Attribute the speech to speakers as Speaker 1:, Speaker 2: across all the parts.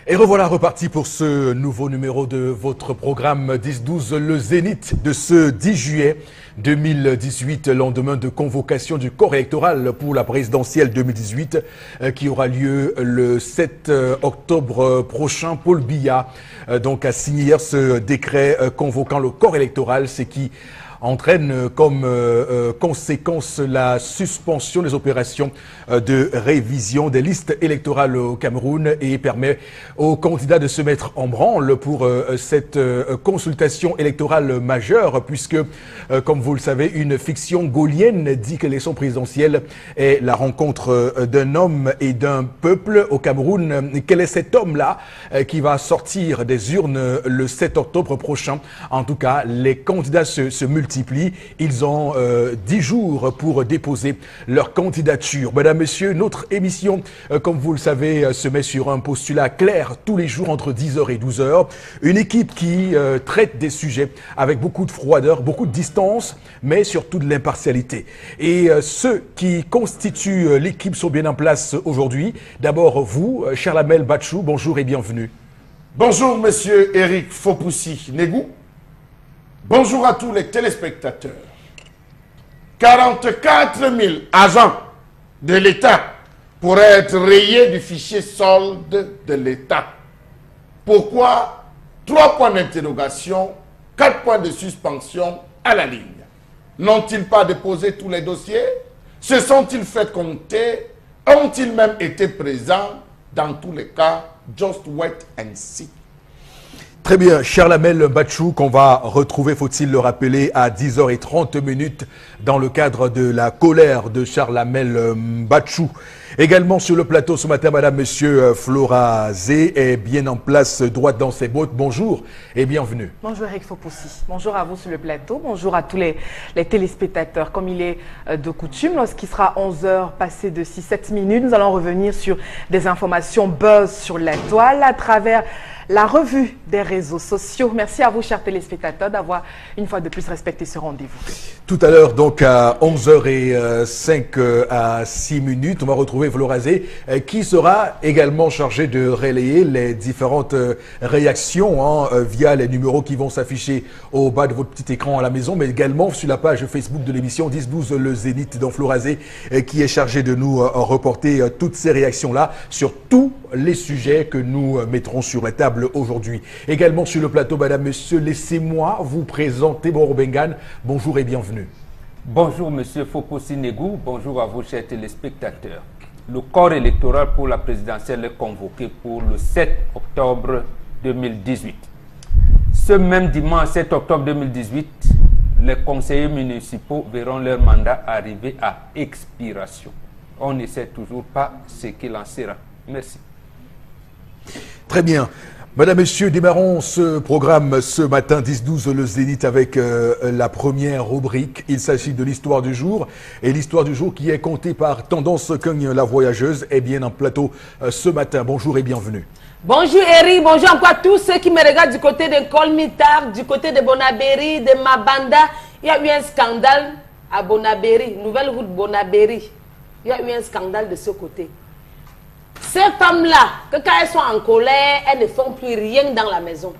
Speaker 1: Et revoilà reparti pour ce nouveau numéro de votre programme 10-12, le Zénith de ce 10 juillet 2018, lendemain de convocation du corps électoral pour la présidentielle 2018 qui aura lieu le 7 octobre prochain. Paul Biya donc a signé hier ce décret convoquant le corps électoral, ce qui entraîne comme conséquence la suspension des opérations de révision des listes électorales au Cameroun et permet aux candidats de se mettre en branle pour cette consultation électorale majeure puisque, comme vous le savez, une fiction gaulienne dit que l'élection présidentielle est la rencontre d'un homme et d'un peuple au Cameroun. Quel est cet homme-là qui va sortir des urnes le 7 octobre prochain? En tout cas, les candidats se multiplient. Ils ont 10 jours pour déposer leur candidature. Mesdames, Messieurs, notre émission, comme vous le savez, se met sur un postulat clair tous les jours entre 10h et 12h. Une équipe qui traite des sujets avec beaucoup de froideur, beaucoup de distance, mais surtout de l'impartialité. Et ceux qui constituent l'équipe sont bien en place aujourd'hui. D'abord, vous, Charlamel Batchou, bonjour et bienvenue.
Speaker 2: Bonjour, monsieur Eric Fopoussi-Negou. Bonjour à tous les téléspectateurs. 44 000 agents de l'État pourraient être rayés du fichier solde de l'État. Pourquoi? 3 points d'interrogation, 4 points de suspension à la ligne. N'ont-ils pas déposé tous les dossiers? Se sont-ils fait compter? Ont-ils même été présents? Dans tous les cas, just wait and see.
Speaker 1: Très bien, Charlamel Batchou, qu'on va retrouver, faut-il le rappeler, à 10h30 dans le cadre de la colère de Charlamel Batchou. Également sur le plateau ce matin, madame, monsieur, Flora Zé est bien en place, droite dans ses bottes. Bonjour et bienvenue.
Speaker 3: Bonjour Eric Fopoussi, bonjour à vous sur le plateau, bonjour à tous les téléspectateurs. Comme il est de coutume, lorsqu'il sera 11h passé de 6-7 minutes, nous allons revenir sur des informations buzz sur la toile à travers la revue des réseaux sociaux. Merci à vous, chers téléspectateurs, d'avoir une fois de plus respecté ce rendez-vous.
Speaker 1: Tout à l'heure, donc à 11h05 à 6 minutes, on va retrouver Flora Zé, qui sera également chargé de relayer les différentes réactions via les numéros qui vont s'afficher au bas de votre petit écran à la maison, mais également sur la page Facebook de l'émission 10-12 le Zénith, dont Flora Zé, qui est chargé de nous reporter toutes ces réactions-là sur tous les sujets que nous mettrons sur la table aujourd'hui. Également sur le plateau, madame, monsieur, laissez-moi vous présenter Boro Bengan. Bonjour et bienvenue.
Speaker 4: Bonjour monsieur Fopoussi-Negou, bonjour à vous chers téléspectateurs. Le corps électoral pour la présidentielle est convoqué pour le 7 octobre 2018. Ce même dimanche 7 octobre 2018, les conseillers municipaux verront leur mandat arriver à expiration. On ne sait toujours pas ce qu'il en sera. Merci.
Speaker 1: Très bien. Madame, Messieurs, démarrons ce programme ce matin 10-12 le Zénith avec la première rubrique. Il s'agit de l'histoire du jour. Et l'histoire du jour qui est contée par Tendance Cogne la voyageuse est bien en plateau ce matin. Bonjour et bienvenue.
Speaker 5: Bonjour Eric, bonjour encore à tous ceux qui me regardent du côté de Colmitar, du côté de Bonabéry, de Mabanda. Il y a eu un scandale à Bonabéry, nouvelle route Bonabéry. Il y a eu un scandale de ce côté. Ces femmes-là, que quand elles sont en colère, elles ne font plus rien dans la maison.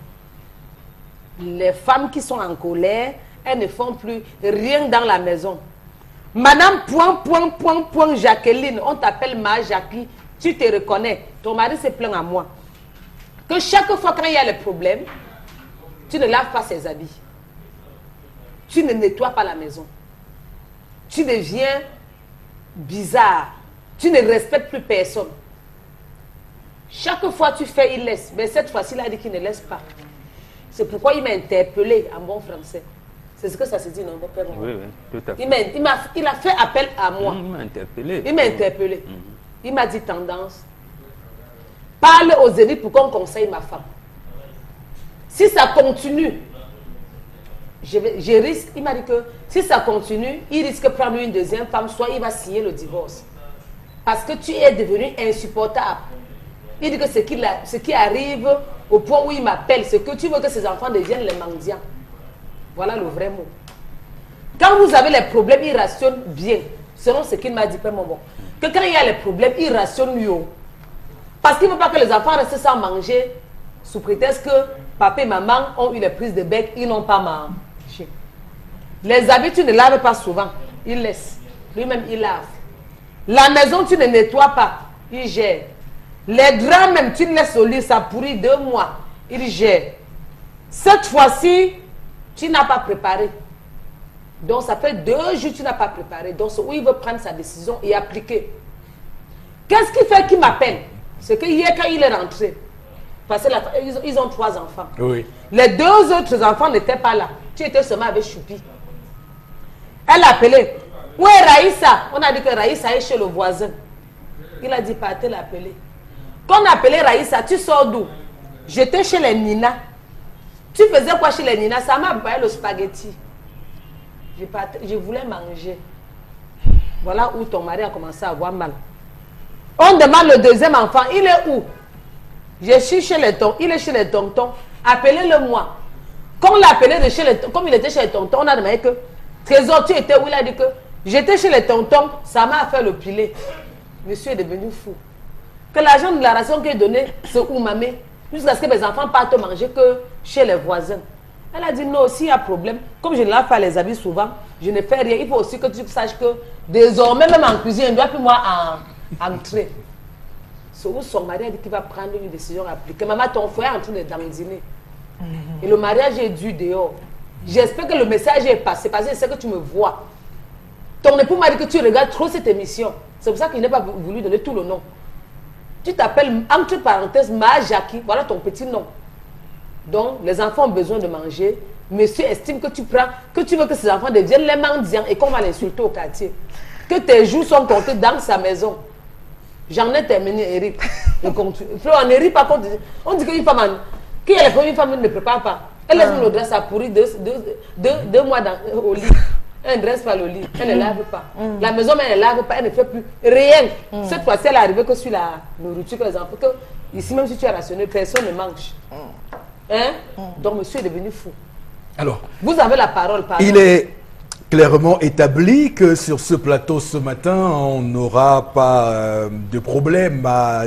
Speaker 5: Les femmes qui sont en colère, elles ne font plus rien dans la maison. Madame Jacqueline, on t'appelle ma Jackie, tu te reconnais, ton mari se plaint à moi. Que chaque fois quand il y a le problème, tu ne laves pas ses habits. Tu ne nettoies pas la maison. Tu deviens bizarre. Tu ne respectes plus personne. Chaque fois tu fais, il laisse. Mais cette fois-ci, il a dit qu'il ne laisse pas. C'est pourquoi il m'a interpellé en bon français. C'est ce que ça se dit, non, mon père?
Speaker 4: Oui, oui, tout à fait.
Speaker 5: Il a fait appel à moi.
Speaker 4: Il m'a interpellé.
Speaker 5: Il m'a interpellé. Il m'a dit tendance. Parle aux Zénith pour qu'on conseille ma femme. Si ça continue, je risque, il m'a dit que si ça continue, il risque de prendre une deuxième femme, soit il va signer le divorce. Parce que tu es devenu insupportable. Il dit que ce qui arrive au point où il m'appelle, c'est que tu veux que ses enfants deviennent les mendiants. Voilà le vrai mot. Quand vous avez les problèmes, il rationne bien. Selon ce qu'il m'a dit, Père Momo. Que quand il y a les problèmes, il rationne mieux. Parce qu'il ne veut pas que les enfants restent sans manger sous prétexte que papa et maman ont eu les prises de bec, ils n'ont pas mangé. Les habits, tu ne laves pas souvent, il laisse. Lui-même, il lave. La maison, tu ne nettoies pas, il gère. Les draps même, tu le laisses au lit, ça pourrit 2 mois, il gère. Cette fois-ci, tu n'as pas préparé. Donc, ça fait 2 jours que tu n'as pas préparé. Donc, c'est où il veut prendre sa décision et appliquer. Qu'est-ce qui fait qu'il m'appelle? C'est que hier, quand il est rentré, parce qu'ils ont 3 enfants.
Speaker 1: Oui.
Speaker 5: Les 2 autres enfants n'étaient pas là. Tu étais seulement avec Choupi. Elle a appelé. Où est Raïssa? On a dit que Raïssa est chez le voisin. Il a dit, partez l'appeler. Quand on a appelé Raïssa, tu sors d'où? J'étais chez les Nina. Tu faisais quoi chez les Nina? Ça m'a baillé le spaghetti. Je voulais manger. Voilà où ton mari a commencé à avoir mal. On demande le 2e enfant, il est où? Je suis chez les tontons. Il est chez les tontons. Appelez-le moi. Quand on l'a appelé de chez les tontons, comme il était chez les tontons, on a demandé que Trésor, tu étais où? Il a dit que j'étais chez les tontons, ça m'a fait le pilet. Monsieur est devenu fou. Que l'argent de la ration qu'il a donné, c'est où mamé? Jusqu'à ce que mes enfants partent manger que chez les voisins. Elle a dit non, s'il y a problème, comme je ne lave pas les habits souvent, je ne fais rien. Il faut aussi que tu saches que désormais, même en cuisine, il ne doit plus moi entrer. C'est où son mari a dit qu'il va prendre une décision appliquée. Maman, ton frère est en train de dîner. Et le mariage est dû dehors. J'espère que le message est passé parce que je sais que tu me vois. Ton époux m'a dit que tu regardes trop cette émission. C'est pour ça qu'il n'a pas voulu donner tout le nom. Tu t'appelles, entre parenthèses, Ma Jackie. Voilà ton petit nom. Donc, les enfants ont besoin de manger. Monsieur estime que tu prends, que tu veux que ces enfants deviennent les mendiants et qu'on va l'insulter au quartier. Que tes jours sont comptés dans sa maison. J'en ai terminé, Eric. On ne rit pas contre. On dit qu'une femme, qui est la première femme ne prépare pas. Elle laisse le dress à pourrir 2 mois au lit. Elle ne dresse pas le lit. Elle ne lave pas. La maison, mais elle ne lave pas. Elle ne fait plus rien. Cette fois-ci, elle est arrivée que sur la nourriture, par exemple. Que ici, même si tu es rationné, personne ne mange. Hein? Donc, monsieur est devenu fou.
Speaker 1: Alors,
Speaker 5: vous avez la parole, pardon.
Speaker 1: Il est clairement établi que sur ce plateau ce matin, on n'aura pas de problème à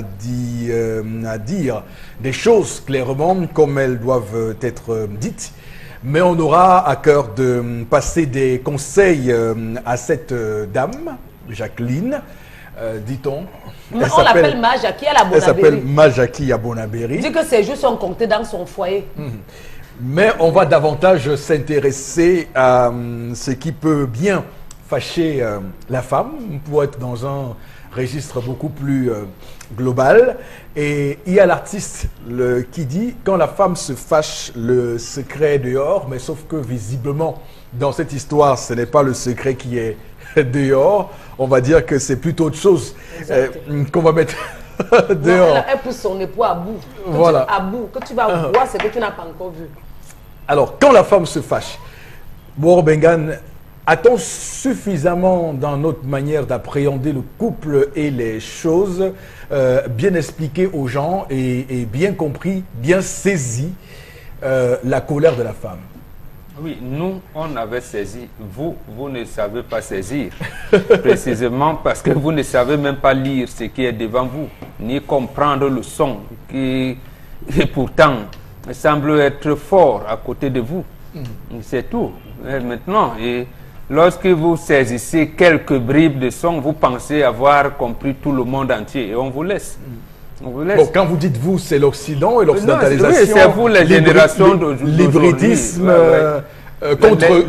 Speaker 1: dire des choses clairement comme elles doivent être dites. Mais on aura à cœur de passer des conseils à cette dame, Jacqueline, dit-on.
Speaker 5: On l'appelle Ma Jackie à la Bonabéry.
Speaker 1: Elle s'appelle Ma Jackie à Bonabéry.
Speaker 5: Dit que ses jours sont comptés dans son foyer.
Speaker 1: Mais on va davantage s'intéresser à ce qui peut bien fâcher la femme pour être dans un registre beaucoup plus global. Et il y a l'artiste qui dit « Quand la femme se fâche, le secret est dehors », mais sauf que visiblement, dans cette histoire, ce n'est pas le secret qui est dehors. On va dire que c'est plutôt autre chose qu'on va mettre dehors.
Speaker 5: Non, elle pousse son époux à bout.
Speaker 1: Voilà.
Speaker 5: À bout. Que tu vas voir ce que tu n'as pas encore vu.
Speaker 1: Alors, quand la femme se fâche, Bour Bengan, a-t-on suffisamment dans notre manière d'appréhender le couple et les choses, bien expliqué aux gens et bien compris, bien saisi la colère de la femme?
Speaker 4: Oui, nous, on avait saisi. Vous ne savez pas saisir. Précisément parce que vous ne savez même pas lire ce qui est devant vous, ni comprendre le son qui pourtant semble être fort à côté de vous. C'est tout. Et maintenant, lorsque vous saisissez quelques bribes de son, vous pensez avoir compris tout le monde entier et on vous laisse.
Speaker 1: Bon, quand vous dites vous, c'est l'Occident et l'occidentalisation.
Speaker 4: Oui, c'est vous les générations d'aujourd'hui.
Speaker 1: L'hybridisme
Speaker 4: contre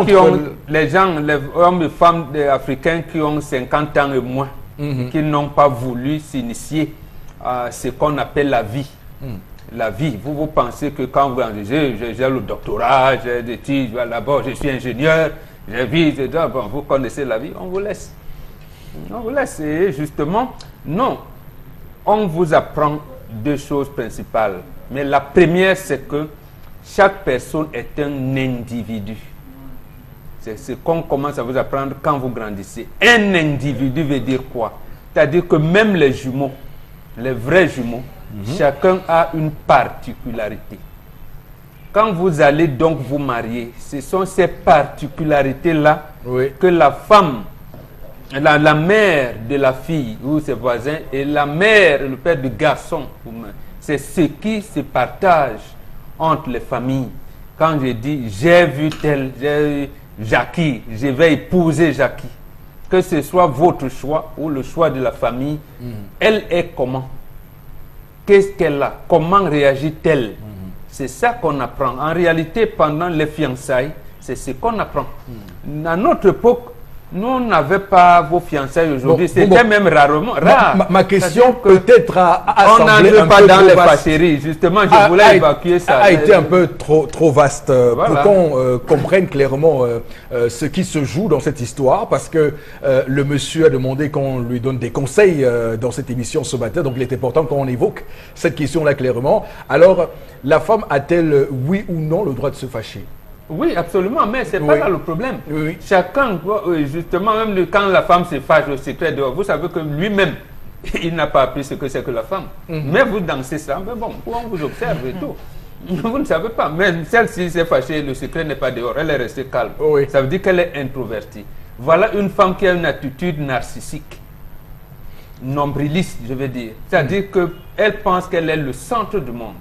Speaker 4: les hommes et femmes africains qui ont 50 ans et moins, qui n'ont pas voulu s'initier à ce qu'on appelle la vie. La vie, vous pensez que quand vous engagez, j'ai le doctorat, j'ai des titres, là-bas je suis ingénieur, j'ai vie, bon, vous connaissez la vie, on vous laisse. On vous laisse. Et justement, non. On vous apprend 2 choses principales. Mais la première, c'est que chaque personne est un individu. C'est ce qu'on commence à vous apprendre quand vous grandissez. Un individu veut dire quoi? C'est-à-dire que même les jumeaux, les vrais jumeaux, chacun a une particularité. Quand vous allez donc vous marier, ce sont ces particularités-là que la femme la mère de la fille ou ses voisins et la mère, le père du garçon, c'est ce qui se partage entre les familles. Quand je dis j'ai vu tel, j'ai Jackie, je vais épouser Jackie, que ce soit votre choix ou le choix de la famille, elle est comment? Qu'est-ce qu'elle a? Comment réagit-elle? C'est ça qu'on apprend. En réalité, pendant les fiançailles, c'est ce qu'on apprend. À notre époque, nous, on n'avait pas vos fiançailles aujourd'hui. C'était même rarement rare.
Speaker 1: Ma question peut-être
Speaker 4: on n'en veut pas dans les fâcheries. Justement, je voulais évacuer ça.
Speaker 1: A été un peu trop vaste pour qu'on comprenne clairement ce qui se joue dans cette histoire. Parce que le monsieur a demandé qu'on lui donne des conseils dans cette émission ce matin. Donc, il était important qu'on évoque cette question-là clairement. Alors, la femme a-t-elle, oui ou non, le droit de se fâcher?
Speaker 4: Oui, absolument, mais c'est pas là le problème.
Speaker 1: Oui.
Speaker 4: Chacun, justement, même quand la femme se fâche au secret dehors, vous savez que lui-même, il n'a pas appris ce que c'est que la femme. Mais vous dansez ça, mais bon, on vous observe et tout. Vous ne savez pas, mais celle-ci s'est fâchée, le secret n'est pas dehors, elle est restée calme.
Speaker 1: Oui.
Speaker 4: Ça veut dire qu'elle est introvertie. Voilà une femme qui a une attitude narcissique, nombriliste, je veux dire. C'est-à-dire qu'elle pense qu'elle est le centre du monde.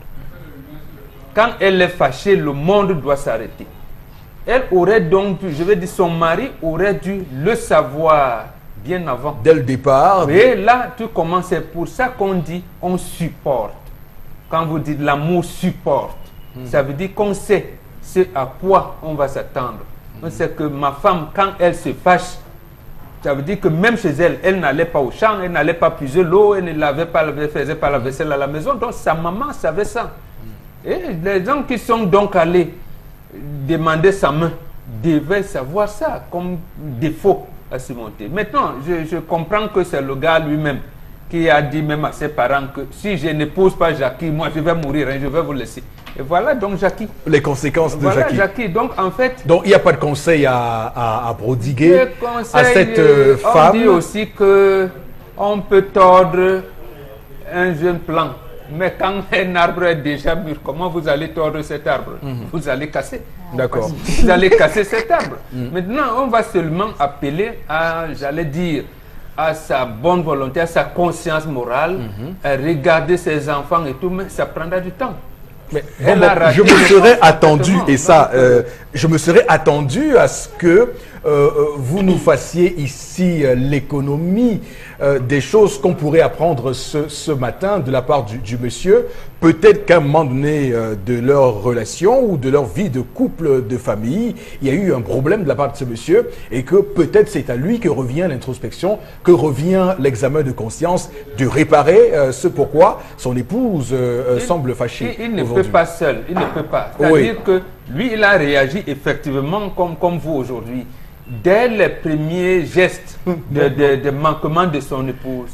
Speaker 4: Quand elle est fâchée, le monde doit s'arrêter. Elle aurait donc pu, je veux dire, son mari aurait dû le savoir bien avant.
Speaker 1: Dès le départ.
Speaker 4: Et là, tu commences, c'est pour ça qu'on dit on supporte. Quand vous dites l'amour supporte, ça veut dire qu'on sait ce à quoi on va s'attendre. On sait que ma femme, quand elle se fâche, ça veut dire que même chez elle, elle n'allait pas au champ, elle n'allait pas puiser l'eau, elle ne faisait pas la vaisselle à la maison. Donc sa maman savait ça. Et les gens qui sont donc allés demander sa main devaient savoir ça comme défaut à surmonter. Maintenant, je comprends que c'est le gars lui-même qui a dit même à ses parents que si je n'épouse pas Jackie, moi je vais mourir, je vais vous laisser. Et voilà donc Jackie.
Speaker 1: Les conséquences de
Speaker 4: voilà,
Speaker 1: Jackie.
Speaker 4: Jackie. Donc en fait...
Speaker 1: Donc il n'y a pas de conseil à prodiguer à cette femme.
Speaker 4: On dit aussi qu'on peut tordre un jeune plant. Mais quand un arbre est déjà mûr, comment vous allez tordre cet arbre? Vous allez casser.
Speaker 1: D'accord.
Speaker 4: Vous allez casser cet arbre. Maintenant, on va seulement appeler à, j'allais dire, à sa bonne volonté, à sa conscience morale, à regarder ses enfants et tout, mais ça prendra du temps.
Speaker 1: Mais je me serais attendu, et ça, je me serais attendu à ce que vous nous fassiez ici l'économie des choses qu'on pourrait apprendre ce matin de la part du monsieur. Peut-être qu'à un moment donné de leur relation ou de leur vie de couple, de famille, il y a eu un problème de la part de ce monsieur et que peut-être c'est à lui que revient l'introspection, que revient l'examen de conscience de réparer ce pourquoi son épouse semble fâchée.
Speaker 4: Il ne peut pas seul, il ne peut pas. C'est-à-dire que lui, il a réagi effectivement comme vous aujourd'hui. Dès les premiers gestes de manquement de son épouse,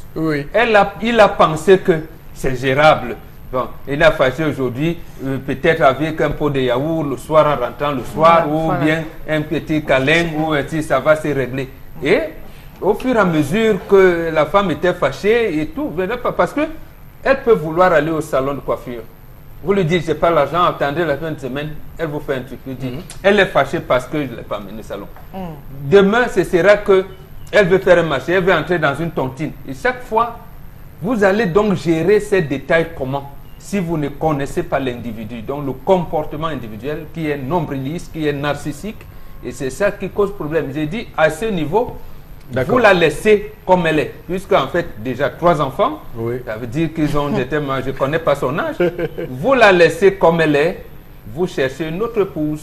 Speaker 4: il a pensé que c'est gérable. Bon, il a fâché aujourd'hui, peut-être avec un pot de yaourt le soir en rentrant le soir, ou bien un petit câlin, ou ça va se régler. Et au fur et à mesure que la femme était fâchée et tout, parce que elle peut vouloir aller au salon de coiffure. Vous lui dites, je n'ai pas l'argent, attendez la fin de semaine, elle vous fait un truc. Lui dit, elle est fâchée parce que je ne l'ai pas amené au salon. Demain, ce sera qu'elle veut faire un marché, elle veut entrer dans une tontine. Et chaque fois, vous allez donc gérer ces détails comment? Si vous ne connaissez pas l'individu, donc le comportement individuel qui est nombriliste, qui est narcissique, et c'est ça qui cause problème. J'ai dit, à ce niveau, vous la laissez comme elle est, puisqu'en fait, déjà 3 enfants, ça veut dire qu'ils ont des thèmes, je ne connais pas son âge, vous la laissez comme elle est, vous cherchez une autre épouse.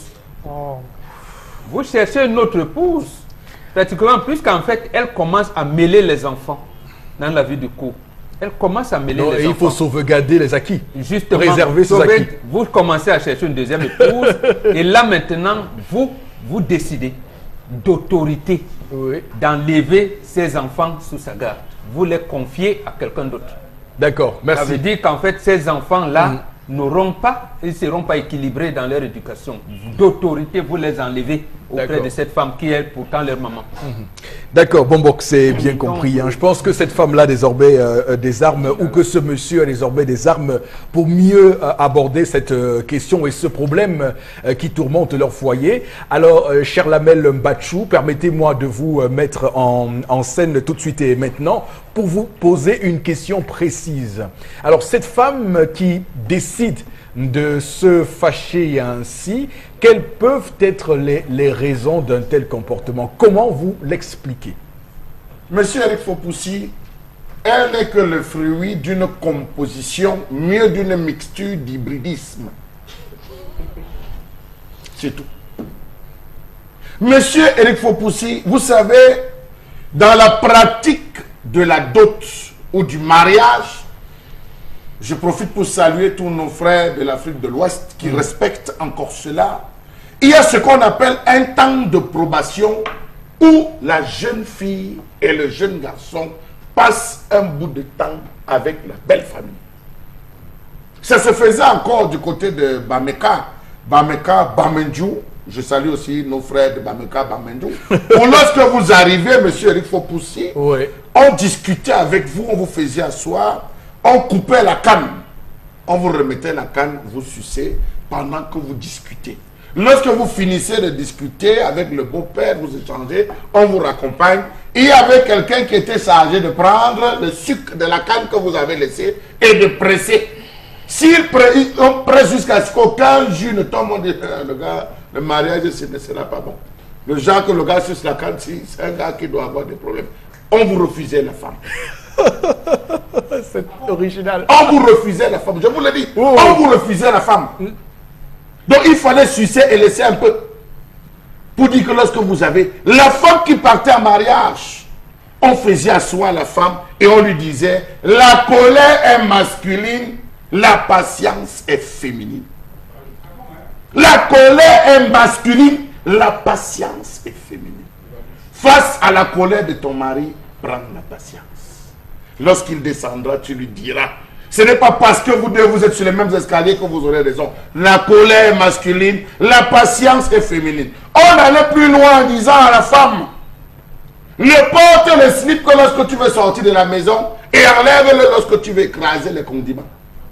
Speaker 4: Vous cherchez une autre épouse, pratiquement, puisqu'en fait, elle commence à mêler les enfants dans la vie du couple. Elle commence à mêler les enfants.
Speaker 1: Il faut sauvegarder les acquis,
Speaker 4: justement,
Speaker 1: préserver ses acquis.
Speaker 4: Vous commencez à chercher une deuxième épouse, et là maintenant, vous décidez d'autorité d'enlever ses enfants sous sa garde. Vous les confiez à quelqu'un d'autre.
Speaker 1: D'accord, merci.
Speaker 4: Ça veut dire qu'en fait, ces enfants-là n'auront pas ils ne seront pas équilibrés dans leur éducation. D'autorité, vous les enlevez auprès de cette femme qui est pourtant leur maman.
Speaker 1: D'accord, bon, c'est bien compris. Hein. Je pense que cette femme-là a désormais des armes, ou que ce monsieur a désormais des armes pour mieux aborder cette question et ce problème qui tourmente leur foyer. Alors, cher Lamel Mbachou, permettez-moi de vous mettre en scène tout de suite et maintenant pour vous poser une question précise. Alors, cette femme qui décide de se fâcher ainsi, quelles peuvent être les raisons d'un tel comportement? Comment vous l'expliquez?
Speaker 2: Monsieur Eric Fopoussi, elle n'est que le fruit d'une composition, mieux d'une mixture d'hybridisme. C'est tout. Monsieur Eric Fopoussi, vous savez, dans la pratique de la dot ou du mariage, je profite pour saluer tous nos frères de l'Afrique de l'Ouest qui respectent encore cela. Il y a ce qu'on appelle un temps de probation où la jeune fille et le jeune garçon passent un bout de temps avec la belle famille. Ça se faisait encore du côté de Bameka, Bamendjou. Je salue aussi nos frères de Bameka, Bamendjou. Ou lorsque vous arrivez, monsieur Eric Fopoussi,
Speaker 1: oui,
Speaker 2: on discutait avec vous, on vous faisait asseoir. On coupait la canne, on vous remettait la canne, vous sucez pendant que vous discutez. Lorsque vous finissez de discuter avec le beau-père, vous échangez, on vous raccompagne. Il y avait quelqu'un qui était chargé de prendre le sucre de la canne que vous avez laissé et de presser. On presse jusqu'à ce qu'aucun jus ne tombe, on dit, le gars, le mariage, ce ne sera pas bon. Le genre que le gars suce la canne, c'est un gars qui doit avoir des problèmes. On vous refusait la femme.
Speaker 1: C'est original.
Speaker 2: On vous refusait la femme, je vous l'ai dit. On vous refusait la femme. Donc il fallait sucer et laisser un peu. Pour dire que lorsque vous avez la femme qui partait en mariage, on faisait asseoir la femme et on lui disait, la colère est masculine, la patience est féminine. La colère est masculine, la patience est féminine. Face à la colère de ton mari, prends la patience. Lorsqu'il descendra, tu lui diras. Ce n'est pas parce que vous deux vous êtes sur les mêmes escaliers que vous aurez raison. La colère est masculine, la patience est féminine. On allait plus loin en disant à la femme, ne porte le slip que lorsque tu veux sortir de la maison et enlève-le lorsque tu veux écraser les condiments.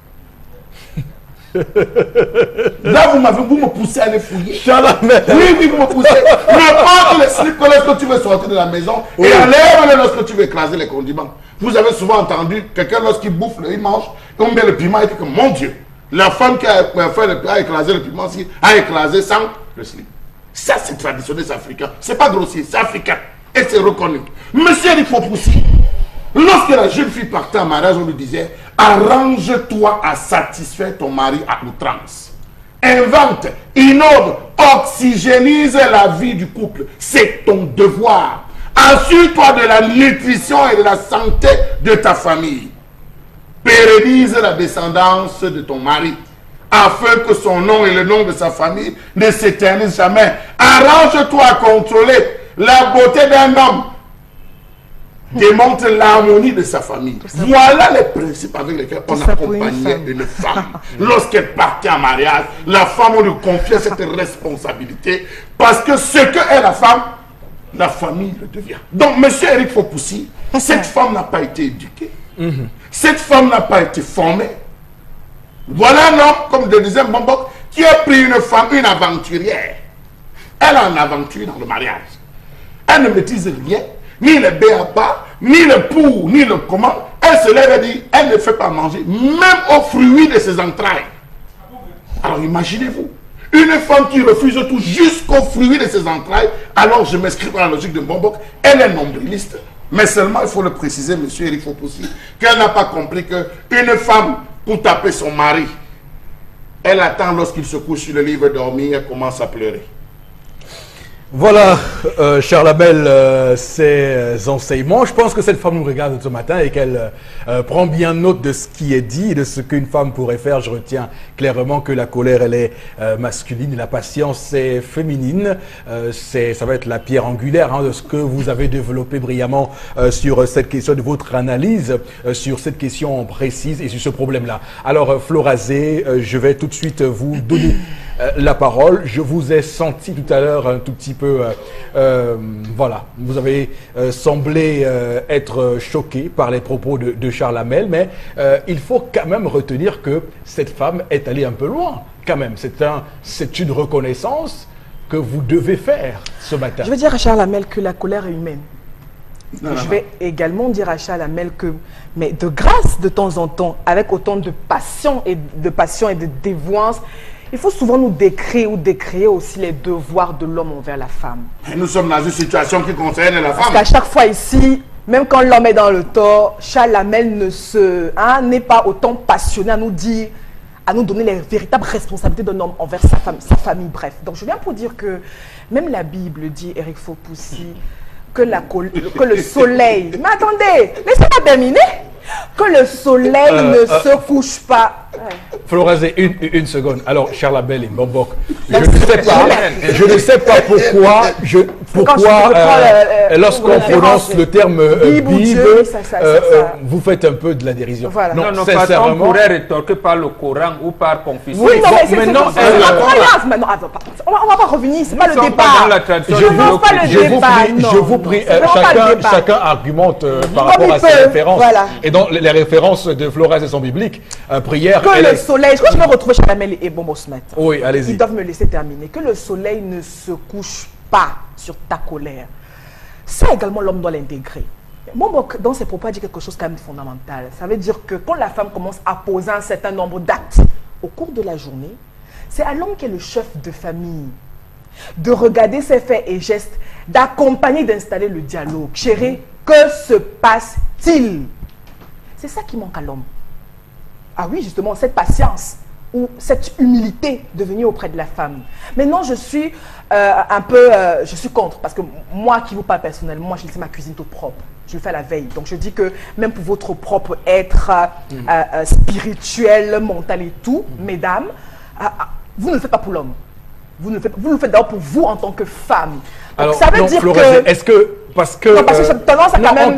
Speaker 2: Là, vous me poussez à aller fouiller. Oui, vous me poussez. Ne porte le slip que lorsque tu veux sortir de la maison et enlève-le lorsque tu veux écraser les condiments. Vous avez souvent entendu quelqu'un lorsqu'il bouffe, il mange, on met le piment et dit que mon Dieu, la femme qui a écrasé le piment a écrasé sans le slip. Ça, c'est traditionnel, c'est africain. C'est pas grossier, c'est africain. Et c'est reconnu. Monsieur Eric Fopoussi, lorsque la jeune fille partait en mariage, on lui disait, arrange-toi à satisfaire ton mari à outrance. Invente, innove, oxygénise la vie du couple. C'est ton devoir. Assure-toi de la nutrition et de la santé de ta famille. Pérennise la descendance de ton mari, afin que son nom et le nom de sa famille ne s'éternisent jamais. Arrange-toi à contrôler la beauté d'un homme. Démontre l'harmonie de sa famille. Voilà les principes avec lesquels on accompagnait une femme. Lorsqu'elle partait en mariage, la femme, on lui confiait cette responsabilité parce que ce que est la femme, la famille le devient. Donc, monsieur Eric Fopoussi, cette femme n'a pas été éduquée. Cette femme n'a pas été formée. Voilà un homme, comme le disait Mbambok, qui a pris une femme, une aventurière. Elle a une aventure dans le mariage. Elle ne maîtrise rien, ni le béaba, ni le pour, ni le comment. Elle se lève et dit, elle ne fait pas manger, même aux fruits de ses entrailles. Alors imaginez-vous, une femme qui refuse tout jusqu'aux fruits de ses entrailles, alors je m'inscris dans la logique de Mbambok, elle est nombriliste. Mais seulement, il faut le préciser, monsieur Eric Fopoussi, qu'elle n'a pas compris qu'une femme, pour taper son mari, elle attend lorsqu'il se couche sur le lit, veut dormir, elle commence à pleurer.
Speaker 1: Voilà, Charles Hamel, ses enseignements. Je pense que cette femme nous regarde ce matin et qu'elle prend bien note de ce qui est dit et de ce qu'une femme pourrait faire. Je retiens clairement que la colère, elle est masculine et la patience, c'est féminine. Ça va être la pierre angulaire de ce que vous avez développé brillamment sur cette question, de votre analyse sur cette question précise et sur ce problème-là. Alors, Florazé, je vais tout de suite vous donner la parole. Je vous ai senti tout à l'heure un tout petit peu, voilà, vous avez semblé être choqué par les propos de Charles Hamel, mais il faut quand même retenir que cette femme est allée un peu loin, quand même. C'est une reconnaissance que vous devez faire ce matin.
Speaker 3: Je veux dire à Charles Hamel que la colère est humaine. Je vais également dire à Charles Hamel que, mais de grâce, de temps en temps, avec autant de passion et de dévoance, il faut souvent nous décrire ou décrier aussi les devoirs de l'homme envers la femme.
Speaker 2: Nous sommes dans une situation qui concerne la
Speaker 3: Parce
Speaker 2: femme.
Speaker 3: qu'à chaque fois ici, même quand l'homme est dans le tort, Charles Hamel n'est pas autant passionné à nous dire, à nous donner les véritables responsabilités d'un homme envers sa femme, sa famille, bref. Donc je viens pour dire que même la Bible dit, Eric Fopoussi, que le soleil... Mais attendez, laissez-moi terminer. Que le soleil ne se couche pas.
Speaker 1: Florazé, une seconde. Alors, Charles Hamel et Mbambok, je ne sais pas pourquoi, lorsqu'on prononce le terme Bible, vous faites un peu de la dérision.
Speaker 3: Voilà.
Speaker 4: Non, sincèrement. On pourrait rétorquer par le Coran ou par Confucius.
Speaker 3: Oui, non, mais c'est la croyance. Maintenant, on ne va pas revenir, c'est pas le débat.
Speaker 1: Je vous prie, chacun argumente par rapport à ses références. Et donc, les références de Florazé sont bibliques. Prière.
Speaker 3: Que le soleil, je crois que je vais retrouver Charles Hamel et Bombo ce matin.
Speaker 1: Oui, allez-y.
Speaker 3: Ils doivent me laisser terminer. Que le soleil ne se couche pas sur ta colère. Ça également, l'homme doit l'intégrer. Bombo, dans ses propos, a dit quelque chose quand même de fondamental. Ça veut dire que quand la femme commence à poser un certain nombre d'actes au cours de la journée, c'est à l'homme qui est le chef de famille de regarder ses faits et gestes, d'accompagner, d'installer le dialogue. Chérie, que se passe-t-il? C'est ça qui manque à l'homme. Ah oui, justement, cette patience ou cette humilité de venir auprès de la femme. Maintenant, je suis je suis contre, parce que moi qui vous parle personnellement, moi je laisse ma cuisine toute propre. Je le fais à la veille. Donc je dis que même pour votre propre être spirituel, mental et tout, mesdames, vous ne le faites pas pour l'homme. Vous le faites d'abord pour vous en tant que femme. Donc,
Speaker 1: alors,
Speaker 3: ça veut dire
Speaker 1: Florazé, est-ce que... Parce que
Speaker 3: cette tendance a quand même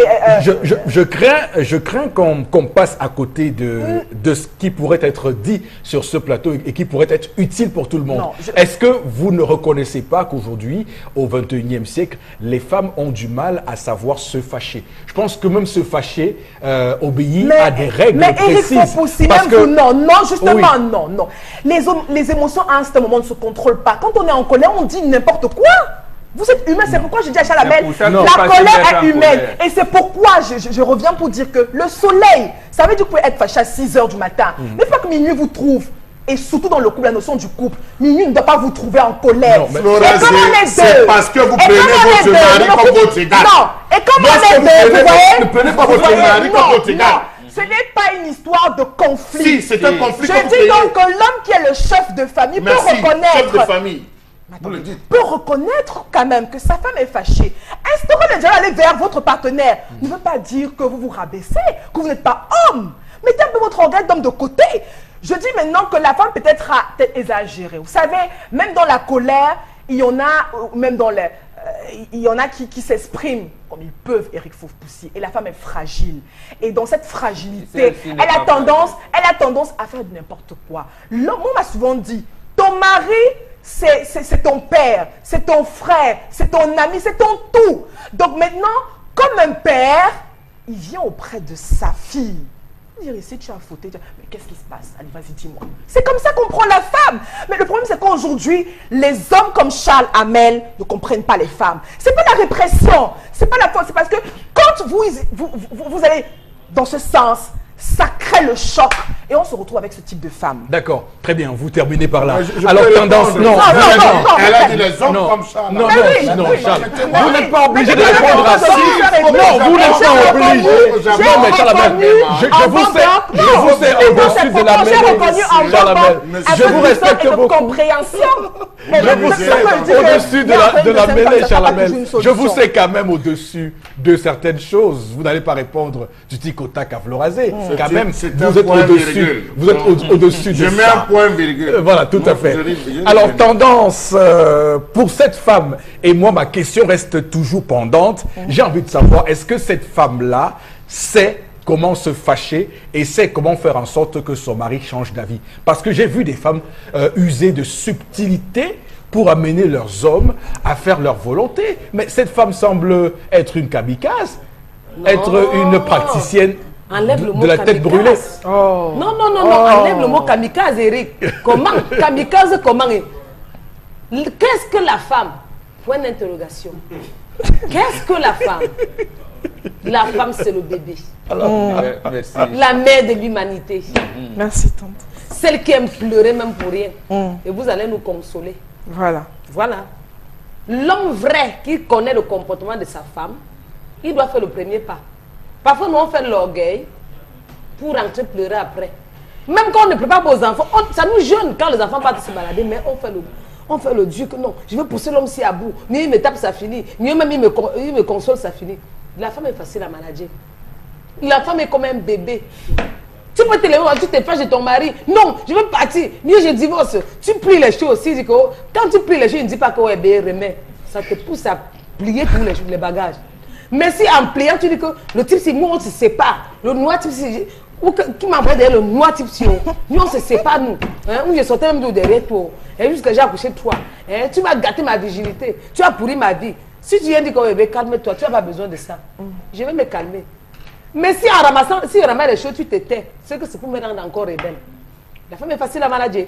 Speaker 1: je crains qu'on passe à côté de ce qui pourrait être dit sur ce plateau et qui pourrait être utile pour tout le monde. Est-ce que vous ne reconnaissez pas qu'aujourd'hui, au XXIe siècle, les femmes ont du mal à savoir se fâcher? Je pense que même se fâcher obéit à des règles précises.
Speaker 3: Mais Eric Fopoussi, justement, non. Les émotions à un certain moment ne se contrôlent pas. Quand on est en colère, on dit n'importe quoi. Vous êtes humain, c'est pourquoi je dis à Charles Hamel, la colère est humaine. Et c'est pourquoi je reviens pour dire que le soleil, ça veut dire que vous pouvez être fâché à 6 h du matin. Mais pas que minuit vous trouve, et surtout dans le couple, la notion du couple, minuit ne doit pas vous trouver en colère.
Speaker 2: C'est parce que vous prenez votre mari comme votre égal.
Speaker 3: Non, et comme on est deux, vous voyez,
Speaker 2: ne prenez pas votre mari comme votre égal.
Speaker 3: Ce n'est pas une histoire de conflit.
Speaker 2: Si, c'est un conflit.
Speaker 3: Je dis donc que l'homme qui est le chef de famille peut reconnaître.
Speaker 2: Chef de famille.
Speaker 3: Peut reconnaître quand même que sa femme est fâchée. Instaurer le dialogue, aller vers votre partenaire ne veut pas dire que vous vous rabaissez, que vous n'êtes pas homme. Mettez un peu votre orgueil d'homme de côté. Je dis maintenant que la femme peut-être a exagéré. Vous savez, même dans la colère, il y en a, même dans les... il y en a qui s'expriment comme ils peuvent, Eric Fopoussi, et la femme est fragile. Et dans cette fragilité, elle a tendance à faire n'importe quoi. L'homme m'a souvent dit, ton mari... c'est ton père, c'est ton frère, c'est ton ami, c'est ton tout. Donc maintenant, comme un père, il vient auprès de sa fille. Il dit, si tu as fauté, mais qu'est-ce qui se passe? Allez, vas-y, dis-moi. C'est comme ça qu'on prend la femme. Mais le problème, c'est qu'aujourd'hui, les hommes comme Charles Hamel ne comprennent pas les femmes. C'est pas la répression, c'est pas la faute, c'est parce que quand vous allez dans ce sens, ça crée le choc. Et on se retrouve avec ce type de femme.
Speaker 1: D'accord, très bien, vous terminez par là.
Speaker 2: Je
Speaker 1: Alors,
Speaker 2: peux
Speaker 1: tendance,
Speaker 2: répondre.
Speaker 1: non.
Speaker 2: Elle a dit les hommes
Speaker 1: Non.
Speaker 2: comme ça.
Speaker 1: Non,
Speaker 3: oui,
Speaker 1: non,
Speaker 3: oui,
Speaker 1: Charles.
Speaker 3: oui.
Speaker 1: Vous n'êtes pas obligé de
Speaker 3: Mais
Speaker 1: répondre à
Speaker 3: j'ai
Speaker 1: ça.
Speaker 3: répondu.
Speaker 1: Non, vous n'êtes pas obligé. Non, mais Charlamel, je vous sais au-dessus de la
Speaker 3: J'ai reconnu
Speaker 1: mêlée.
Speaker 3: en
Speaker 1: Charlamel, je vous respecte
Speaker 3: de
Speaker 1: beaucoup.
Speaker 3: compréhension.
Speaker 1: Je vous sais au-dessus de la mêlée, Charlamel. Je vous sais quand même au-dessus de certaines choses. Vous n'allez pas répondre du tic au tac à Florazé. Quand même, vous êtes au-dessus. Vous êtes au-dessus de ça.
Speaker 2: Je mets un point virgule.
Speaker 1: Voilà, tout à fait. Alors, tendance pour cette femme, et moi, ma question reste toujours pendante. J'ai envie de savoir, est-ce que cette femme-là sait comment se fâcher et sait comment faire en sorte que son mari change d'avis? Parce que j'ai vu des femmes user de subtilité pour amener leurs hommes à faire leur volonté. Mais cette femme semble être une kamikaze, être une praticienne
Speaker 5: Enlève le mot
Speaker 1: de la tête
Speaker 5: kamikaze.
Speaker 1: brûlée.
Speaker 5: Non, non, non, non, enlève le mot kamikaze, Eric. Comment? Kamikaze, comment? Qu'est-ce que la femme? Point d'interrogation. Qu'est-ce que la femme? La femme, c'est le bébé.
Speaker 4: Merci.
Speaker 5: La mère de l'humanité.
Speaker 3: Merci, tante.
Speaker 5: Celle qui aime pleurer même pour rien. Et vous allez nous consoler.
Speaker 3: Voilà.
Speaker 5: Voilà. L'homme vrai qui connaît le comportement de sa femme, il doit faire le premier pas. Parfois, nous, on fait l'orgueil pour rentrer pleurer après. Même quand on ne prépare pas aux enfants, ça nous gêne quand les enfants partent se balader, mais on fait le Dieu que non, je veux pousser l'homme si à bout. Mieux il me tape, ça finit. Mieux même il me console, ça finit. La femme est facile à manager. La femme est comme un bébé. Tu peux te lever, tu te fâches de ton mari. Non, je veux partir. Mieux je divorce. Tu plies les choses aussi. Quand tu plies les choses, il ne dit pas que ouais, ben, remets. Ça te pousse à plier tous les bagages. Mais si en pliant, tu dis que le type, c'est moi, on se sépare. Le noir type, c'est. Ou qui m'envoie derrière le noir type, si nous, on se sépare, nous. Hein, ou je sortais même de derrière toi. Et jusqu'à j'ai accouché de toi. Hein, tu vas gâter ma virginité. Tu as pourri ma vie. Si tu viens dire que bébé, calme-toi, tu n'as pas besoin de ça. Je vais me calmer. Mais si en ramassant, si on ramasse les choses, tu te tais, c'est que c'est pour me rendre encore rebelle. La femme est facile à manager.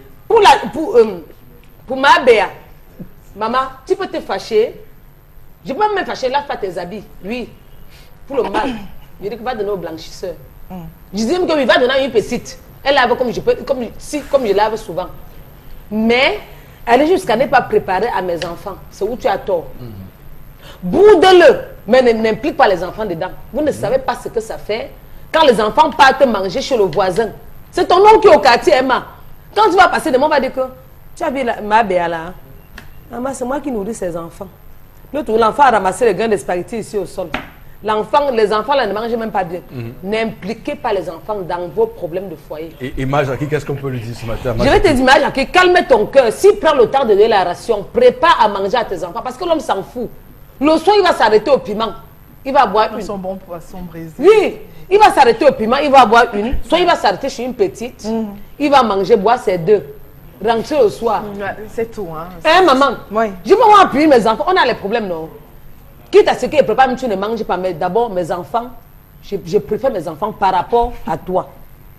Speaker 5: Pour ma béa, maman, tu peux te fâcher. Je peux même me fâcher, lave pas tes habits. Lui, pour le mal, il dit qu'il va donner au blanchisseur. Je dis même qu'il va donner à une petite. Elle lave comme je lave souvent. Mais elle est jusqu'à ne pas préparer à mes enfants. C'est où tu as tort. Boude-le, mais n'implique pas les enfants dedans. Vous ne savez pas ce que ça fait quand les enfants partent manger chez le voisin. C'est ton oncle qui est au quartier, Emma. Quand tu vas passer de moi, on va dire que tu as vu ma béa là. Maman, c'est moi qui nourris ses enfants. L'enfant a ramassé les grains de spaghetti ici au sol. Les enfants là ne mangent même pas bien. N'impliquez pas les enfants dans vos problèmes de foyer.
Speaker 1: Et Majaki, qu'est-ce qu'on peut lui dire ce matin?
Speaker 5: Je vais te dire, Majaki, calme ton cœur. S'il prend le temps de donner la ration, prépare à manger à tes enfants. Parce que l'homme s'en fout. Le soir, il va s'arrêter au piment. Il va boire une.
Speaker 3: Son bon poisson brisé.
Speaker 5: Oui, il va s'arrêter au piment, il va boire une. Soit il va s'arrêter chez une petite. Il va manger, boire ses deux. Rentrer le soir.
Speaker 3: C'est tout, hein.
Speaker 5: Hein, maman?
Speaker 3: Oui.
Speaker 5: Je peux voir appuyer mes enfants. On a les problèmes, non? Quitte à ce qu'ils préparent, tu ne manges pas. Mais d'abord, mes enfants, je préfère mes enfants par rapport à toi.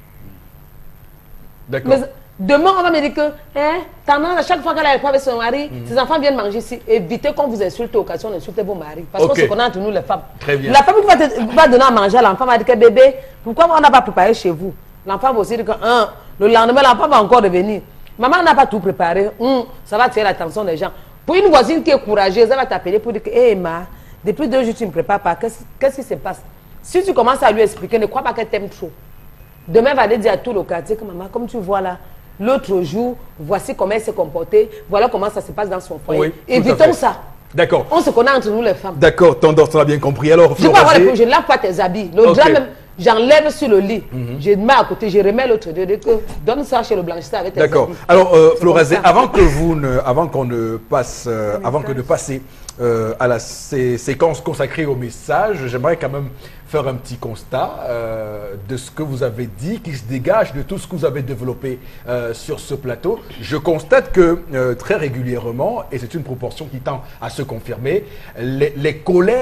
Speaker 1: D'accord.
Speaker 5: Mais demain, on va me dire que, tendance, à chaque fois qu'elle est avec son mari, ses enfants viennent manger ici. Évitez qu'on vous insulte aux occasions d'insulter vos maris. Parce qu'on se connaît entre nous, les femmes.
Speaker 1: Très bien.
Speaker 5: La femme qui va donner à manger à l'enfant va dire que bébé, pourquoi on n'a pas préparé chez vous? L'enfant va aussi dire que, le lendemain, l'enfant va encore revenir. Maman n'a pas tout préparé. Ça va attirer l'attention des gens. Pour une voisine qui est courageuse, elle va t'appeler pour dire que, hé, Emma, depuis 2 jours, tu ne me prépares pas. Qu'est-ce qui se passe? Si tu commences à lui expliquer, ne crois pas qu'elle t'aime trop. Demain, elle va aller dire à tout le quartier que, maman, comme tu vois là, l'autre jour, voici comment elle s'est comportée, voilà comment ça se passe dans son foyer.
Speaker 1: Oui,
Speaker 5: évitons ça.
Speaker 1: D'accord.
Speaker 5: On se connaît entre nous, les femmes.
Speaker 1: D'accord, tendance, on a bien compris. Alors,
Speaker 5: Je ne lave pas tes habits. Le drap même, j'enlève sur le lit. Je mets à côté, je remets l'autre. Donne ça chez le blanchisseur avec tes habits.
Speaker 1: D'accord. Alors, Florazé, avant qu'on ne passe, avant que de passer à la séquence consacrée au message, j'aimerais quand même faire un petit constat de ce que vous avez dit, qui se dégage de tout ce que vous avez développé sur ce plateau. Je constate que très régulièrement, et c'est une proportion qui tend à se confirmer, les colères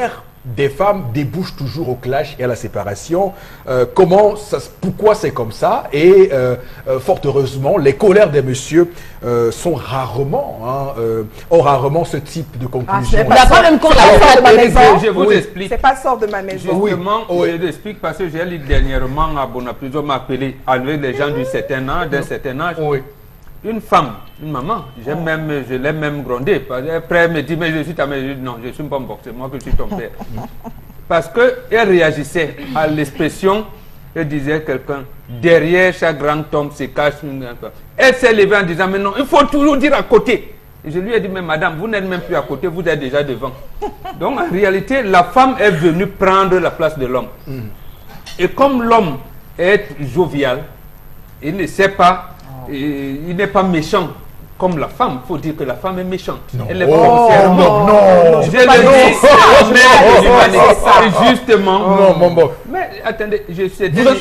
Speaker 1: des femmes débouchent toujours au clash et à la séparation. Pourquoi c'est comme ça? Et fort heureusement, les colères des messieurs ont rarement ce type de conclusion.
Speaker 4: Je vous explique.
Speaker 3: C'est pas sort de ma maison.
Speaker 4: Justement, je l'explique parce que j'ai lu dernièrement à Bonaprise, on m'a appelé avec les gens d'un certain âge.
Speaker 1: Oui.
Speaker 4: Une femme, une maman, je l'ai même grondé. Après, elle me dit, mais je suis ta mère. Je dis, non, je ne suis pas un boxeur, moi que je suis ton père. Parce qu'elle réagissait à l'expression, elle disait quelqu'un, derrière chaque grand homme se cache une grande femme. Elle s'est levée en disant, mais non, il faut toujours dire à côté. Et je lui ai dit, mais madame, vous n'êtes même plus à côté, vous êtes déjà devant. Donc en réalité, la femme est venue prendre la place de l'homme. Et comme l'homme est jovial, il ne sait pas, il n'est pas méchant comme la femme. Il faut dire que la femme est méchante.
Speaker 1: Non.
Speaker 4: Elle est foncière.
Speaker 1: Non.
Speaker 4: Je le dis, justement.
Speaker 1: Non, bon.
Speaker 4: Mais attendez,
Speaker 1: Vous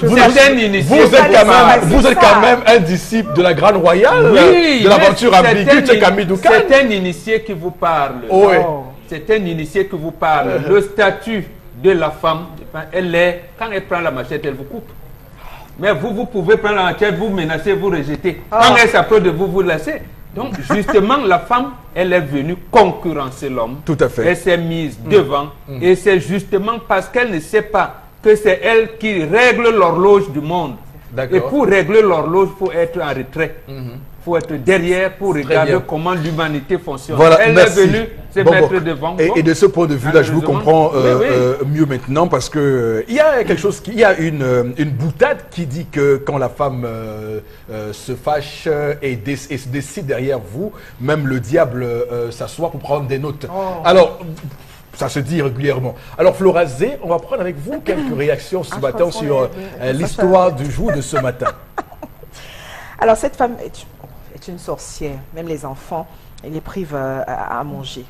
Speaker 1: êtes quand même un disciple de la Grande Royale, de l'aventure ambiguë de Camille Doucan.
Speaker 4: C'est un initié qui vous parle. C'est un initié qui vous parle. Le statut de la femme, quand elle prend la machette, elle vous coupe. Mais vous pouvez prendre la machette, vous menacer, vous rejeter. Quand elle s'approche de vous, vous laissez. Donc, justement, la femme, elle est venue concurrencer l'homme.
Speaker 1: Tout à fait.
Speaker 4: Elle s'est mise devant. Et c'est justement parce qu'elle ne sait pas que c'est elle qui règle l'horloge du monde. Et pour régler l'horloge, il faut être en retrait. Il faut être derrière pour regarder comment l'humanité fonctionne.
Speaker 1: Voilà,
Speaker 4: elle
Speaker 1: merci.
Speaker 4: est venue se mettre devant.
Speaker 1: Et de ce point de vue-là, je vous comprends mieux maintenant parce que il y a quelque chose, il y a une boutade qui dit que quand la femme se fâche et se décide derrière vous, même le diable s'assoit pour prendre des notes. Alors, ça se dit régulièrement. Alors, Flora Zé, on va prendre avec vous quelques réactions ce matin sur l'histoire du jour de ce matin.
Speaker 3: Alors, cette femme est une sorcière. Même les enfants, elle les prive à manger.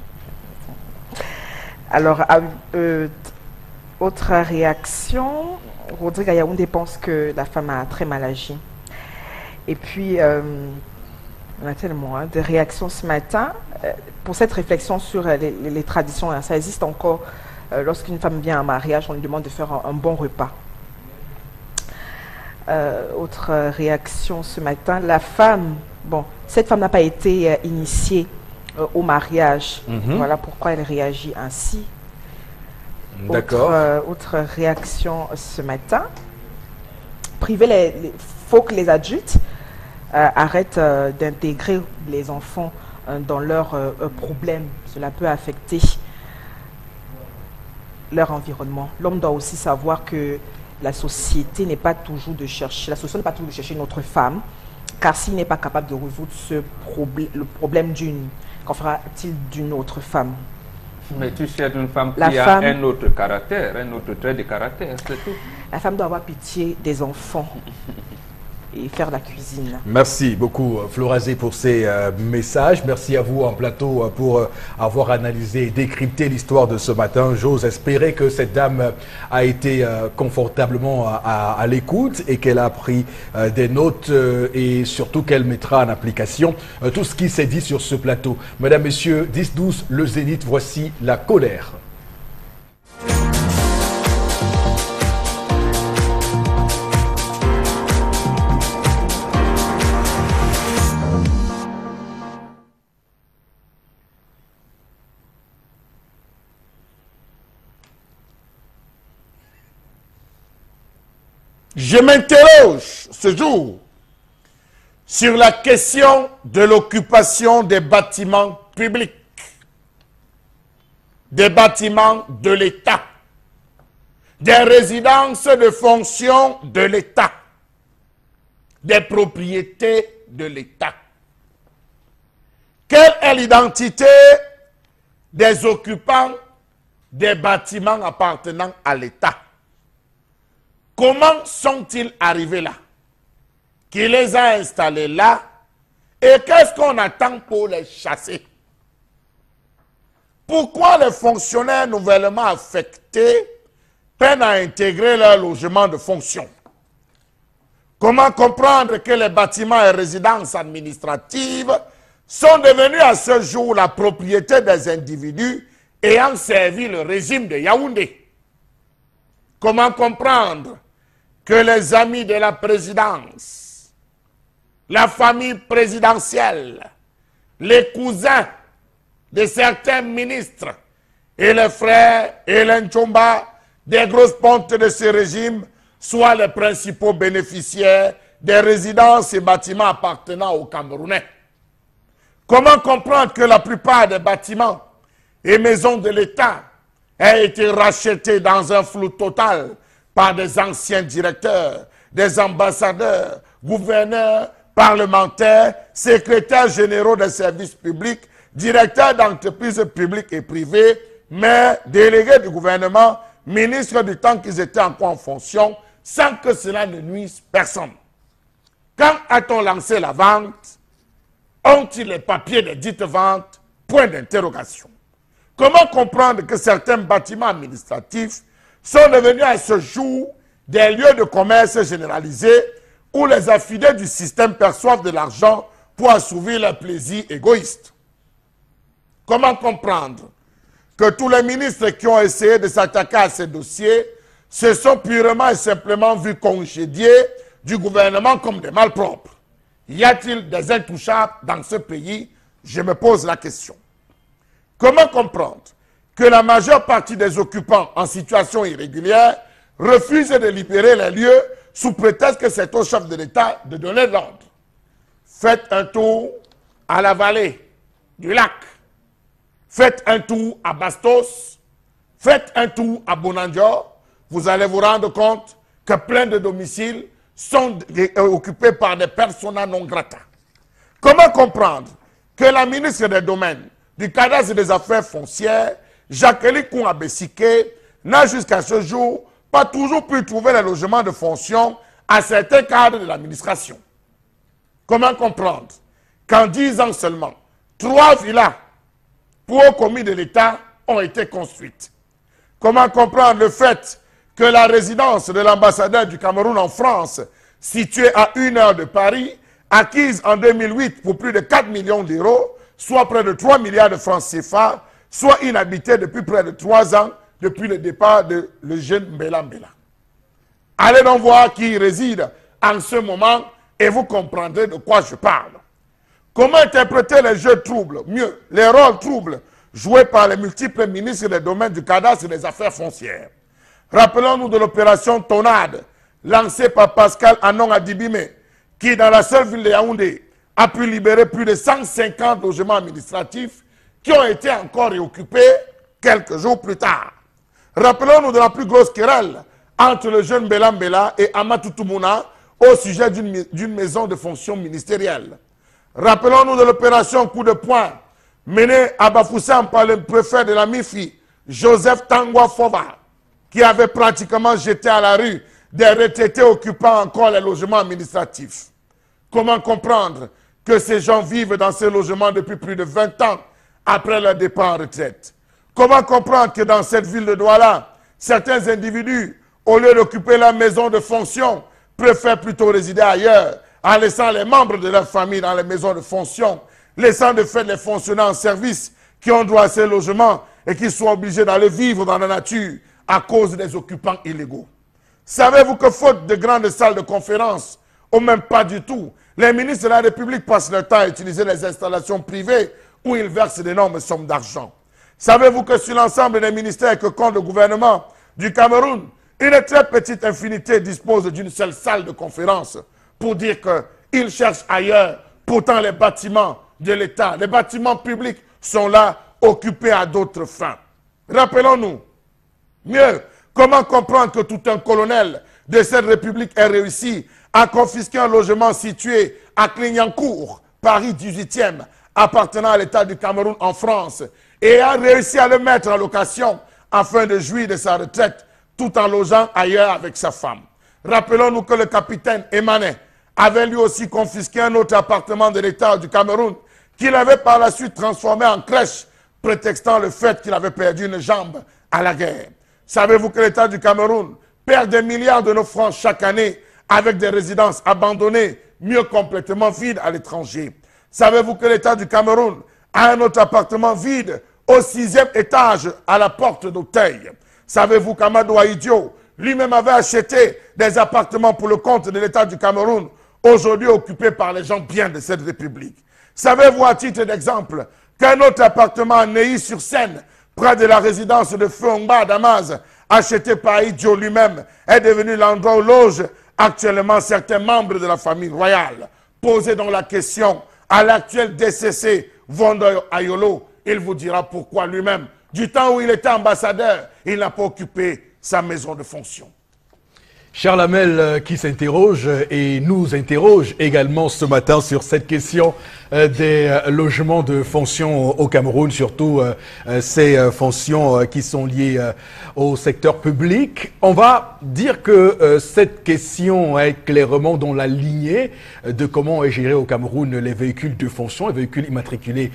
Speaker 3: Alors, autre réaction, Rodrigue Ayaoundé pense que la femme a très mal agi. Et puis, on a tellement de réactions ce matin. Pour cette réflexion sur les traditions, ça existe encore. Lorsqu'une femme vient en mariage, on lui demande de faire un bon repas. Autre réaction ce matin, la femme, cette femme n'a pas été initiée au mariage. Voilà pourquoi elle réagit ainsi.
Speaker 1: D'accord.
Speaker 3: Autre réaction ce matin, il faut que les adultes arrêtent d'intégrer les enfants dans leurs problèmes. Cela peut affecter leur environnement. L'homme doit aussi savoir que la société n'est pas toujours de chercher, une autre femme, car s'il n'est pas capable de résoudre le problème qu'en fera-t-il d'une autre femme?
Speaker 4: Mais tu cherches une femme qui a un autre caractère, un autre trait de caractère, c'est tout. La
Speaker 3: femme doit avoir pitié des enfants et faire la cuisine.
Speaker 1: Merci beaucoup Flora Zé pour ces messages. Merci à vous en plateau pour avoir analysé et décrypté l'histoire de ce matin. J'ose espérer que cette dame a été confortablement à l'écoute et qu'elle a pris des notes et surtout qu'elle mettra en application tout ce qui s'est dit sur ce plateau. Mesdames, Messieurs, 10-12, le Zénith, voici la colère.
Speaker 2: Je m'interroge ce jour sur la question de l'occupation des bâtiments publics, des bâtiments de l'État, des résidences de fonction de l'État, des propriétés de l'État. Quelle est l'identité des occupants des bâtiments appartenant à l'État? Comment sont-ils arrivés là? Qui les a installés là? Et qu'est-ce qu'on attend pour les chasser? Pourquoi les fonctionnaires nouvellement affectés peinent à intégrer leur logement de fonction? Comment comprendre que les bâtiments et résidences administratives sont devenus à ce jour la propriété des individus ayant servi le régime de Yaoundé. Comment comprendre que les amis de la présidence, la famille présidentielle, les cousins de certains ministres et les frères et l'Nchomba des grosses pontes de ce régime soient les principaux bénéficiaires des résidences et bâtiments appartenant aux Camerounais? Comment comprendre que la plupart des bâtiments et maisons de l'État aient été rachetés dans un flou total par des anciens directeurs, des ambassadeurs, gouverneurs, parlementaires, secrétaires généraux des services publics, directeurs d'entreprises publiques et privées, maires, délégués du gouvernement, ministres du temps qu'ils étaient encore en fonction, sans que cela ne nuise personne? Quand a-t-on lancé la vente? Ont-ils les papiers des dites ventes? Point d'interrogation. Comment comprendre que certains bâtiments administratifs sont devenus à ce jour des lieux de commerce généralisés où les affidés du système perçoivent de l'argent pour assouvir leurs plaisirs égoïstes? Comment comprendre que tous les ministres qui ont essayé de s'attaquer à ces dossiers se sont purement et simplement vus congédiés du gouvernement comme des malpropres? Y a-t-il des intouchables dans ce pays? Je me pose la question. Comment comprendre que la majeure partie des occupants en situation irrégulière refusent de libérer les lieux sous prétexte que c'est au chef de l'État de donner l'ordre? Faites un tour à la vallée du lac. Faites un tour à Bastos. Faites un tour à Bonandior. Vous allez vous rendre compte que plein de domiciles sont occupés par des persona non grata. Comment comprendre que la ministre des Domaines, du Cadastre des Affaires foncières, Jacqueline Kouna-Bessiké, n'a jusqu'à ce jour pas toujours pu trouver les logements de fonction à certains cadres de l'administration? Comment comprendre qu'en 10 ans seulement, 3 villas pour hauts commis de l'État ont été construites? Comment comprendre le fait que la résidence de l'ambassadeur du Cameroun en France, située à 1 heure de Paris, acquise en 2008 pour plus de 4 millions d'euros, soit près de 3 milliards de francs CFA, soit inhabitée depuis près de 3 ans, depuis le départ de le jeune Mbela Mbela? Allez donc voir qui y réside en ce moment et vous comprendrez de quoi je parle. Comment interpréter les jeux troubles, mieux, les rôles troubles joués par les multiples ministres des domaines du cadastre et des affaires foncières? Rappelons-nous de l'opération Tonade, lancée par Pascal Anon Adibime, qui, dans la seule ville de Yaoundé, a pu libérer plus de 150 logements administratifs qui ont été encore réoccupés quelques jours plus tard. Rappelons-nous de la plus grosse querelle entre le jeune Mbela Mbela et Amatou Toumouna au sujet d'une maison de fonction ministérielle. Rappelons-nous de l'opération coup de poing menée à Bafoussam par le préfet de la MIFI, Joseph Tangwa Fova, qui avait pratiquement jeté à la rue des retraités occupant encore les logements administratifs. Comment comprendre que ces gens vivent dans ces logements depuis plus de 20 ans après leur départ en retraite? Comment comprendre que dans cette ville de Douala, certains individus, au lieu d'occuper leur maison de fonction, préfèrent plutôt résider ailleurs, en laissant les membres de leur famille dans les maisons de fonction, laissant de fait les fonctionnaires en service qui ont droit à ces logements et qui sont obligés d'aller vivre dans la nature à cause des occupants illégaux? Savez-vous que faute de grandes salles de conférence, ou même pas du tout, les ministres de la République passent leur temps à utiliser les installations privées où ils versent d'énormes sommes d'argent? Savez-vous que sur l'ensemble des ministères que compte le gouvernement du Cameroun, une très petite infinité dispose d'une seule salle de conférence pour dire qu'ils cherchent ailleurs? Pourtant, les bâtiments de l'État, les bâtiments publics sont là, occupés à d'autres fins. Rappelons-nous, mieux, comment comprendre que tout un colonel de cette République ait réussi à confisquer un logement situé à Clignancourt, Paris 18e, appartenant à l'État du Cameroun en France, et a réussi à le mettre en location afin de jouir de sa retraite tout en logeant ailleurs avec sa femme? Rappelons-nous que le capitaine Emanet avait lui aussi confisqué un autre appartement de l'État du Cameroun qu'il avait par la suite transformé en crèche, prétextant le fait qu'il avait perdu une jambe à la guerre. Savez-vous que l'État du Cameroun perd des milliards de nos francs chaque année avec des résidences abandonnées, mieux complètement vides à l'étranger? Savez-vous que l'État du Cameroun a un autre appartement vide au 6e étage à la porte d'Auteuil. Savez-vous qu'Amadou Ahidjo lui-même avait acheté des appartements pour le compte de l'État du Cameroun, aujourd'hui occupés par les gens bien de cette République? Savez-vous, à titre d'exemple, qu'un autre appartement à Neuilly-sur-Seine, près de la résidence de Fongba Damas, acheté par Ahidjo lui-même, est devenu l'endroit où logent actuellement certains membres de la famille royale? Posez donc la question à l'actuel DCC, Vondo Ayolo. Il vous dira pourquoi lui-même, du temps où il était ambassadeur, il n'a pas occupé sa maison de fonction.
Speaker 1: Charles Hamel qui s'interroge et nous interroge également ce matin sur cette question des logements de fonction au Cameroun, surtout ces fonctions qui sont liées au secteur public. On va dire que cette question est clairement dans la lignée de comment est géré au Cameroun les véhicules de fonction, les véhicules immatriculés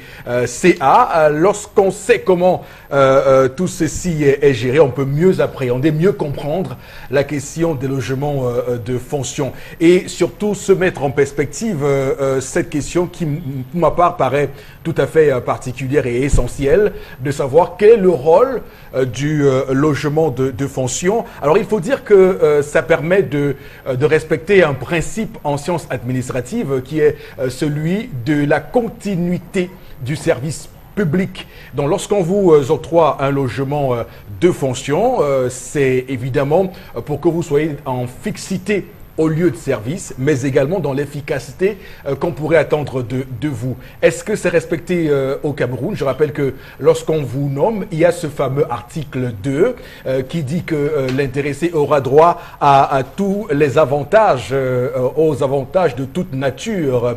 Speaker 1: CA. Lorsqu'on sait comment tout ceci est géré, on peut mieux appréhender, mieux comprendre la question des logements de fonction et surtout se mettre en perspective cette question qui, pour ma part, paraît tout à fait particulière et essentielle de savoir quel est le rôle du logement de fonction. Alors il faut dire que ça permet de respecter un principe en sciences administratives qui est celui de la continuité du service public. Donc lorsqu'on vous octroie un logement de fonction, c'est évidemment pour que vous soyez en fixité au lieu de service, mais également dans l'efficacité qu'on pourrait attendre de vous. Est-ce que c'est respecté au Cameroun? Je rappelle que lorsqu'on vous nomme, il y a ce fameux article 2 qui dit que l'intéressé aura droit à tous les avantages, aux avantages de toute nature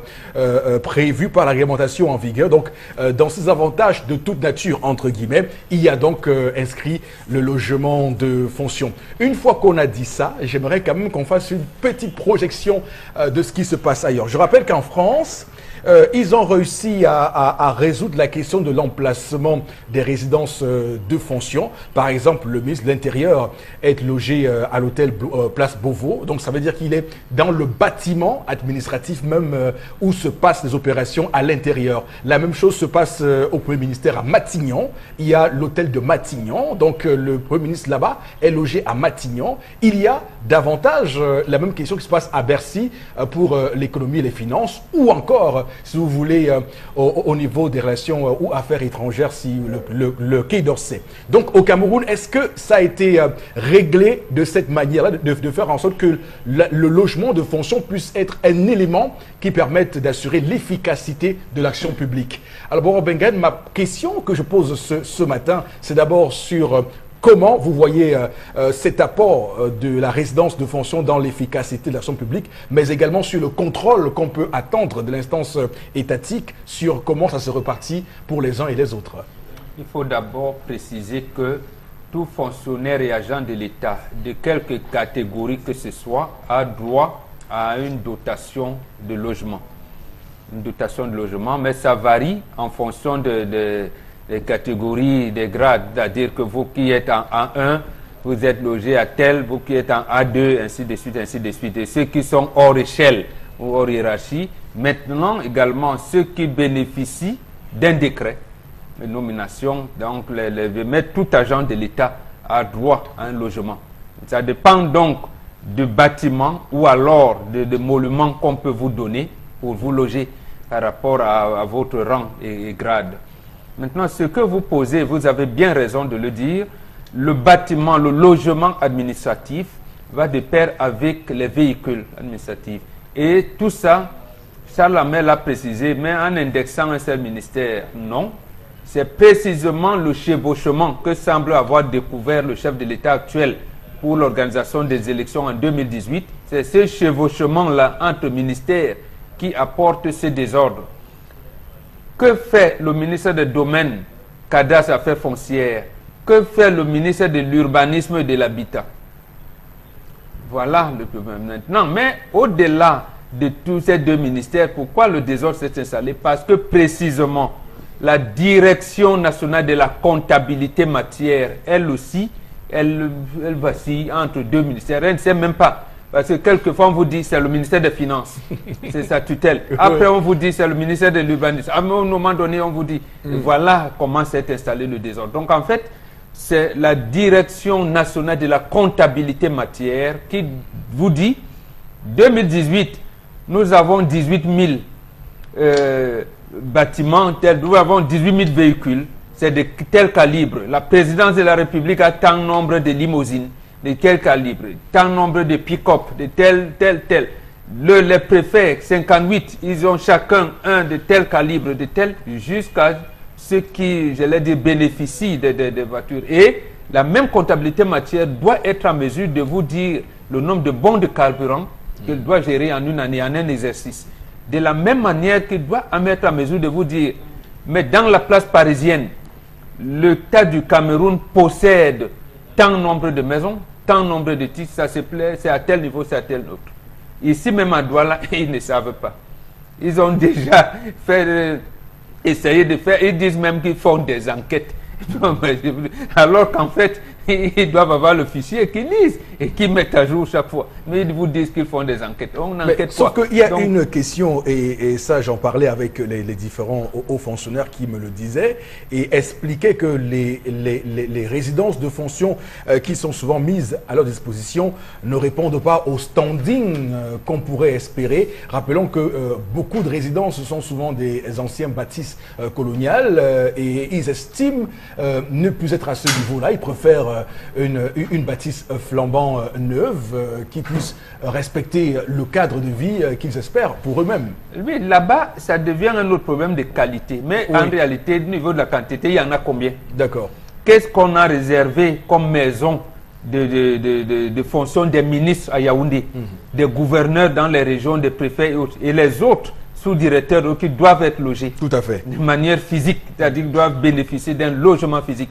Speaker 1: prévus par la réglementation en vigueur. Donc, dans ces avantages de toute nature, entre guillemets, il y a donc inscrit le logement de fonction. Une fois qu'on a dit ça, j'aimerais quand même qu'on fasse une petite projection de ce qui se passe ailleurs. Je rappelle qu'en France, ils ont réussi à résoudre la question de l'emplacement des résidences de fonction. Par exemple, le ministre de l'Intérieur est logé à l'hôtel Place Beauvau. Donc, ça veut dire qu'il est dans le bâtiment administratif même où se passent les opérations à l'intérieur. La même chose se passe au Premier ministère à Matignon. Il y a l'hôtel de Matignon. Donc, le Premier ministre là-bas est logé à Matignon. Il y a davantage la même question qui se passe à Bercy pour l'économie et les finances, ou encore si vous voulez, au niveau des relations ou affaires étrangères, si le Quai d'Orsay. Donc, au Cameroun, est-ce que ça a été réglé de cette manière-là, de faire en sorte que le logement de fonction puisse être un élément qui permette d'assurer l'efficacité de l'action publique? Alors, Boro Bengen, ma question que je pose ce matin, c'est d'abord sur comment vous voyez cet apport de la résidence de fonction dans l'efficacité de l'action publique, mais également sur le contrôle qu'on peut attendre de l'instance étatique sur comment ça se repartit pour les uns et les autres?
Speaker 4: Il faut d'abord préciser que tout fonctionnaire et agent de l'État, de quelque catégorie que ce soit, a droit à une dotation de logement. Une dotation de logement, mais ça varie en fonction des catégories, des grades, c'est-à-dire que vous qui êtes en A1, vous êtes logé à tel, vous qui êtes en A2, ainsi de suite, ainsi de suite. Et ceux qui sont hors échelle ou hors hiérarchie, maintenant également ceux qui bénéficient d'un décret de nomination, donc mais tout agent de l'État a droit à un logement. Ça dépend donc du bâtiment ou alors de monuments qu'on peut vous donner pour vous loger par rapport à votre rang et grade. Maintenant, ce que vous posez, vous avez bien raison de le dire, le bâtiment, le logement administratif va de pair avec les véhicules administratifs. Et tout ça, Charles Hamel l'a précisé, mais en indexant un seul ministère, non. C'est précisément le chevauchement que semble avoir découvert le chef de l'État actuel pour l'organisation des élections en 2018. C'est ce chevauchement-là entre ministères qui apporte ce désordre. Que fait le ministère des Domaines, Cadastre, Affaires foncières? Que fait le ministère de l'Urbanisme et de l'Habitat? Voilà le problème maintenant. Mais au-delà de tous ces deux ministères, pourquoi le désordre s'est installé? Parce que précisément, la Direction nationale de la comptabilité matière, elle aussi, elle vacille entre deux ministères. Elle ne sait même pas Parce que quelquefois, on vous dit c'est le ministère des Finances, c'est sa tutelle. Après, on vous dit c'est le ministère de l'Urbanisme. À un moment donné, on vous dit voilà comment s'est installé le désordre. Donc, en fait, c'est la Direction nationale de la comptabilité matière qui vous dit 2018, nous avons 18 000 bâtiments, nous avons 18 000 véhicules, c'est de tel calibre. La présidence de la République a tant nombre de limousines, de quel calibre, tant nombre de pick-up, de tel. Les préfets, 58, ils ont chacun un de tel calibre, de tel, jusqu'à ceux qui, je l'ai dit, bénéficient des voitures. Et la même comptabilité matière doit être en mesure de vous dire le nombre de bons de carburant qu'il doit gérer en une année, en un exercice. De la même manière qu'il doit être en mesure de vous dire, mais dans la place parisienne, l'État du Cameroun possède tant nombre de maisons, tant nombre de titres, ça se plaît, c'est à tel niveau, c'est à tel autre. Ici même à Douala, ils ne savent pas. Ils ont déjà essayé de faire, ils disent même qu'ils font des enquêtes. Alors qu'en fait, ils doivent avoir le fichier qu'ils lisent et qu'ils mettent à jour chaque fois. Mais ils vous disent qu'ils font des enquêtes. On enquête
Speaker 1: sauf
Speaker 4: quoi?
Speaker 1: qu'il y a une question, et ça j'en parlais avec les différents hauts fonctionnaires qui me le disaient, et expliquaient que les résidences de fonction qui sont souvent mises à leur disposition ne répondent pas au standing qu'on pourrait espérer. Rappelons que beaucoup de résidences sont souvent des anciens bâtisses coloniales et ils estiment ne plus être à ce niveau-là. Ils préfèrent une bâtisse flambant neuve qui puisse respecter le cadre de vie qu'ils espèrent pour eux-mêmes.
Speaker 4: Oui, là-bas, ça devient un autre problème de qualité. Mais en réalité, au niveau de la quantité, il y en a combien?
Speaker 1: D'accord.
Speaker 4: Qu'est-ce qu'on a réservé comme maison de fonction des ministres à Yaoundé, des gouverneurs dans les régions, des préfets et autres, et les autres sous-directeurs qui doivent être logés?
Speaker 1: Tout à fait.
Speaker 4: De manière physique, c'est-à-dire qu'ils doivent bénéficier d'un logement physique.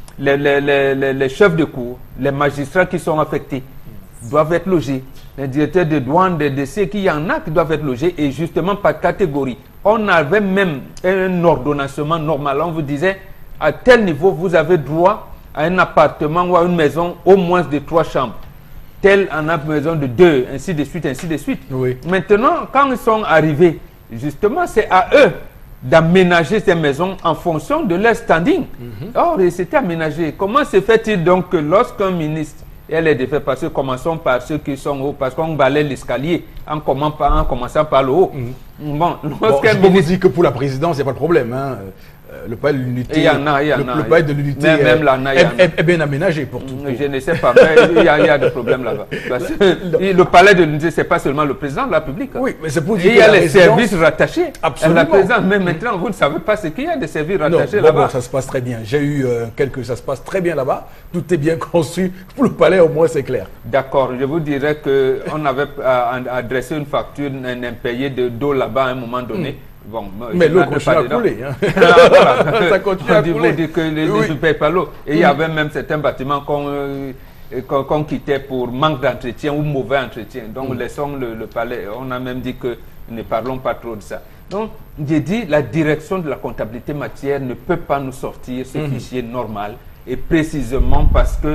Speaker 4: Les chefs de cour, les magistrats qui sont affectés doivent être logés. Les directeurs de douane, des décès, qu'il y en a qui doivent être logés, et justement par catégorie. On avait même un ordonnancement normal. On vous disait, à tel niveau, vous avez droit à un appartement ou à une maison au moins de 3 chambres. Tel en a besoin de 2, ainsi de suite, ainsi de suite.
Speaker 1: Oui.
Speaker 4: Maintenant, quand ils sont arrivés, justement, c'est à eux d'aménager ces maisons en fonction de leur standing. Or, c'était aménagé. Comment se fait-il donc que lorsqu'un ministre, elle est défaite, parce que commençons par ceux qui sont hauts, parce qu'on balaie l'escalier en commençant par le haut. Bon,
Speaker 1: je peux vous dire que pour la présidence, il n'y a pas de problème. Hein. Le palais de l'unité, le palais de l'unité est bien aménagé pour tout.
Speaker 4: Je ne sais pas, mais il y a des problèmes là-bas. Le palais de l'unité, ce n'est pas seulement le président de la République.
Speaker 1: Oui, mais c'est pour dire
Speaker 4: il y a les services rattachés à la présidence. Mais maintenant, vous ne savez pas ce qu'il y a des services rattachés là-bas.
Speaker 1: Bon, ça se passe très bien. J'ai eu ça se passe très bien là-bas. Tout est bien conçu. Pour le palais, au moins, c'est clair.
Speaker 4: D'accord. Je vous dirais qu'on avait adressé une facture impayée d'eau là-bas à un moment donné. Bon,
Speaker 1: mais l'eau continue à couler. Hein. Ça continue à couler.
Speaker 4: On dit que les ne payent pas l'eau. Et il y avait même certains bâtiments qu'on quittait pour manque d'entretien ou mauvais entretien. Donc laissons le palais. On a même dit que ne parlons pas trop de ça. Donc j'ai dit la direction de la comptabilité matière ne peut pas nous sortir ce fichier normal. Et précisément parce que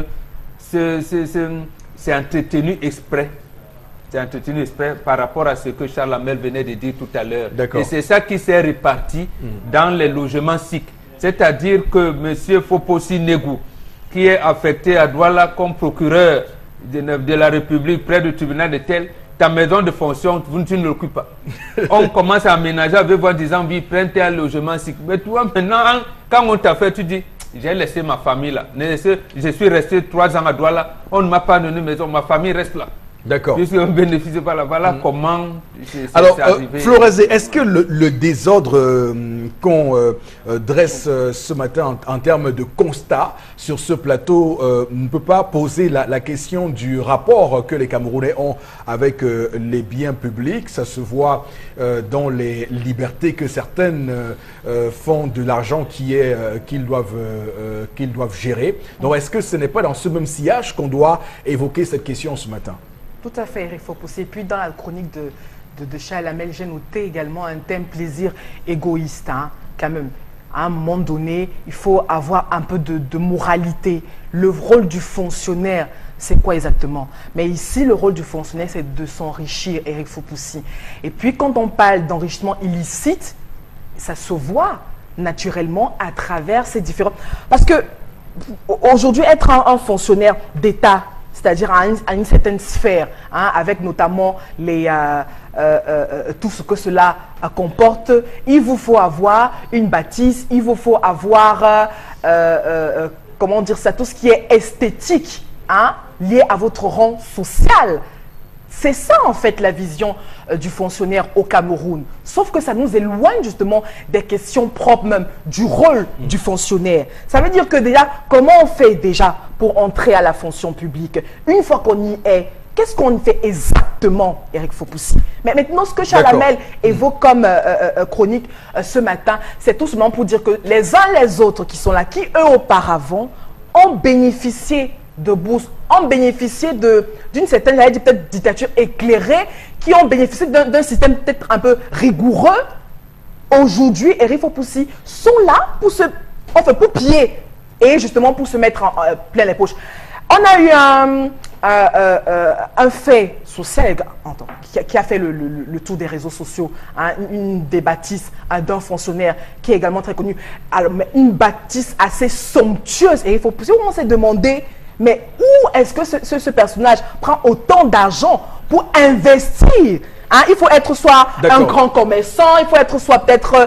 Speaker 4: c'est entretenu exprès. C'est entretenu exprès par rapport à ce que Charles Hamel venait de dire tout à l'heure. Et c'est ça qui s'est réparti dans les logements SIC. C'est-à-dire que M. Fopossi Negou, qui est affecté à Douala comme procureur de la République près du tribunal de tel, ta maison de fonction, tu ne l'occupes pas. On commence à aménager avec vous en disant, oui, prends tel logement SIC. Mais toi, maintenant, quand on t'a fait, tu dis, j'ai laissé ma famille là. Je suis resté 3 ans à Douala. On ne m'a pas donné maison, ma famille reste là.
Speaker 1: D'accord.
Speaker 4: Puisqu'on ne bénéficie pas là. Voilà comment c'est
Speaker 1: arrivé. Florazé, est-ce que le désordre qu'on dresse ce matin en termes de constat sur ce plateau ne peut pas poser la question du rapport que les Camerounais ont avec les biens publics? Ça se voit dans les libertés que certaines font de l'argent qu'ils doivent gérer. Donc est-ce que ce n'est pas dans ce même sillage qu'on doit évoquer cette question ce matin?
Speaker 3: Tout à fait, Eric Fopossi. Et puis dans la chronique de Charles Hamel, j'ai noté également un thème plaisir égoïste, hein, quand même. À un moment donné, il faut avoir un peu de moralité. Le rôle du fonctionnaire, c'est quoi exactement? Mais ici, le rôle du fonctionnaire, c'est de s'enrichir, Eric Fopoussi. Et puis, quand on parle d'enrichissement illicite, ça se voit naturellement à travers ces différents... Parce que aujourd'hui, être un fonctionnaire d'État, c'est-à-dire à une certaine sphère, hein, avec notamment tout ce que cela comporte, il vous faut avoir une bâtisse, il vous faut avoir, comment dire ça, tout ce qui est esthétique, hein, lié à votre rang social. C'est ça, en fait, la vision du fonctionnaire au Cameroun. Sauf que ça nous éloigne, justement, des questions propres même du rôle du fonctionnaire. Ça veut dire que déjà, comment on fait déjà pour entrer à la fonction publique? Une fois qu'on y est, qu'est-ce qu'on fait exactement, Eric Fopoussi? Mais maintenant, ce que Charles Hamel évoque comme chronique ce matin, c'est tout simplement pour dire que les uns les autres qui sont là, qui eux auparavant ont bénéficié de bourses, ont bénéficié d'une certaine peut-être dictature éclairée, qui ont bénéficié d'un système peut-être un peu rigoureux. Aujourd'hui, Eric Fopoussi sont là pour piller et justement pour se mettre plein les poches. On a eu un fait social qui a fait le tour des réseaux sociaux, hein, une des bâtisses d'un fonctionnaire qui est également très connu. Alors, mais une bâtisse assez somptueuse. Et il faut on s'est demandé, mais où est-ce que ce personnage prend autant d'argent pour investir? Hein, il faut être soit un grand commerçant, il faut être soit peut-être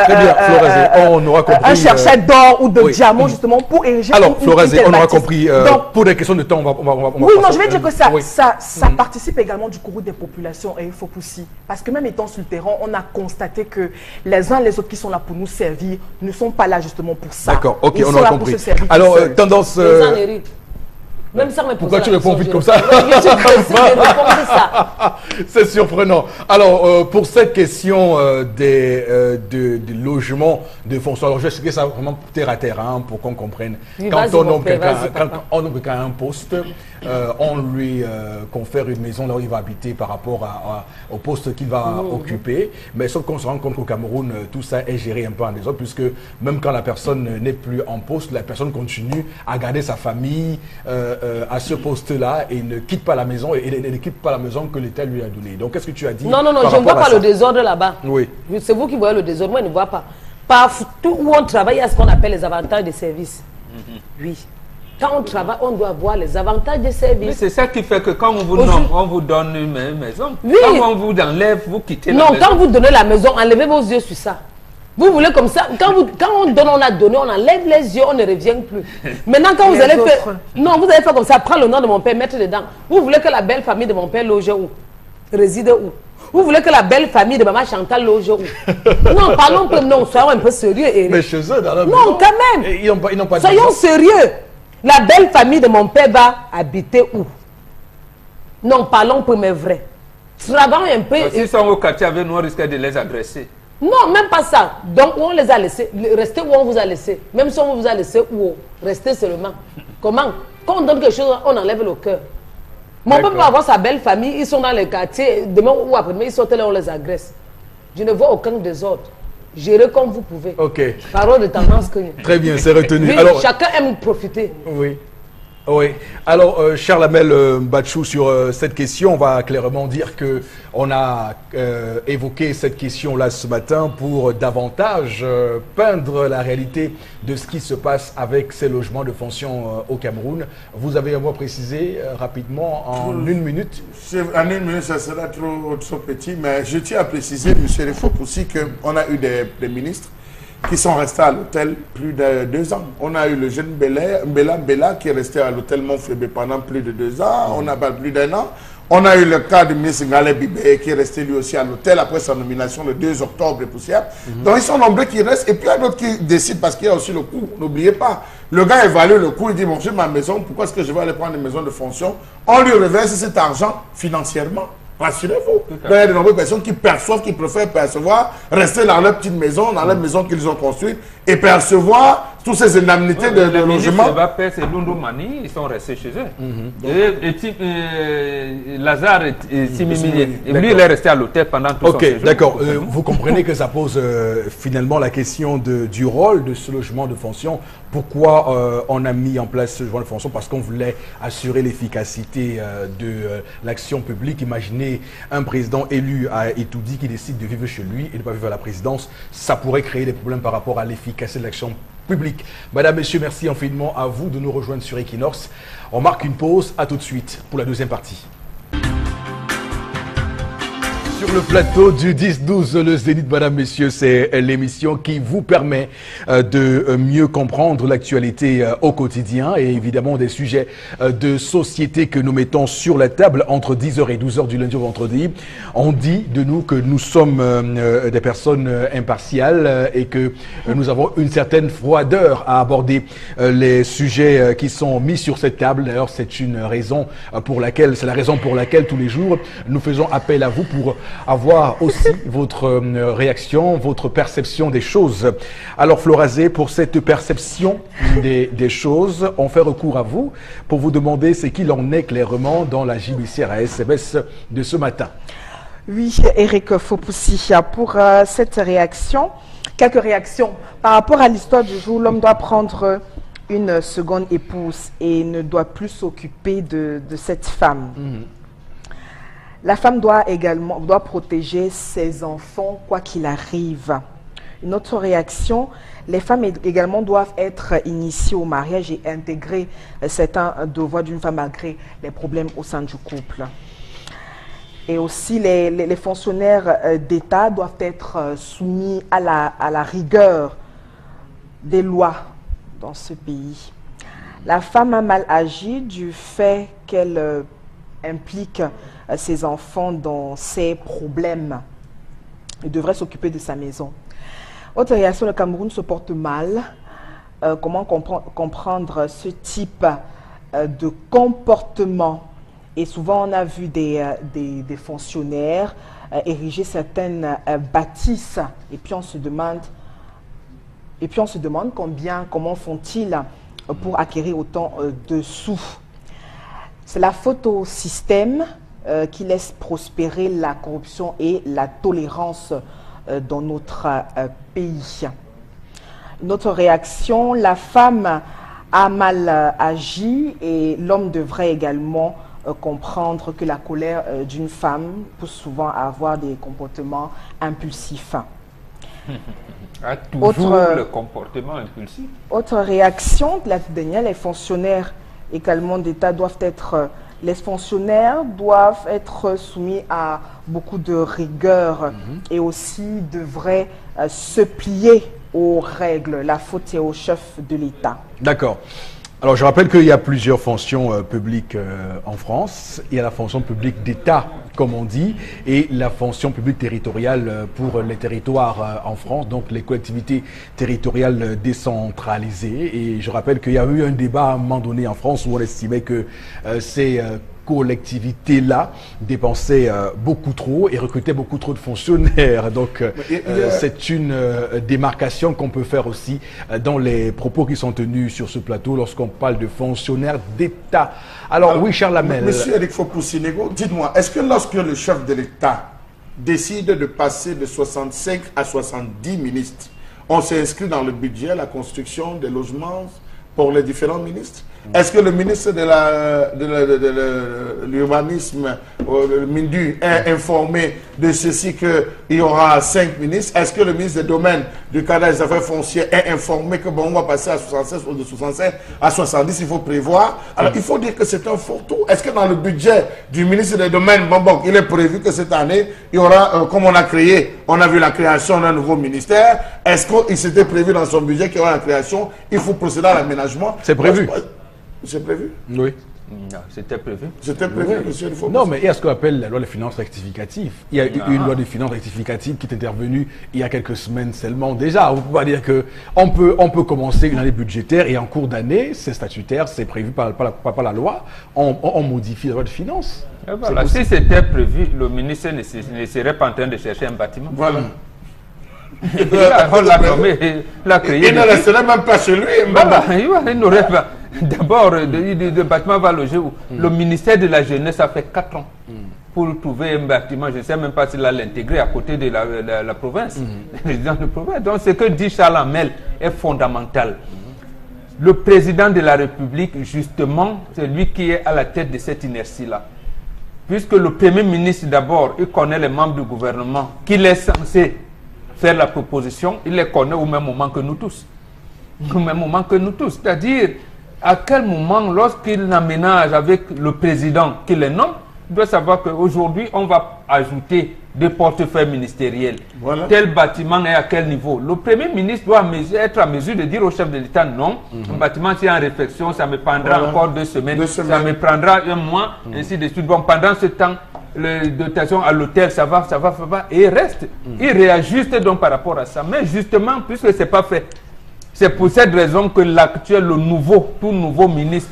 Speaker 3: un chercheur d'or ou de diamants, justement, pour ériger
Speaker 1: alors, Florazé, on aura compris. Donc, pour des questions de temps, on va
Speaker 3: oui, non, je vais dire que ça participe également du courroux des populations, et il faut aussi. Parce que même étant sur le terrain, on a constaté que les uns les autres qui sont là pour nous servir ne sont pas là justement pour ça.
Speaker 1: D'accord, ok, on aura compris. Alors, tendance...
Speaker 5: Même ça,
Speaker 1: pourquoi tu réponds vite comme ça? C'est surprenant. Alors, pour cette question des logements de fonction, alors je sais que ça vraiment terre à terre, hein, pour qu'on comprenne. Oui, quand on nomme quelqu'un à un poste, on lui confère une maison là où il va habiter par rapport au poste qu'il va occuper. Mais sauf qu'on se rend compte qu'au Cameroun, tout ça est géré un peu en désordre, puisque même quand la personne n'est plus en poste, la personne continue à garder sa famille à ce poste-là et ne quitte pas la maison et ne quitte pas la maison que l'État lui a donnée. Donc, qu'est-ce que tu as dit?
Speaker 5: Non, je ne vois pas le désordre là-bas.
Speaker 1: Oui.
Speaker 5: C'est vous qui voyez le désordre, moi je ne vois pas. Partout où on travaille, il y a ce qu'on appelle les avantages de service. Oui. Quand on travaille, on doit avoir les avantages de service.
Speaker 4: Mais c'est ça qui fait que quand on vous donne une maison,
Speaker 5: oui.
Speaker 4: Quand on vous enlève, vous quittez la maison.
Speaker 5: Non, quand vous donnez la maison, enlevez vos yeux sur ça. Vous voulez comme ça, quand on donne, on a donné, on enlève les yeux, on ne revient plus. Maintenant, quand vous allez faire... Non, vous allez faire comme ça, prendre le nom de mon père, mettre dedans. Vous voulez que la belle famille de mon père loge où? Réside où? Vous voulez que la belle famille de maman Chantal loge où? Non, parlons peu, non, soyons un peu sérieux. Eric.
Speaker 1: Mais chez eux, dans la maison...
Speaker 5: Non, quand même.
Speaker 1: Ils n'ont pas
Speaker 5: soyons sérieux. La belle famille de mon père va habiter où? Non, parlons peu, mais vrai. Travaillons un peu...
Speaker 4: S'ils sont au quartier avec nous, on risque de les agresser.
Speaker 5: Non, même pas ça. Donc, on les a laissés. Restez où on vous a laissé. Même si on vous a laissé où? Restez seulement. Comment? Quand on donne quelque chose, on enlève le cœur. Mon père peut avoir sa belle famille. Ils sont dans les quartiers. Demain ou après-demain, ils sortent là, on les agresse. Je ne vois aucun désordre. Gérez comme vous pouvez.
Speaker 1: Ok.
Speaker 5: Parole de tendance que...
Speaker 1: Très bien, c'est retenu.
Speaker 5: Oui, alors, chacun aime profiter.
Speaker 1: Oui. Oui. Alors, Charles Hamel Batchou, sur cette question, on va clairement dire qu'on a évoqué cette question-là ce matin pour davantage peindre la réalité de ce qui se passe avec ces logements de fonction au Cameroun. Vous avez un mot précisé rapidement en une minute?
Speaker 2: En une minute, ça sera trop petit, mais je tiens à préciser, M. Fopoussi, qu'on a eu des ministres qui sont restés à l'hôtel plus de 2 ans. On a eu le jeune Bella qui est resté à l'hôtel Montflébé pendant plus de 2 ans. On a pas plus d'1 an. On a eu le cas du ministre Ngalé Bibé qui est resté lui aussi à l'hôtel après sa nomination le 2 octobre et poussière. Donc ils sont nombreux qui restent. Et puis il y a d'autres qui décident parce qu'il y a aussi le coût. N'oubliez pas, le gars évalue le coût, il dit bon, j'ai ma maison, pourquoi est-ce que je vais aller prendre une maison de fonction? On lui reverse cet argent financièrement. Rassurez-vous. Il y a de nombreuses personnes qui perçoivent, qui préfèrent percevoir, rester dans leur petite maison, dans leur maison qu'ils ont construite, et percevoir toutes ces indemnités de logement.
Speaker 4: Le ministre Mbappé, c'est Lundu Mani, ils sont restés chez eux. Et Lazare et Simimi, lui, il est resté à l'hôtel pendant tout son séjour.
Speaker 1: Ok, d'accord. Vous comprenez que ça pose finalement la question du rôle de ce logement de fonction. Pourquoi on a mis en place ce logement de fonction? Parce qu'on voulait assurer l'efficacité de l'action publique. Imaginez un président élu à Etoudi qui décide de vivre chez lui et de ne pas vivre à la présidence. Ça pourrait créer des problèmes par rapport à l'efficacité de l'action publique. Madame, Messieurs, merci infiniment à vous de nous rejoindre sur Equinox. On marque une pause. À tout de suite pour la deuxième partie. Sur le plateau du 10-12, le Zénith, Madame, Messieurs, c'est l'émission qui vous permet de mieux comprendre l'actualité au quotidien et évidemment des sujets de société que nous mettons sur la table entre 10h et 12h du lundi au vendredi. On dit de nous que nous sommes des personnes impartiales et que nous avons une certaine froideur à aborder les sujets qui sont mis sur cette table. D'ailleurs, c'est la raison pour laquelle tous les jours nous faisons appel à vous pour avoir aussi votre réaction, votre perception des choses. Alors Florazé, pour cette perception des choses, on fait recours à vous pour vous demander ce qu'il en est clairement dans la JBCRS SMS de ce matin.
Speaker 3: Oui, Eric Fopoussi, pour cette réaction, quelques réactions. Par rapport à l'histoire du jour, l'homme doit prendre une seconde épouse et ne doit plus s'occuper de cette femme. La femme doit protéger ses enfants quoi qu'il arrive. Une autre réaction, les femmes également doivent être initiées au mariage et intégrer certains devoirs d'une femme malgré les problèmes au sein du couple. Et aussi, les fonctionnaires d'État doivent être soumis à la rigueur des lois dans ce pays. La femme a mal agi du fait qu'elle implique ses enfants dans ses problèmes. Il devrait s'occuper de sa maison. Autre réaction, le Cameroun se porte mal. Comment comprendre ce type de comportement? Et souvent, on a vu des fonctionnaires ériger certaines bâtisses. Et puis, on se demande comment font-ils pour acquérir autant de sous. C'est la faute au système qui laisse prospérer la corruption et la tolérance dans notre pays. Une autre réaction, la femme a mal agi et l'homme devrait également comprendre que la colère d'une femme pousse souvent à avoir des comportements impulsifs.
Speaker 4: Le comportement impulsif.
Speaker 3: Autre réaction, la dernière, les fonctionnaires également d'État les fonctionnaires doivent être soumis à beaucoup de rigueur et aussi devraient se plier aux règles. La faute est au chef de l'État.
Speaker 1: D'accord. Alors, je rappelle qu'il y a plusieurs fonctions publiques en France. Il y a la fonction publique d'État, comme on dit, et la fonction publique territoriale pour les territoires en France, donc les collectivités territoriales décentralisées. Et je rappelle qu'il y a eu un débat à un moment donné en France où on estimait que ces collectivités-là dépensaient beaucoup trop et recrutaient beaucoup trop de fonctionnaires. Donc, c'est une démarcation qu'on peut faire aussi dans les propos qui sont tenus sur ce plateau lorsqu'on parle de fonctionnaires d'État. Alors, oui, Charles Lamel.
Speaker 2: Monsieur Eric Fopoussi-Nego, dites-moi, est-ce que lorsque le chef de l'État décide de passer de 65 à 70 ministres, on s'inscrit dans le budget, la construction des logements pour les différents ministres? Est-ce que le ministre de l'urbanisme, le MINDU, est informé de ceci qu'il y aura 5 ministres? Est-ce que le ministre des Domaines, du cadre des affaires foncières est informé que bon, on va passer à 76 ou de 65 à 70, il faut prévoir? Alors, il faut dire que c'est un fourre-tout. Est-ce que dans le budget du ministre des Domaines, bon, il est prévu que cette année, il y aura, comme on a vu la création d'un nouveau ministère, est-ce qu'il s'était prévu dans son budget qu'il y aura la création? Il faut procéder à l'aménagement.
Speaker 1: C'est prévu.
Speaker 2: C'est prévu?
Speaker 1: Oui.
Speaker 4: Non, c'était prévu.
Speaker 2: C'était prévu,
Speaker 1: Oui.
Speaker 2: monsieur.
Speaker 1: Non, mais il y a ce qu'on appelle la loi de finances rectificative. Il y a une loi de finances rectificative qui est intervenue il y a quelques semaines seulement. Déjà, on ne peut pas dire qu'on peut commencer une année budgétaire et en cours d'année, c'est statutaire, c'est prévu par la loi, on modifie la loi de finances.
Speaker 4: Voilà. Si c'était prévu, le ministre ne serait pas en train de chercher un bâtiment.
Speaker 2: Voilà.
Speaker 4: On l'a nommé, l'a créé.
Speaker 2: Il ne resterait même pas chez lui.
Speaker 4: Voilà, il n'aurait pas. D'abord, le bâtiment va loger où? Le ministère de la Jeunesse a fait 4 ans pour trouver un bâtiment. Je ne sais même pas s'il a l'intégré à côté de la province, résidence de province. Donc, ce que dit Charles Hamel est fondamental. Le président de la République, justement, c'est lui qui est à la tête de cette inertie-là. Puisque le Premier ministre, d'abord, il connaît les membres du gouvernement qu'il est censé faire la proposition, il les connaît au même moment que nous tous. Au même moment que nous tous. C'est-à-dire, à quel moment, lorsqu'il aménage avec le président qui les nomme, il doit savoir qu'aujourd'hui, on va ajouter des portefeuilles ministériels. Voilà. Tel bâtiment est à quel niveau? Le Premier ministre doit être à mesure de dire au chef de l'État, non, un bâtiment qui est en réflexion, ça me prendra encore 2 semaines, ça me prendra 1 mois, ainsi de suite. Bon, pendant ce temps, les dotations à l'hôtel, ça va, et il reste. Il réajuste donc par rapport à ça. Mais justement, puisque ce n'est pas fait, c'est pour cette raison que l'actuel, tout nouveau ministre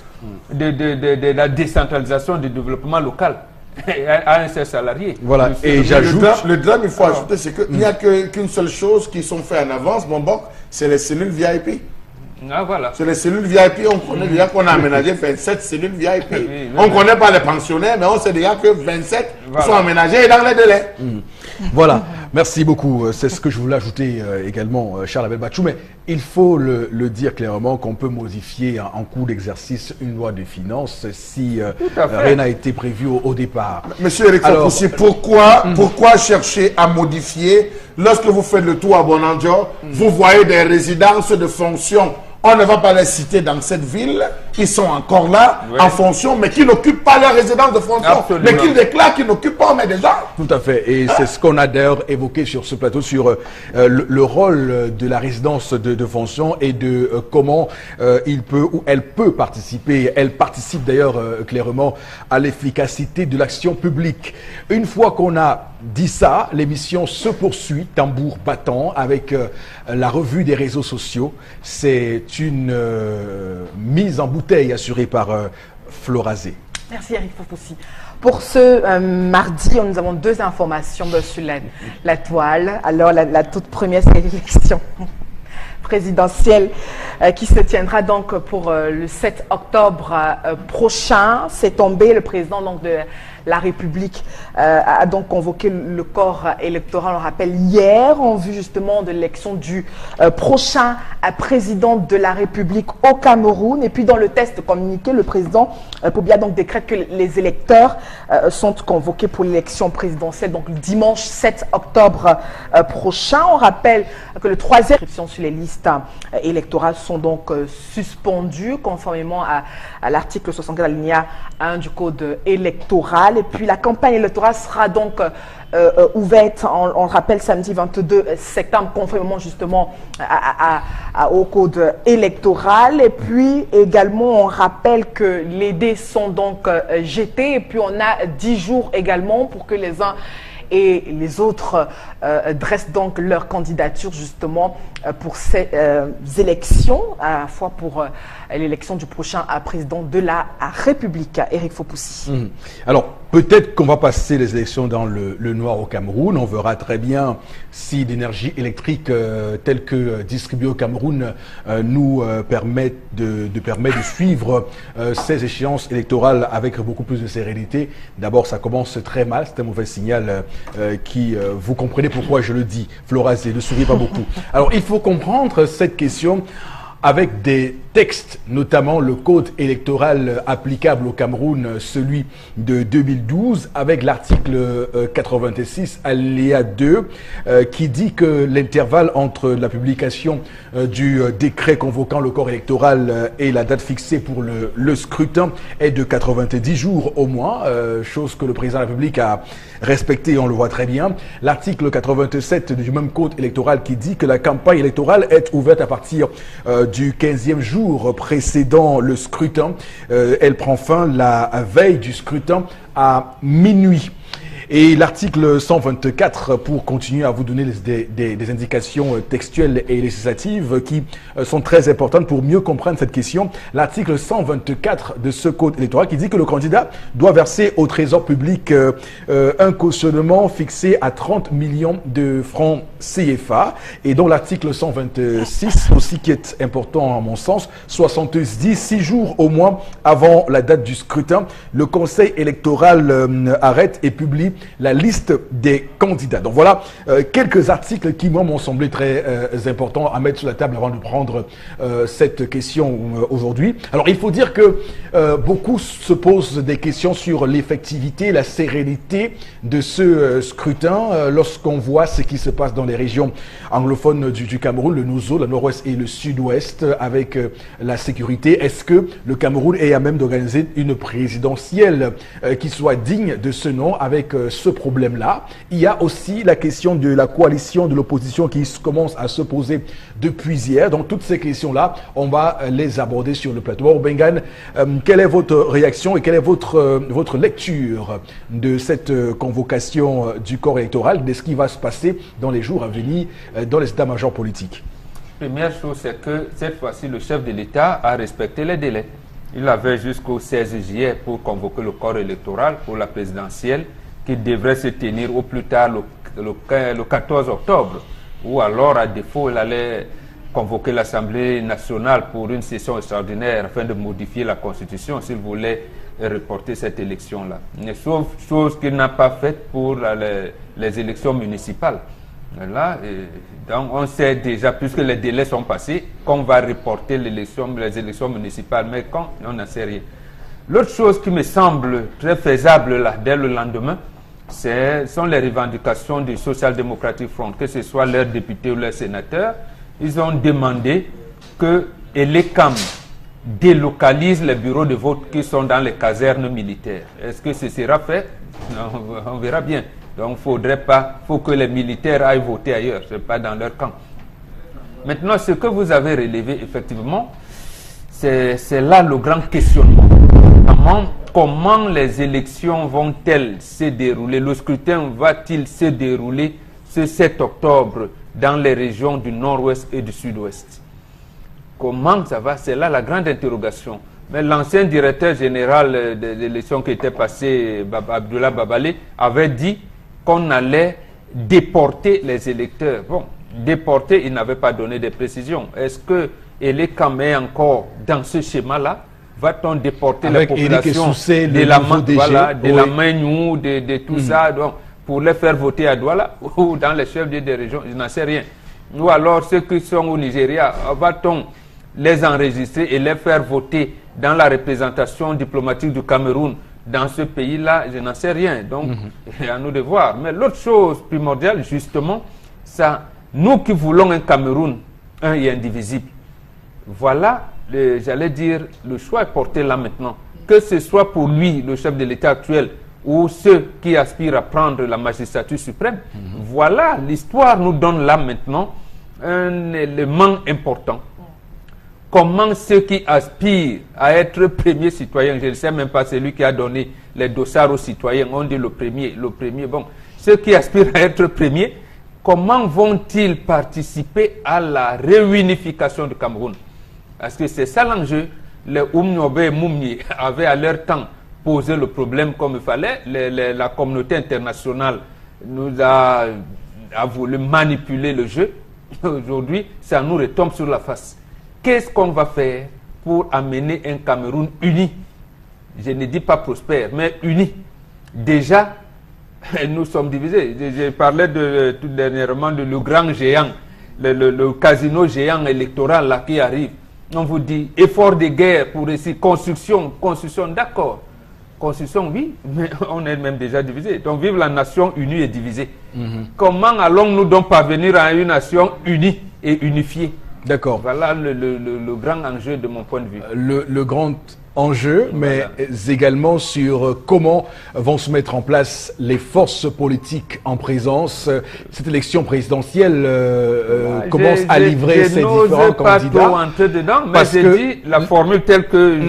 Speaker 4: de la décentralisation du développement local a un seul salarié.
Speaker 1: Voilà, et j'ajoute...
Speaker 2: Le drame, il faut ajouter, c'est qu'il n'y a qu'une seule chose qui sont faites en avance, c'est les cellules VIP.
Speaker 4: Ah, voilà.
Speaker 2: C'est les cellules VIP, on connaît déjà qu'on a aménagé 27 cellules VIP. On ne connaît pas les pensionnaires, mais on sait déjà que 27 sont aménagés dans les délais.
Speaker 1: Voilà, merci beaucoup. C'est ce que je voulais ajouter également, Charles Abel Bachou. Mais il faut le dire clairement qu'on peut modifier en cours d'exercice une loi de finances si rien n'a été prévu au départ.
Speaker 2: Monsieur Eric Fopoussi, pourquoi chercher à modifier lorsque vous faites le tour à Bonanjo, vous voyez des résidences de fonction? On ne va pas les citer dans cette ville. Ils sont encore là en fonction, mais qui n'occupent pas leur résidence de fonction. Absolument. Mais qui déclarent qu'ils n'occupent pas, mais déjà.
Speaker 1: Tout à fait. Et c'est ce qu'on a d'ailleurs évoqué sur ce plateau, sur le rôle de la résidence de fonction et de comment il peut ou elle peut participer. Elle participe d'ailleurs clairement à l'efficacité de l'action publique. Une fois qu'on a dit ça, l'émission se poursuit, tambour battant, avec la revue des réseaux sociaux. C'est une mise en bouteille assurée par Florazé.
Speaker 3: Merci Eric Fopoussi. Pour ce mardi, nous avons 2 informations sur la toile. Alors la toute première, c'est l'élection présidentielle qui se tiendra donc pour le 7 octobre prochain. C'est tombé, le président donc, de la République a donc convoqué le corps électoral, on rappelle, hier, en vue justement de l'élection du prochain président de la République au Cameroun. Et puis dans le texte communiqué, le président Pobia donc décrète que les électeurs sont convoqués pour l'élection présidentielle, donc le dimanche 7 octobre prochain. On rappelle que le 3e inscription sur les listes électorales sont donc suspendues conformément à l'article 64 alinéa 1 du code électoral. Et puis la campagne électorale sera donc ouverte, on le rappelle, samedi 22 septembre, conformément justement au code électoral. Et puis également, on rappelle que les dés sont donc jetés. Et puis on a 10 jours également pour que les uns et les autres dressent donc leur candidature justement pour ces élections, à la fois pour l'élection du prochain président de la République. Eric Fopoussi.
Speaker 1: Alors, peut-être qu'on va passer les élections dans le noir au Cameroun. On verra très bien si l'énergie électrique telle que distribuée au Cameroun nous permet de suivre ces échéances électorales avec beaucoup plus de sérénité. D'abord, ça commence très mal. C'est un mauvais signal qui, vous comprenez pourquoi je le dis. Florazé, ne souriez pas beaucoup. Alors, il faut comprendre cette question avec des textes, notamment le code électoral applicable au Cameroun, celui de 2012, avec l'article 86 alinéa 2, qui dit que l'intervalle entre la publication du décret convoquant le corps électoral et la date fixée pour le scrutin est de 90 jours au moins, chose que le président de la République a respectée, on le voit très bien. L'article 87 du même code électoral qui dit que la campagne électorale est ouverte à partir du 15e jour précédant le scrutin. Elle prend fin la veille du scrutin à minuit. Et l'article 124, pour continuer à vous donner des indications textuelles et législatives qui sont très importantes pour mieux comprendre cette question. L'article 124 de ce code électoral qui dit que le candidat doit verser au trésor public un cautionnement fixé à 30 millions de francs CFA. Et donc l'article 126 aussi qui est important à mon sens, 6 jours au moins avant la date du scrutin, le Conseil électoral arrête et publie la liste des candidats. Donc voilà quelques articles qui moi m'ont semblé très importants à mettre sur la table avant de prendre cette question aujourd'hui. Alors il faut dire que beaucoup se posent des questions sur l'effectivité, la sérénité de ce scrutin lorsqu'on voit ce qui se passe dans les régions anglophones du Cameroun, le Nouzo, le Nord-Ouest et le Sud-Ouest avec la sécurité. Est-ce que le Cameroun est à même d'organiser une présidentielle qui soit digne de ce nom avec ce problème-là? Il y a aussi la question de la coalition de l'opposition qui commence à se poser depuis hier. Donc toutes ces questions-là, on va les aborder sur le plateau. Bengan, quelle est votre réaction et quelle est votre lecture de cette convocation du corps électoral, de ce qui va se passer dans les jours à venir dans les états-majors politiques?
Speaker 4: Première chose, c'est que cette fois-ci, le chef de l'État a respecté les délais. Il avait jusqu'au 16 juillet pour convoquer le corps électoral pour la présidentielle qui devrait se tenir au plus tard le 14 octobre. Ou alors, à défaut, il allait convoquer l'Assemblée nationale pour une session extraordinaire afin de modifier la Constitution s'il voulait reporter cette élection-là. Sauf chose qu'il n'a pas faite pour les élections municipales. Là, donc on sait déjà, puisque les délais sont passés, qu'on va reporter les élections municipales, mais quand, on n'en sait rien. L'autre chose qui me semble très faisable là, dès le lendemain, sont les revendications du Social Democratic Front, que ce soit leurs députés ou leurs sénateurs. Ils ont demandé que l'ECAM délocalise les bureaux de vote qui sont dans les casernes militaires. Est-ce que ce sera fait? Non, on verra bien. Donc, faut que les militaires aillent voter ailleurs, ce n'est pas dans leur camp. Maintenant, ce que vous avez relevé, effectivement, c'est là le grand questionnement. Comment les élections vont-elles se dérouler? Le scrutin va-t-il se dérouler ce 7 octobre dans les régions du Nord-Ouest et du Sud-Ouest? Comment ça va? C'est là la grande interrogation. Mais l'ancien directeur général de l'élection qui était passé, Abdullah Babale, avait dit qu'on allait déporter les électeurs. Bon, déporter, il n'avait pas donné de précisions. Est-ce que l'ECAM est encore dans ce schéma-là? Va-t-on déporter la population de la Magnou, de tout ça, donc, pour les faire voter à Douala ou dans les chefs des régions? Je n'en sais rien. Ou alors ceux qui sont au Nigeria, va-t-on les enregistrer et les faire voter dans la représentation diplomatique du Cameroun dans ce pays-là? Je n'en sais rien. Donc, c'est à nous de voir. Mais l'autre chose primordiale, justement, ça, nous qui voulons un Cameroun un et indivisible, voilà, j'allais dire, le choix est porté là maintenant. Que ce soit pour lui, le chef de l'État actuel, ou ceux qui aspirent à prendre la magistrature suprême, voilà, l'histoire nous donne là maintenant un élément important. Comment ceux qui aspirent à être premier citoyen, je ne sais même pas, celui qui a donné les dossards aux citoyens, on dit le premier, bon, ceux qui aspirent à être premier, comment vont-ils participer à la réunification du Cameroun? Parce que c'est ça l'enjeu. Les Oumniobe et Moumni avaient à leur temps posé le problème comme il fallait. La communauté internationale nous a voulu manipuler le jeu. Aujourd'hui, ça nous retombe sur la face. Qu'est-ce qu'on va faire pour amener un Cameroun uni? Je ne dis pas prospère, mais uni. Déjà, nous sommes divisés. Je parlais tout dernièrement de le grand géant, le casino géant électoral là qui arrive. On vous dit effort de guerre pour essayer construction, d'accord. Construction, oui, mais on est même déjà divisé. Donc vive la nation unie et divisée. Comment allons-nous donc parvenir à une nation unie et unifiée?
Speaker 1: D'accord.
Speaker 4: Voilà le grand enjeu de mon point de vue.
Speaker 1: Le grand enjeu, mais également sur comment vont se mettre en place les forces politiques en présence. Cette élection présidentielle commence à livrer ces différents candidats.
Speaker 4: Pas trop entrer dedans, mais j'ai dit la formule telle que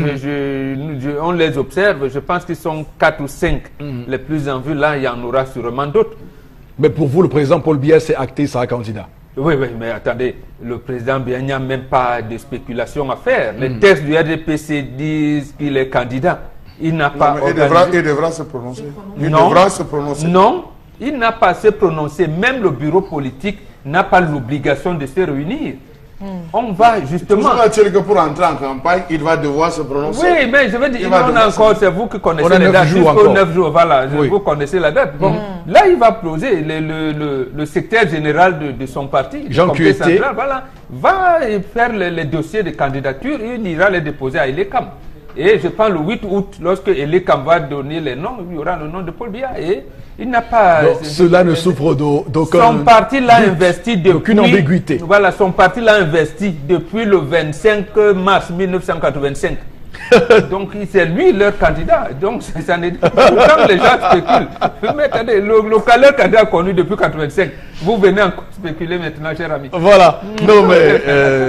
Speaker 4: on les observe. Je pense qu'ils sont 4 ou 5 les plus en vue. Là, il y en aura sûrement d'autres.
Speaker 1: Mais pour vous, le président Paul Biya s'est acté, sera candidat.
Speaker 4: Oui, mais attendez, le président Biya n'a même pas de spéculation à faire. Les textes du RDPC disent qu'il est candidat. Il n'a pas
Speaker 2: il devra se prononcer. Il devra se prononcer.
Speaker 4: Non, il n'a pas à se prononcer. Même le bureau politique n'a pas l'obligation de se réunir. On va justement...
Speaker 2: que pour entrer en campagne, il va devoir se prononcer.
Speaker 4: Oui, mais je veux dire, c'est vous qui connaissez les dates. Jusqu'au 9 jours, voilà, vous connaissez la date. Bon, là, il va poser le secrétaire général de son parti,
Speaker 1: Jean Kueté,
Speaker 4: voilà, va faire les dossiers de candidature et il ira les déposer à Elekam. Et je pense le 8 août, lorsque Elekam va donner les noms, il y aura le nom de Paul Biya et il n'a pas...
Speaker 1: Donc, cela ne souffre d'aucun...
Speaker 4: Son parti l'a investi depuis...
Speaker 1: Aucune ambiguïté.
Speaker 4: Voilà, son parti l'a investi depuis le 25 mars 1985. Donc c'est lui leur candidat. Donc ça n'est pas... Quand les gens spéculent, mais attendez, le candidat connu depuis 1985, vous venez encore spéculer maintenant, cher ami.
Speaker 1: Voilà. Non mais...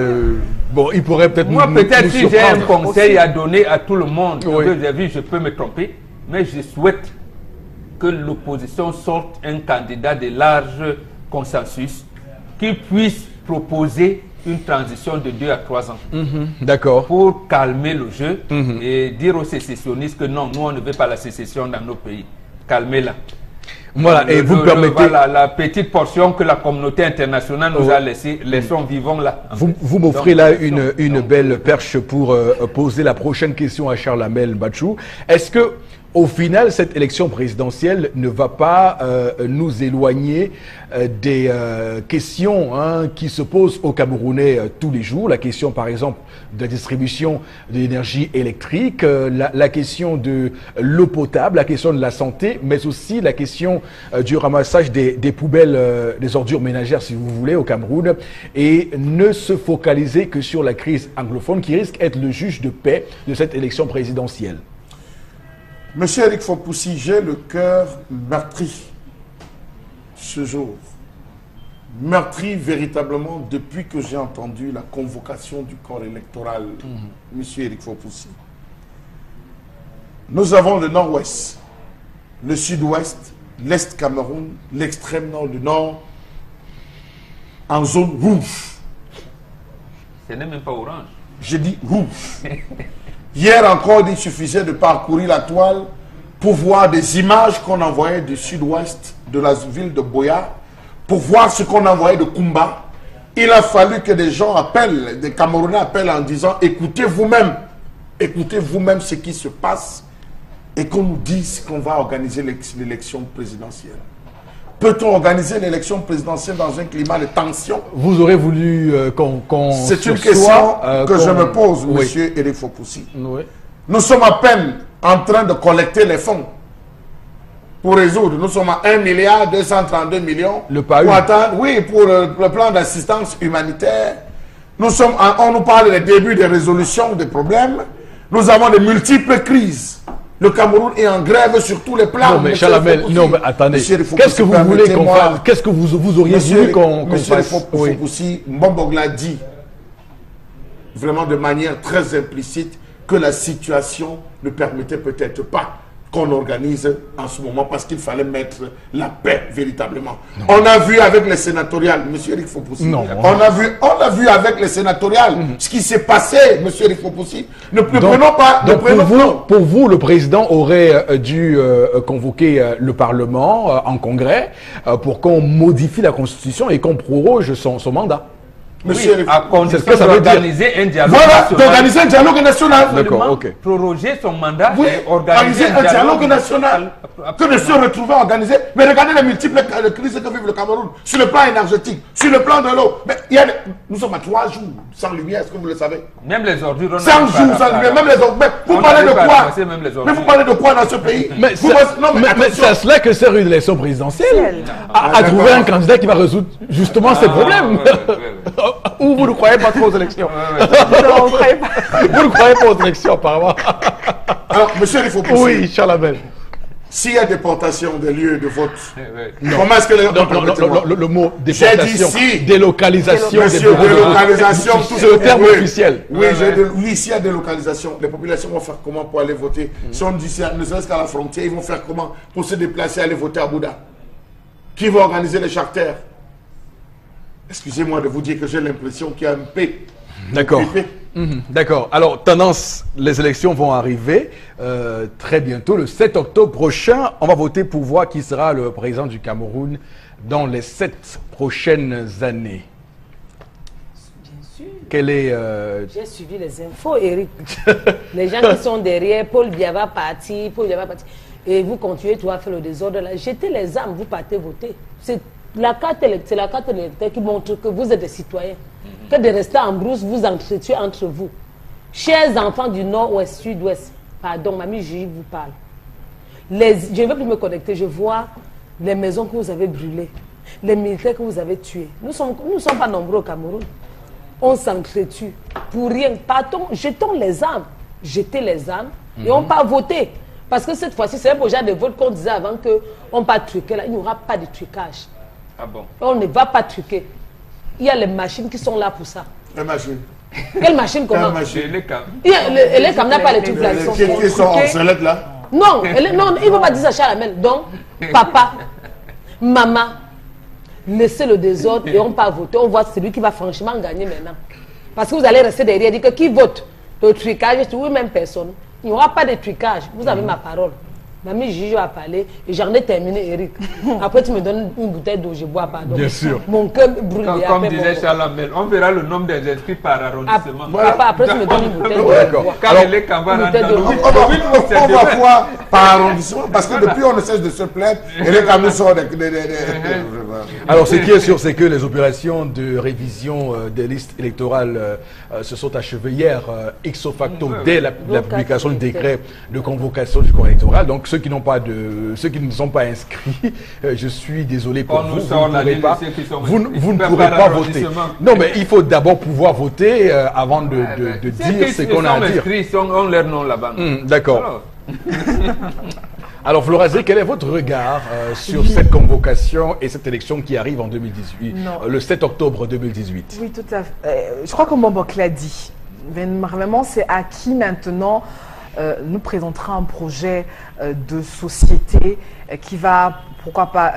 Speaker 1: bon, il pourrait peut-être
Speaker 4: moi, peut-être si j'ai un conseil à donner à tout le monde, je peux me tromper, mais je souhaite que l'opposition sorte un candidat de large consensus qui puisse proposer une transition de 2 à 3 ans.
Speaker 1: D'accord.
Speaker 4: Pour calmer le jeu et dire aux sécessionnistes que non, nous on ne veut pas la sécession dans nos pays. Calmez-la.
Speaker 1: Voilà, et vous permettez...
Speaker 4: Voilà, la petite portion que la communauté internationale nous a laissée, laissons vivons là.
Speaker 1: Vous m'offrez là une belle perche pour poser la prochaine question à Charles Hamel Bachou. Est-ce que, au final, cette élection présidentielle ne va pas nous éloigner des questions qui se posent aux Camerounais tous les jours? La question, par exemple, de la distribution de l'énergie électrique, la question de l'eau potable, la question de la santé, mais aussi la question du ramassage des poubelles, des ordures ménagères, si vous voulez, au Cameroun, et ne se focaliser que sur la crise anglophone qui risque d'être le juge de paix de cette élection présidentielle.
Speaker 2: Monsieur Eric Fopoussi, j'ai le cœur meurtri ce jour. Meurtri véritablement depuis que j'ai entendu la convocation du corps électoral, Monsieur Eric Fopoussi. Nous avons le nord-ouest, le sud-ouest, l'est Cameroun, l'extrême nord du nord, en zone rouge.
Speaker 4: Ce n'est même pas orange.
Speaker 2: J'ai dit rouge. Hier encore, il suffisait de parcourir la toile pour voir des images qu'on envoyait du sud-ouest de la ville de Boya, pour voir ce qu'on envoyait de Kumba. Il a fallu que des gens appellent, des Camerounais appellent en disant « Écoutez vous-même ce qui se passe et qu'on nous dise qu'on va organiser l'élection présidentielle. » Peut-on organiser l'élection présidentielle dans un climat de tension?
Speaker 1: Vous aurez voulu qu'on
Speaker 2: C'est une question que je me pose, monsieur Eric Fopoussi.
Speaker 1: Oui.
Speaker 2: Nous sommes à peine en train de collecter les fonds pour résoudre. Nous sommes à 1,232 milliards.
Speaker 1: Le PAU.
Speaker 2: Pour atteindre, oui, pour le plan d'assistance humanitaire. Nous sommes on nous parle des débuts de résolution des problèmes. Nous avons de multiples crises. Le Cameroun est en grève sur tous les plans.
Speaker 1: Non, mais Chalamel, non, mais attendez. Qu'est-ce que vous voulez qu'on fasse? Qu'est-ce que vous auriez voulu qu'on fasse?
Speaker 2: Monsieur Fopoussi, Mbambogla dit vraiment de manière très implicite que la situation ne permettait peut-être pas qu'on organise en ce moment parce qu'il fallait mettre la paix véritablement. Non. On a vu avec les sénatoriales, monsieur Eric Fopoussi, on a vu avec les sénatoriales ce qui s'est passé, monsieur Eric Fopoussi. Ne prenons pas...
Speaker 1: Pour vous, le président aurait dû convoquer le Parlement en congrès pour qu'on modifie la Constitution et qu'on proroge son mandat.
Speaker 4: Monsieur, oui, à condition d'organiser un dialogue
Speaker 2: national. D'organiser un dialogue national.
Speaker 4: D'accord, ok. Proroger son mandat et organiser un dialogue national.
Speaker 2: Que de se retrouver organisé. Mais regardez les multiples crises que vive le Cameroun. Sur le plan énergétique, sur le plan de l'eau. Nous sommes à 3 jours sans lumière, est-ce que vous le savez?
Speaker 4: Même les ordures.
Speaker 2: 100 jours sans lumière, même les ordures. Mais vous parlez de quoi? Mais vous parlez de quoi dans ce pays?
Speaker 1: Mais c'est à cela que sert une élection présidentielle. À trouver un candidat qui va résoudre justement ces problèmes. Ou vous ne croyez pas trop aux élections?
Speaker 3: Non, on ne croyait pas.
Speaker 1: Vous ne croyez pas aux élections, apparemment.
Speaker 2: Alors, monsieur, il faut pousser.
Speaker 1: Oui, Charles Abel.
Speaker 2: S'il y a déportation des lieux de vote, comment est-ce que les
Speaker 1: le mot déportation,
Speaker 2: si.
Speaker 1: délocalisation,
Speaker 2: Monsieur, délocalisation, tout
Speaker 1: c'est le terme officiel.
Speaker 2: Oui, oui, s'il y a délocalisation, les populations vont faire comment pour aller voter? Si on dit, ne serait-ce qu'à la frontière, ils vont faire comment pour se déplacer, aller voter à Bouddha? Qui va organiser les charters? Excusez-moi de vous dire que j'ai l'impression qu'il y a un P.
Speaker 1: D'accord. D'accord. Alors, tendance, les élections vont arriver très bientôt. Le 7 octobre prochain, on va voter pour voir qui sera le président du Cameroun dans les 7 prochaines années.
Speaker 5: Bien sûr.
Speaker 1: Quel est...
Speaker 5: J'ai suivi les infos, Eric. Les gens qui sont derrière, Paul Biya va partir, et vous continuez tout à faire le désordre là. Jetez les armes, vous partez voter. C'est la carte électorale qui montre que vous êtes des citoyens. Que de rester en brousse, vous entretuez entre vous. Chers enfants du nord-ouest, sud-ouest, pardon, mamie Julie vous parle. Je ne veux plus me connecter, je vois les maisons que vous avez brûlées, les militaires que vous avez tués. Nous ne sommes pas nombreux au Cameroun. On s'entretue. Pour rien, partons, jetons les armes. Jetez les armes et on part voter. Parce que cette fois-ci, c'est un projet de vote qu'on disait avant qu'on ne pas truquer là. Il n'y aura pas de trucage.
Speaker 4: Ah bon?
Speaker 5: On ne va pas truquer. Il y a les machines qui sont là pour ça.
Speaker 2: Les machines.
Speaker 5: Quelle machine comment?
Speaker 4: Les cams.
Speaker 5: Les cams n'a pas les trucs là.
Speaker 2: Qui sont en sellette là?
Speaker 5: Non, non, il ne va pas dire ça à Chalamel. Donc, papa, maman, laissez le désordre et on part voter. On voit celui qui va franchement gagner maintenant. Parce que vous allez rester derrière et dire que qui vote? Le trucage, oui, même personne. Il n'y aura pas de trucage. Vous avez ma parole. Mamie Gigi a parlé et j'en ai terminé, Eric. Après, tu me donnes une bouteille d'eau, je bois, pardon.
Speaker 1: Bien sûr.
Speaker 5: Mon cœur brûle.
Speaker 4: Comme disait Chalamel, on verra le nombre des inscrits par arrondissement.
Speaker 5: Papa, après, tu me donnes une bouteille d'eau.
Speaker 1: D'accord.
Speaker 4: Quand les camarades
Speaker 2: On va voir par arrondissement parce que depuis on ne cesse de se plaindre et les camions sont
Speaker 1: Alors, ce qui est sûr, c'est que les opérations de révision des listes électorales se sont achevées hier, ipso facto, dès la publication du décret de convocation du corps électoral. Donc, ceux qui ne sont pas inscrits, je suis désolé pour vous, vous ne pourrez pas voter. Non, mais il faut d'abord pouvoir voter avant de dire ce qu'on a à dire.
Speaker 4: On leur nom là-bas.
Speaker 1: D'accord. Alors, Florazé, quel est votre regard sur cette convocation et cette élection qui arrive en 2018, le 7 octobre 2018?
Speaker 3: Oui, tout à fait. Je crois que Mbok l'a dit. Vraiment, c'est à qui maintenant nous présentera un projet de société qui va, pourquoi pas,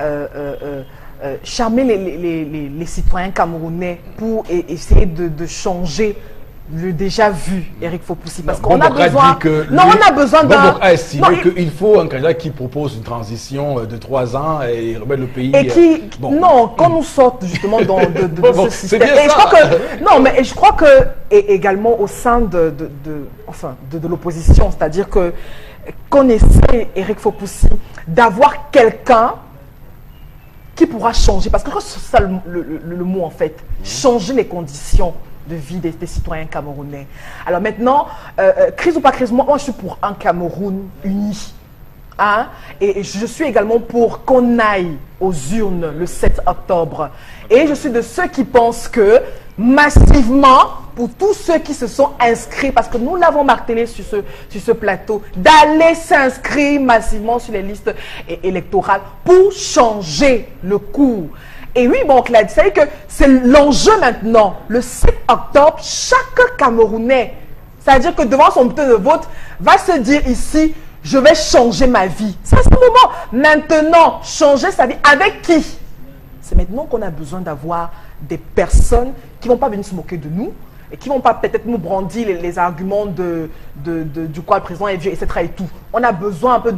Speaker 3: charmer les citoyens camerounais pour essayer de changer le déjà vu, Eric Fopoussi, parce qu'on a besoin... on a besoin d'un...
Speaker 1: Mbok a estimé qu'il faut un candidat qui propose une transition de 3 ans et remettre le pays...
Speaker 3: Et qui... Non, quand nous sortons justement de ce système... Et je crois que... Non, mais je crois que également au sein de l'opposition, c'est-à-dire qu'on essaie, Eric Fopoussi, d'avoir quelqu'un qui pourra changer, parce que c'est ça le mot en fait, changer les conditions de vie des citoyens camerounais. Alors maintenant, crise ou pas crise, moi je suis pour un Cameroun uni. Hein? Et je suis également pour qu'on aille aux urnes le 7 octobre. Et je suis de ceux qui pensent que massivement, pour tous ceux qui se sont inscrits, parce que nous l'avons martelé sur ce plateau, d'aller s'inscrire massivement sur les listes électorales pour changer le cours. Et oui, bon, Claude, c'est que c'est l'enjeu maintenant. Le 7 octobre, chaque Camerounais, c'est-à-dire que devant son bulletin de vote, va se dire ici, je vais changer ma vie. C'est à ce moment. Maintenant, changer sa vie. Avec qui? C'est maintenant qu'on a besoin d'avoir des personnes qui ne vont pas venir se moquer de nous et qui ne vont pas peut-être nous brandir les arguments du quoi le président est vieux, etc. et tout. On a besoin un peu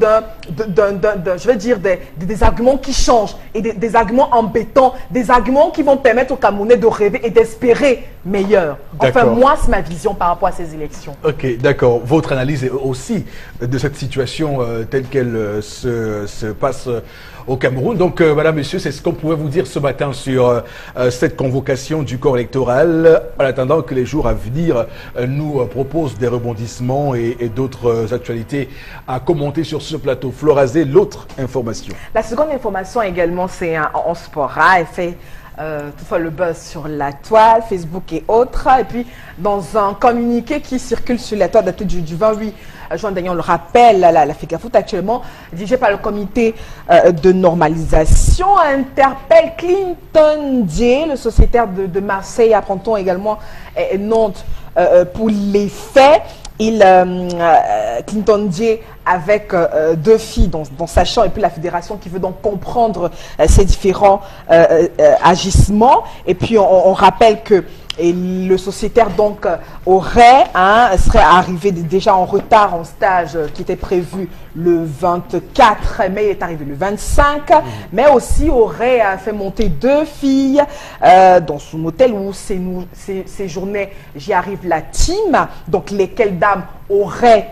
Speaker 3: je vais dire, des arguments qui changent et des arguments embêtants, des arguments qui vont permettre aux Camerounais de rêver et d'espérer meilleur. Enfin, moi, c'est ma vision par rapport à ces élections.
Speaker 1: Ok, d'accord. Votre analyse aussi de cette situation telle qu'elle se passe au Cameroun. Donc, madame, monsieur, c'est ce qu'on pouvait vous dire ce matin sur cette convocation du corps électoral, en attendant que les jours à venir nous proposent des rebondissements et d'autres actualités à commenter sur ce plateau. Florazé, l'autre information.
Speaker 3: La seconde information également, c'est en sport. toutefois le buzz sur la toile, Facebook et autres. Et puis, dans un communiqué qui circule sur la toile daté du 28 juin dernier, on le rappelle, la FECAFOOT actuellement, dirigée par le comité de normalisation, interpelle Clinton J, le sociétaire de Marseille, apprend-on également, et Nantes, pour les faits. Clinton J avec 2 filles dans sa chambre, et puis la fédération qui veut donc comprendre ces différents agissements. Et puis on rappelle que le sociétaire donc serait arrivé déjà en retard en stage qui était prévu le 24 mai, il est arrivé le 25, mais aussi aurait fait monter 2 filles dans son hôtel où séjournait J'y arrive la team, donc lesquelles dames auraient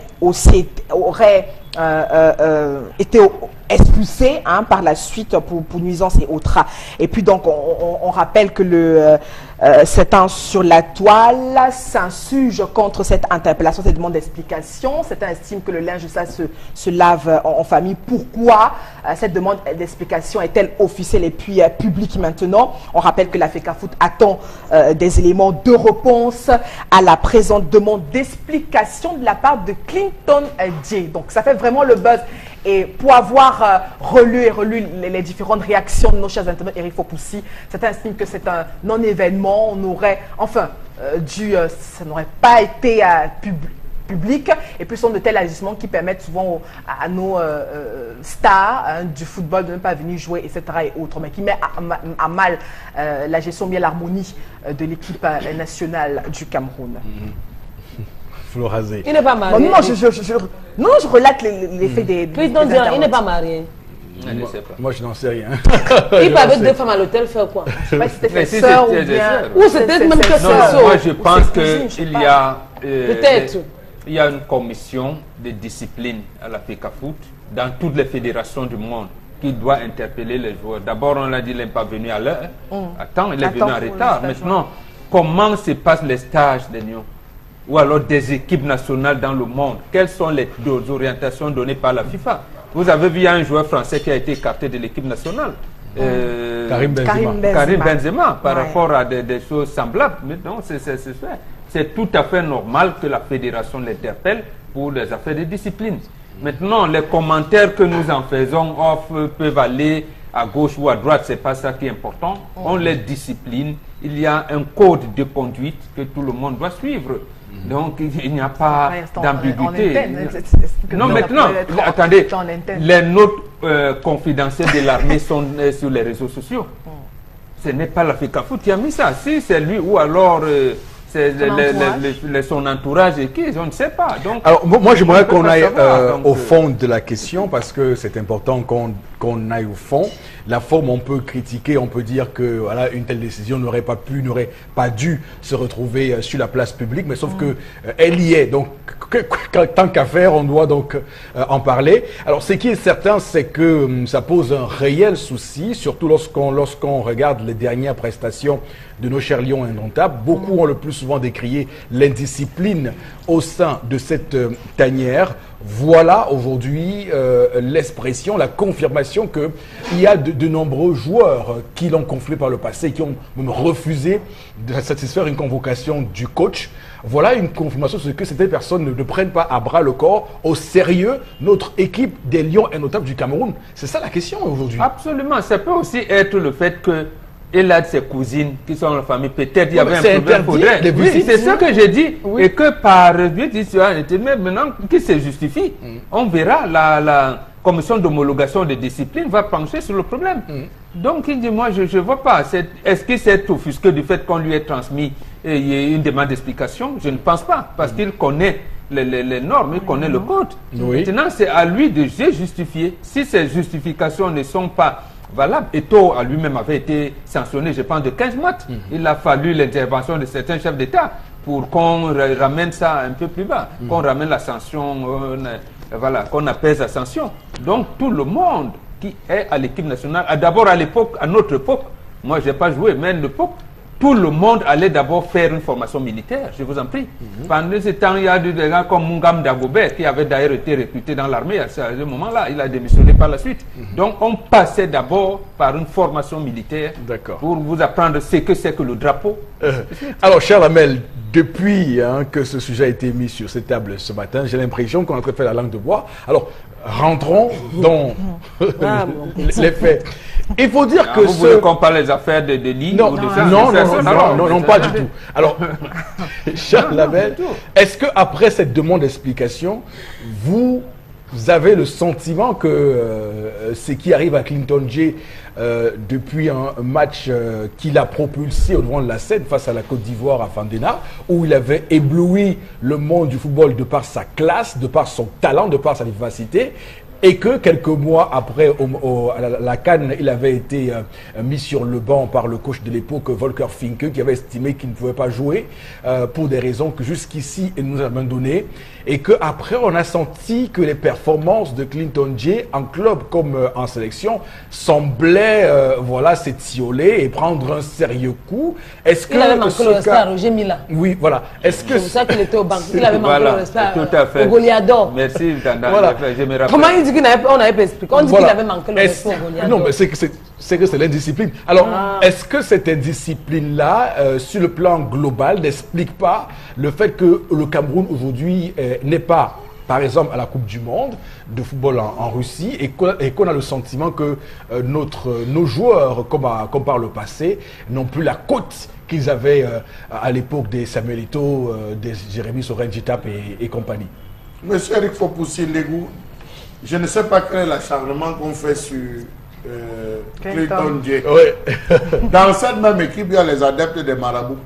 Speaker 3: été expulsées par la suite pour nuisance et autres. Et puis donc on rappelle que certains sur la toile s'insurgent contre cette interpellation, cette demande d'explication. Certains estiment que le linge sale se lave en famille. Pourquoi cette demande d'explication est-elle officielle et puis publique maintenant? On rappelle que la FECAFOOT attend des éléments de réponse à la présente demande d'explication de la part de Clinton J. Donc ça fait vraiment le buzz. Et pour avoir relu les différentes réactions de nos chers internautes, Eric Fopoussi, certains estiment que c'est un non-événement. On aurait, ça n'aurait pas été public. Et puis, ce sont de tels agissements qui permettent souvent à nos stars du football de ne pas venir jouer, etc. et autres, mais qui met à mal la gestion, bien l'harmonie de l'équipe nationale du Cameroun.
Speaker 1: Il
Speaker 5: n'est pas marié.
Speaker 3: Non, je relate les faits des
Speaker 5: il n'est pas marié.
Speaker 1: Moi, je n'en sais rien.
Speaker 5: Il peut avec 2 femmes à l'hôtel faire quoi?
Speaker 3: Je sais pas si c'était ses sœurs ou bien...
Speaker 5: Ou c'était même que
Speaker 4: sœurs. Moi, je pense qu'il y a...
Speaker 5: Peut-être.
Speaker 4: Il y a une commission de discipline à la FECAFOOT dans toutes les fédérations du monde qui doit interpeller les joueurs. D'abord, on l'a dit, il n'est pas venu à l'heure. Attends, il est venu en retard. Maintenant, comment se passent les stages des Nyons? Ou alors des équipes nationales dans le monde? Quelles sont les orientations données par la FIFA? Vous avez vu, il y a un joueur français qui a été écarté de l'équipe nationale.
Speaker 1: Karim
Speaker 4: Benzema, par rapport à des choses semblables. Mais non, c'est tout à fait normal que la fédération l'interpelle pour des affaires de discipline. Maintenant, les commentaires que nous en faisons peuvent aller à gauche ou à droite, c'est pas ça qui est important. On les discipline. Il y a un code de conduite que tout le monde doit suivre. Donc, il n'y a pas d'ambiguïté. Non, maintenant, attendez, les notes confidentielles de l'armée sont sur les réseaux sociaux. Ce n'est pas la FECAFOOT qui a mis ça. Si c'est lui ou alors son entourage et qui, je ne sais pas. Donc,
Speaker 1: alors, moi, j'aimerais qu'on aille au fond de la question parce que c'est important qu'on aille au fond. La forme, on peut critiquer, on peut dire que voilà, une telle décision n'aurait pas dû se retrouver sur la place publique, mais sauf que elle y est. Donc, tant qu'à faire, on doit donc en parler. Alors, ce qui est certain, c'est que ça pose un réel souci, surtout lorsqu'on regarde les dernières prestations de nos chers Lions indomptables. Beaucoup ont le plus souvent décrié l'indiscipline au sein de cette tanière. Voilà aujourd'hui l'expression, la confirmation qu'il y a de nombreux joueurs qui l'ont gonflé par le passé, qui ont même refusé de satisfaire une convocation du coach. Voilà une confirmation sur ce que certaines personnes ne prennent pas à bras le corps au sérieux notre équipe des Lions indomptables du Cameroun. C'est ça la question aujourd'hui.
Speaker 4: Absolument. Ça peut aussi être le fait que elle a de ses cousines qui sont en famille, peut-être il y avait un problème. Oui, c'est ce que j'ai dit. Oui. Et que par mais maintenant, qui se justifie, on verra la commission d'homologation de discipline va pencher sur le problème. Donc, il dit, moi, je ne vois pas. Est-ce qu'il s'est offusqué du fait qu'on lui ait transmis une demande d'explication? Je ne pense pas, parce qu'il connaît les normes, il connaît le code. Maintenant, c'est à lui de justifier. Si ces justifications ne sont pas valable. Eto'o à lui-même avait été sanctionné, je pense, de 15 mois. Il a fallu l'intervention de certains chefs d'État pour qu'on ramène ça un peu plus bas, qu'on ramène la sanction, qu'on apaise la sanction. Donc tout le monde qui est à l'équipe nationale, d'abord à l'époque, à notre époque, moi je n'ai pas joué, mais à l'époque, tout le monde allait d'abord faire une formation militaire, je vous en prie. Pendant ce temps, il y a des gens comme Mungam Dagobert, qui avait d'ailleurs été recruté dans l'armée à ce moment-là. Il a démissionné par la suite. Donc, on passait d'abord par une formation militaire pour vous apprendre ce que c'est que le drapeau.
Speaker 1: Alors, cher Lamel, depuis que ce sujet a été mis sur cette table ce matin, j'ai l'impression qu'on a fait la langue de bois. Alors, rentrons dans les faits. Il faut dire que
Speaker 4: vous voulez qu'on parle des affaires de Denis?
Speaker 1: Non, non, pas du tout. Alors, cher Lamel, est-ce que après cette demande d'explication, vous avez le sentiment que ce qui arrive à Clinton J depuis un match qu'il a propulsé au devant de la scène face à la Côte d'Ivoire à Fandena, où il avait ébloui le monde du football de par sa classe, de par son talent, de par sa vivacité, et que quelques mois après la CAN, il avait été mis sur le banc par le coach de l'époque, Volker Finke, qui avait estimé qu'il ne pouvait pas jouer pour des raisons que jusqu'ici il nous a données, et qu'après on a senti que les performances de Clinton J en club comme en sélection semblaient s'étioler et prendre un sérieux coup. Est-ce que
Speaker 5: il avait manqué le respect à Roger Mila?
Speaker 1: Oui, voilà. Est-ce que
Speaker 5: c'est pour ça qu'il était au banc? Il avait manqué le respect
Speaker 4: au
Speaker 5: Goliador.
Speaker 4: Merci, Tanda.
Speaker 1: Voilà.
Speaker 4: Je me rappelle.
Speaker 5: Comment il dit qu'on n'avait pas expliqué? On dit qu'il avait manqué le respect au Goliador.
Speaker 1: Non, mais c'est que c'est l'indiscipline. Alors, est-ce que cette indiscipline-là, sur le plan global, n'explique pas le fait que le Cameroun aujourd'hui n'est pas, par exemple, à la Coupe du Monde de football en Russie, et qu'on a le sentiment que nos joueurs, comme par le passé, n'ont plus la cote qu'ils avaient à l'époque des Samuel Eto'o, des Jérémy Soren-Jitap et compagnie?
Speaker 2: Monsieur Eric Fopoussi-Negou, je ne sais pas quel est l'acharnement qu'on fait sur Clinton J. Dans cette même équipe, il y a les adeptes des marabouts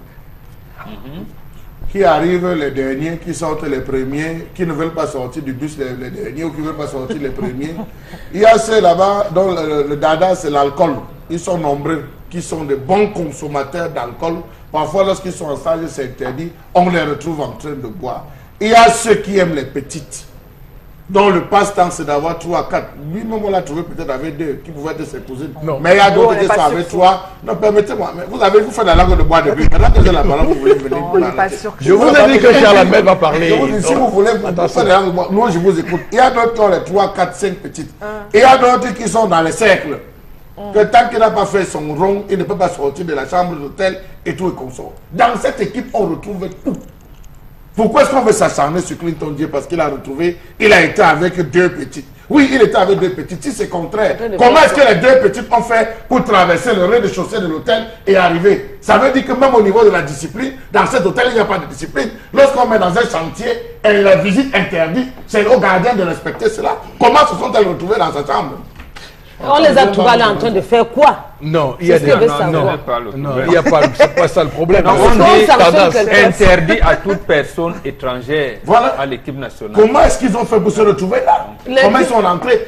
Speaker 2: qui arrivent les derniers, qui sortent les premiers, qui ne veulent pas sortir du bus les derniers ou qui ne veulent pas sortir les premiers. Il y a ceux là-bas dont le dada c'est l'alcool. Ils sont nombreux, qui sont des bons consommateurs d'alcool. Parfois, lorsqu'ils sont en stage, c'est interdit. On les retrouve en train de boire. Il y a ceux qui aiment les petites, dont le passe-temps c'est d'avoir 3 à 4. Lui-même, on l'a trouvé peut-être avec 2 qui pouvaient être ses cousines. Mais il y a d'autres qui sont avec 3. Non, permettez-moi, mais vous fait la langue de bois depuis. Maintenant que j'ai la parole, vous voulez venir.
Speaker 1: Je vous ai dit que Charles Lamel va parler.
Speaker 2: Je vous dis, si vous voulez, vous faites la langue de bois. Moi, je vous écoute. Il y a d'autres qui ont les 3, 4, 5 petites. Et il y a d'autres qui sont dans les cercles. Que tant qu'il n'a pas fait son rond, il ne peut pas sortir de la chambre d'hôtel et tout et consort. Dans cette équipe, on retrouve tout. Pourquoi est-ce qu'on veut s'acharner sur Clinton J? Parce qu'il a retrouvé, il a été avec 2 petites. Oui, il était avec 2 petites. Si c'est contraire, comment est-ce que les 2 petites ont fait pour traverser le rez-de-chaussée de l'hôtel et arriver? Ça veut dire que même au niveau de la discipline, dans cet hôtel, il n'y a pas de discipline. Lorsqu'on met dans un chantier et la visite interdite, c'est au gardien de respecter cela. Comment se sont-elles retrouvées dans sa chambre?
Speaker 5: On les a trouvés en train de faire quoi?
Speaker 1: Non, il y a des... Non, il n'y a pas... C'est pas ça le problème.
Speaker 4: Non, on dit interdit à toute personne étrangère à l'équipe nationale.
Speaker 2: Comment est-ce qu'ils ont fait pour se retrouver là? Comment ils sont rentrés?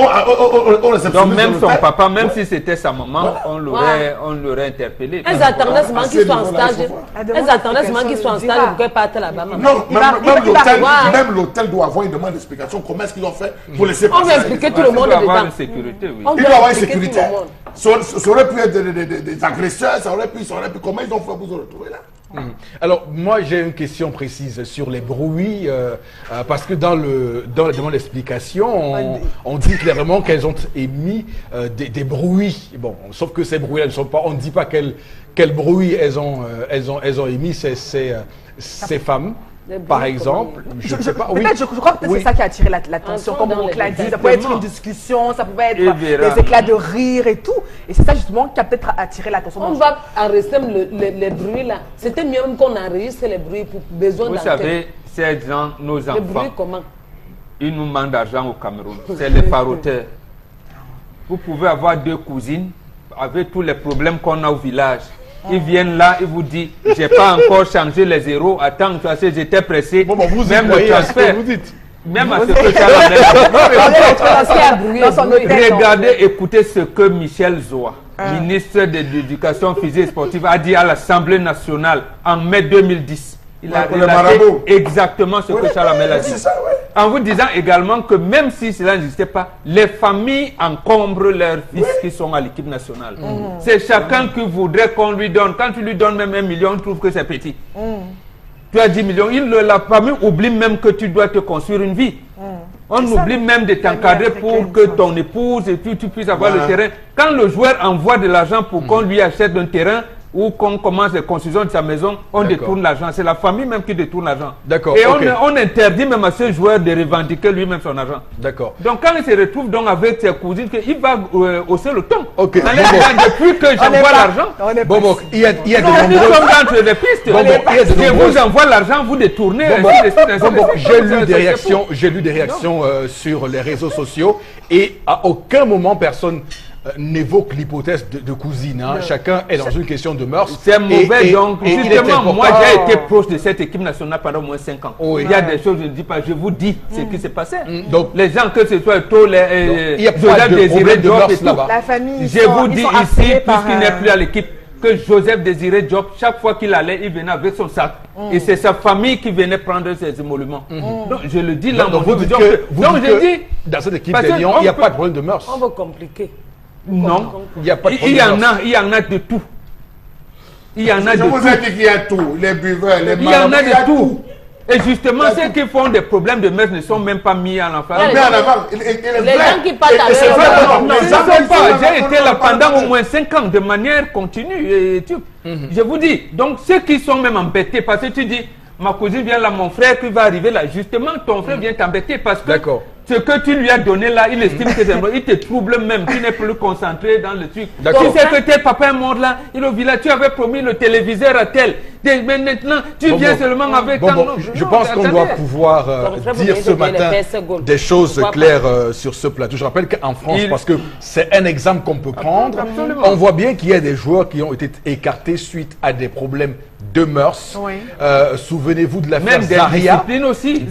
Speaker 4: Donc même son papa, même si c'était sa maman, on l'aurait interpellé.
Speaker 5: Elles attendaient seulement qu'ils soient en stage. Elles attendaient seulement qu'ils soient en stage pour qu'elles partent là-bas.
Speaker 2: Non, même l'hôtel doit avoir une demande d'explication. Comment est-ce qu'ils ont fait pour laisser passer?
Speaker 5: On va impliquer tout le monde dedans.
Speaker 2: Il doit avoir une sécurité. Ça aurait pu être des agresseurs, ça aurait pu, comment ils ont fait pour se retrouver là?
Speaker 1: Alors, moi, j'ai une question précise sur les bruits, parce que dans la demande d'explication, on dit clairement qu'elles ont émis des bruits. Bon, sauf que ces bruits-là ne sont pas, on ne dit pas quel bruit elles ont émis ces femmes. Par exemple, je ne sais pas.
Speaker 3: Je crois que c'est ça qui a attiré l'attention, comme on l'a dit. Ça pouvait être une discussion, ça pouvait être des éclats de rire et tout. Et c'est ça justement qui a peut-être attiré l'attention.
Speaker 5: On va enregistrer les bruits là. C'était mieux qu'on enregistre les bruits pour besoin d'antenne.
Speaker 4: Vous savez, ces gens, nos enfants,
Speaker 5: les bruits comment?
Speaker 4: Ils nous manquent d'argent au Cameroun. C'est les faroteurs. Vous pouvez avoir 2 cousines avec tous les problèmes qu'on a au village. Ils viennent là, ils vous disent, j'ai pas encore changé les zéros, attends, parce que j'étais pressé. Même le transfert. Même à ce que ça regardez, écoutez ce que Michel Zoa, ministre de l'Éducation physique et sportive, a dit à l'Assemblée nationale en mai 2010. Il a
Speaker 2: pour le
Speaker 4: relaté
Speaker 2: marabout.
Speaker 4: exactement ce que Chalamel a dit.
Speaker 2: C'est ça, oui.
Speaker 4: En vous disant également que même si cela n'existait pas, les familles encombrent leurs fils qui sont à l'équipe nationale. C'est chacun qui voudrait qu'on lui donne. Quand tu lui donnes même 1 million, il trouve que c'est petit. Tu as 10 millions. La famille oublie même que tu dois te construire une vie. On oublie même de t'encadrer pour que ton épouse et tu puisses avoir le terrain. Quand le joueur envoie de l'argent pour qu'on lui achète un terrain, ou qu'on commence la construction de sa maison, on détourne l'argent. C'est la famille même qui détourne l'argent.
Speaker 1: D'accord.
Speaker 4: Et on interdit même à ce joueur de revendiquer lui-même son argent.
Speaker 1: D'accord.
Speaker 4: Donc quand il se retrouve donc avec ses cousines, il va hausser le ton.
Speaker 1: Ok.
Speaker 4: Depuis que j'envoie l'argent,
Speaker 1: Bon, il y a de
Speaker 4: nous sommes
Speaker 1: nombreuses...
Speaker 4: entre les pistes. Je vous envoie l'argent, vous détournez.
Speaker 1: J'ai lu des réactions sur les réseaux sociaux et à aucun moment personne n'évoque l'hypothèse de cousine. Hein. Chacun est dans une question de mœurs.
Speaker 4: C'est mauvais donc. Justement, moi j'ai été proche de cette équipe nationale pendant au moins 5 ans.
Speaker 1: Oui.
Speaker 4: Il y a des choses, je ne dis pas, je vous dis ce qui s'est passé.
Speaker 1: Donc,
Speaker 4: les gens, que ce soit tous les
Speaker 1: il y a pas de problème de mœurs là-bas.
Speaker 3: La famille,
Speaker 4: je vous dis ici, puisqu'il n'est plus à l'équipe, que Joseph Désiré Diop, chaque fois qu'il allait, il venait avec son sac. Et c'est sa famille qui venait prendre ses émoluments. Donc je le dis là,
Speaker 1: donc,
Speaker 4: donc je dis,
Speaker 1: dans cette équipe des Lions, il n'y a pas de problème de mœurs.
Speaker 5: On va compliquer.
Speaker 4: non,
Speaker 1: Il n'y a pas de problème
Speaker 4: il y en
Speaker 1: de mœurs.
Speaker 4: a, il y en a de tout. Il y en a de
Speaker 2: Je vous
Speaker 4: tout.
Speaker 2: ai dit qu'il y a tout. Les buveurs, les
Speaker 4: Il y en
Speaker 2: marabouts,
Speaker 4: a
Speaker 2: il y a
Speaker 4: de tout. Et justement, ceux qui font des problèmes de mœurs ne sont même pas mis en enfant.
Speaker 2: Mais en avant, il est
Speaker 5: Les
Speaker 2: vrai.
Speaker 5: gens qui parlent
Speaker 2: Et c'est
Speaker 5: avec
Speaker 2: vrai,
Speaker 5: eux,
Speaker 2: non,
Speaker 4: Non,
Speaker 2: les
Speaker 4: je
Speaker 2: gens
Speaker 4: ne sais
Speaker 2: qui
Speaker 4: pas.
Speaker 2: sont
Speaker 4: J'ai
Speaker 2: là,
Speaker 4: été
Speaker 2: on
Speaker 4: là
Speaker 2: en parle
Speaker 4: pendant
Speaker 2: pas.
Speaker 4: au moins 5 ans de manière continue. Et je vous dis, donc ceux qui sont même embêtés, parce que tu dis, ma cousine vient là, mon frère qui va arriver là, justement, ton frère vient t'embêter parce que ce que tu lui as donné là, il estime que c'est il te trouble même, tu n'es plus concentré dans le truc. Tu sais que tes papa est mort là, il est au village, tu avais promis le téléviseur à tel. Mais maintenant, tu viens seulement avec
Speaker 1: je pense qu'on doit pouvoir dire ce matin des choses claires sur ce plateau. Je rappelle qu'en France, parce que c'est un exemple qu'on peut prendre, on voit bien qu'il y a des joueurs qui ont été écartés suite à des problèmes de mœurs.
Speaker 3: Oui.
Speaker 1: Souvenez-vous de l'affaire
Speaker 4: même des
Speaker 1: Zaria.
Speaker 4: disciplines aussi.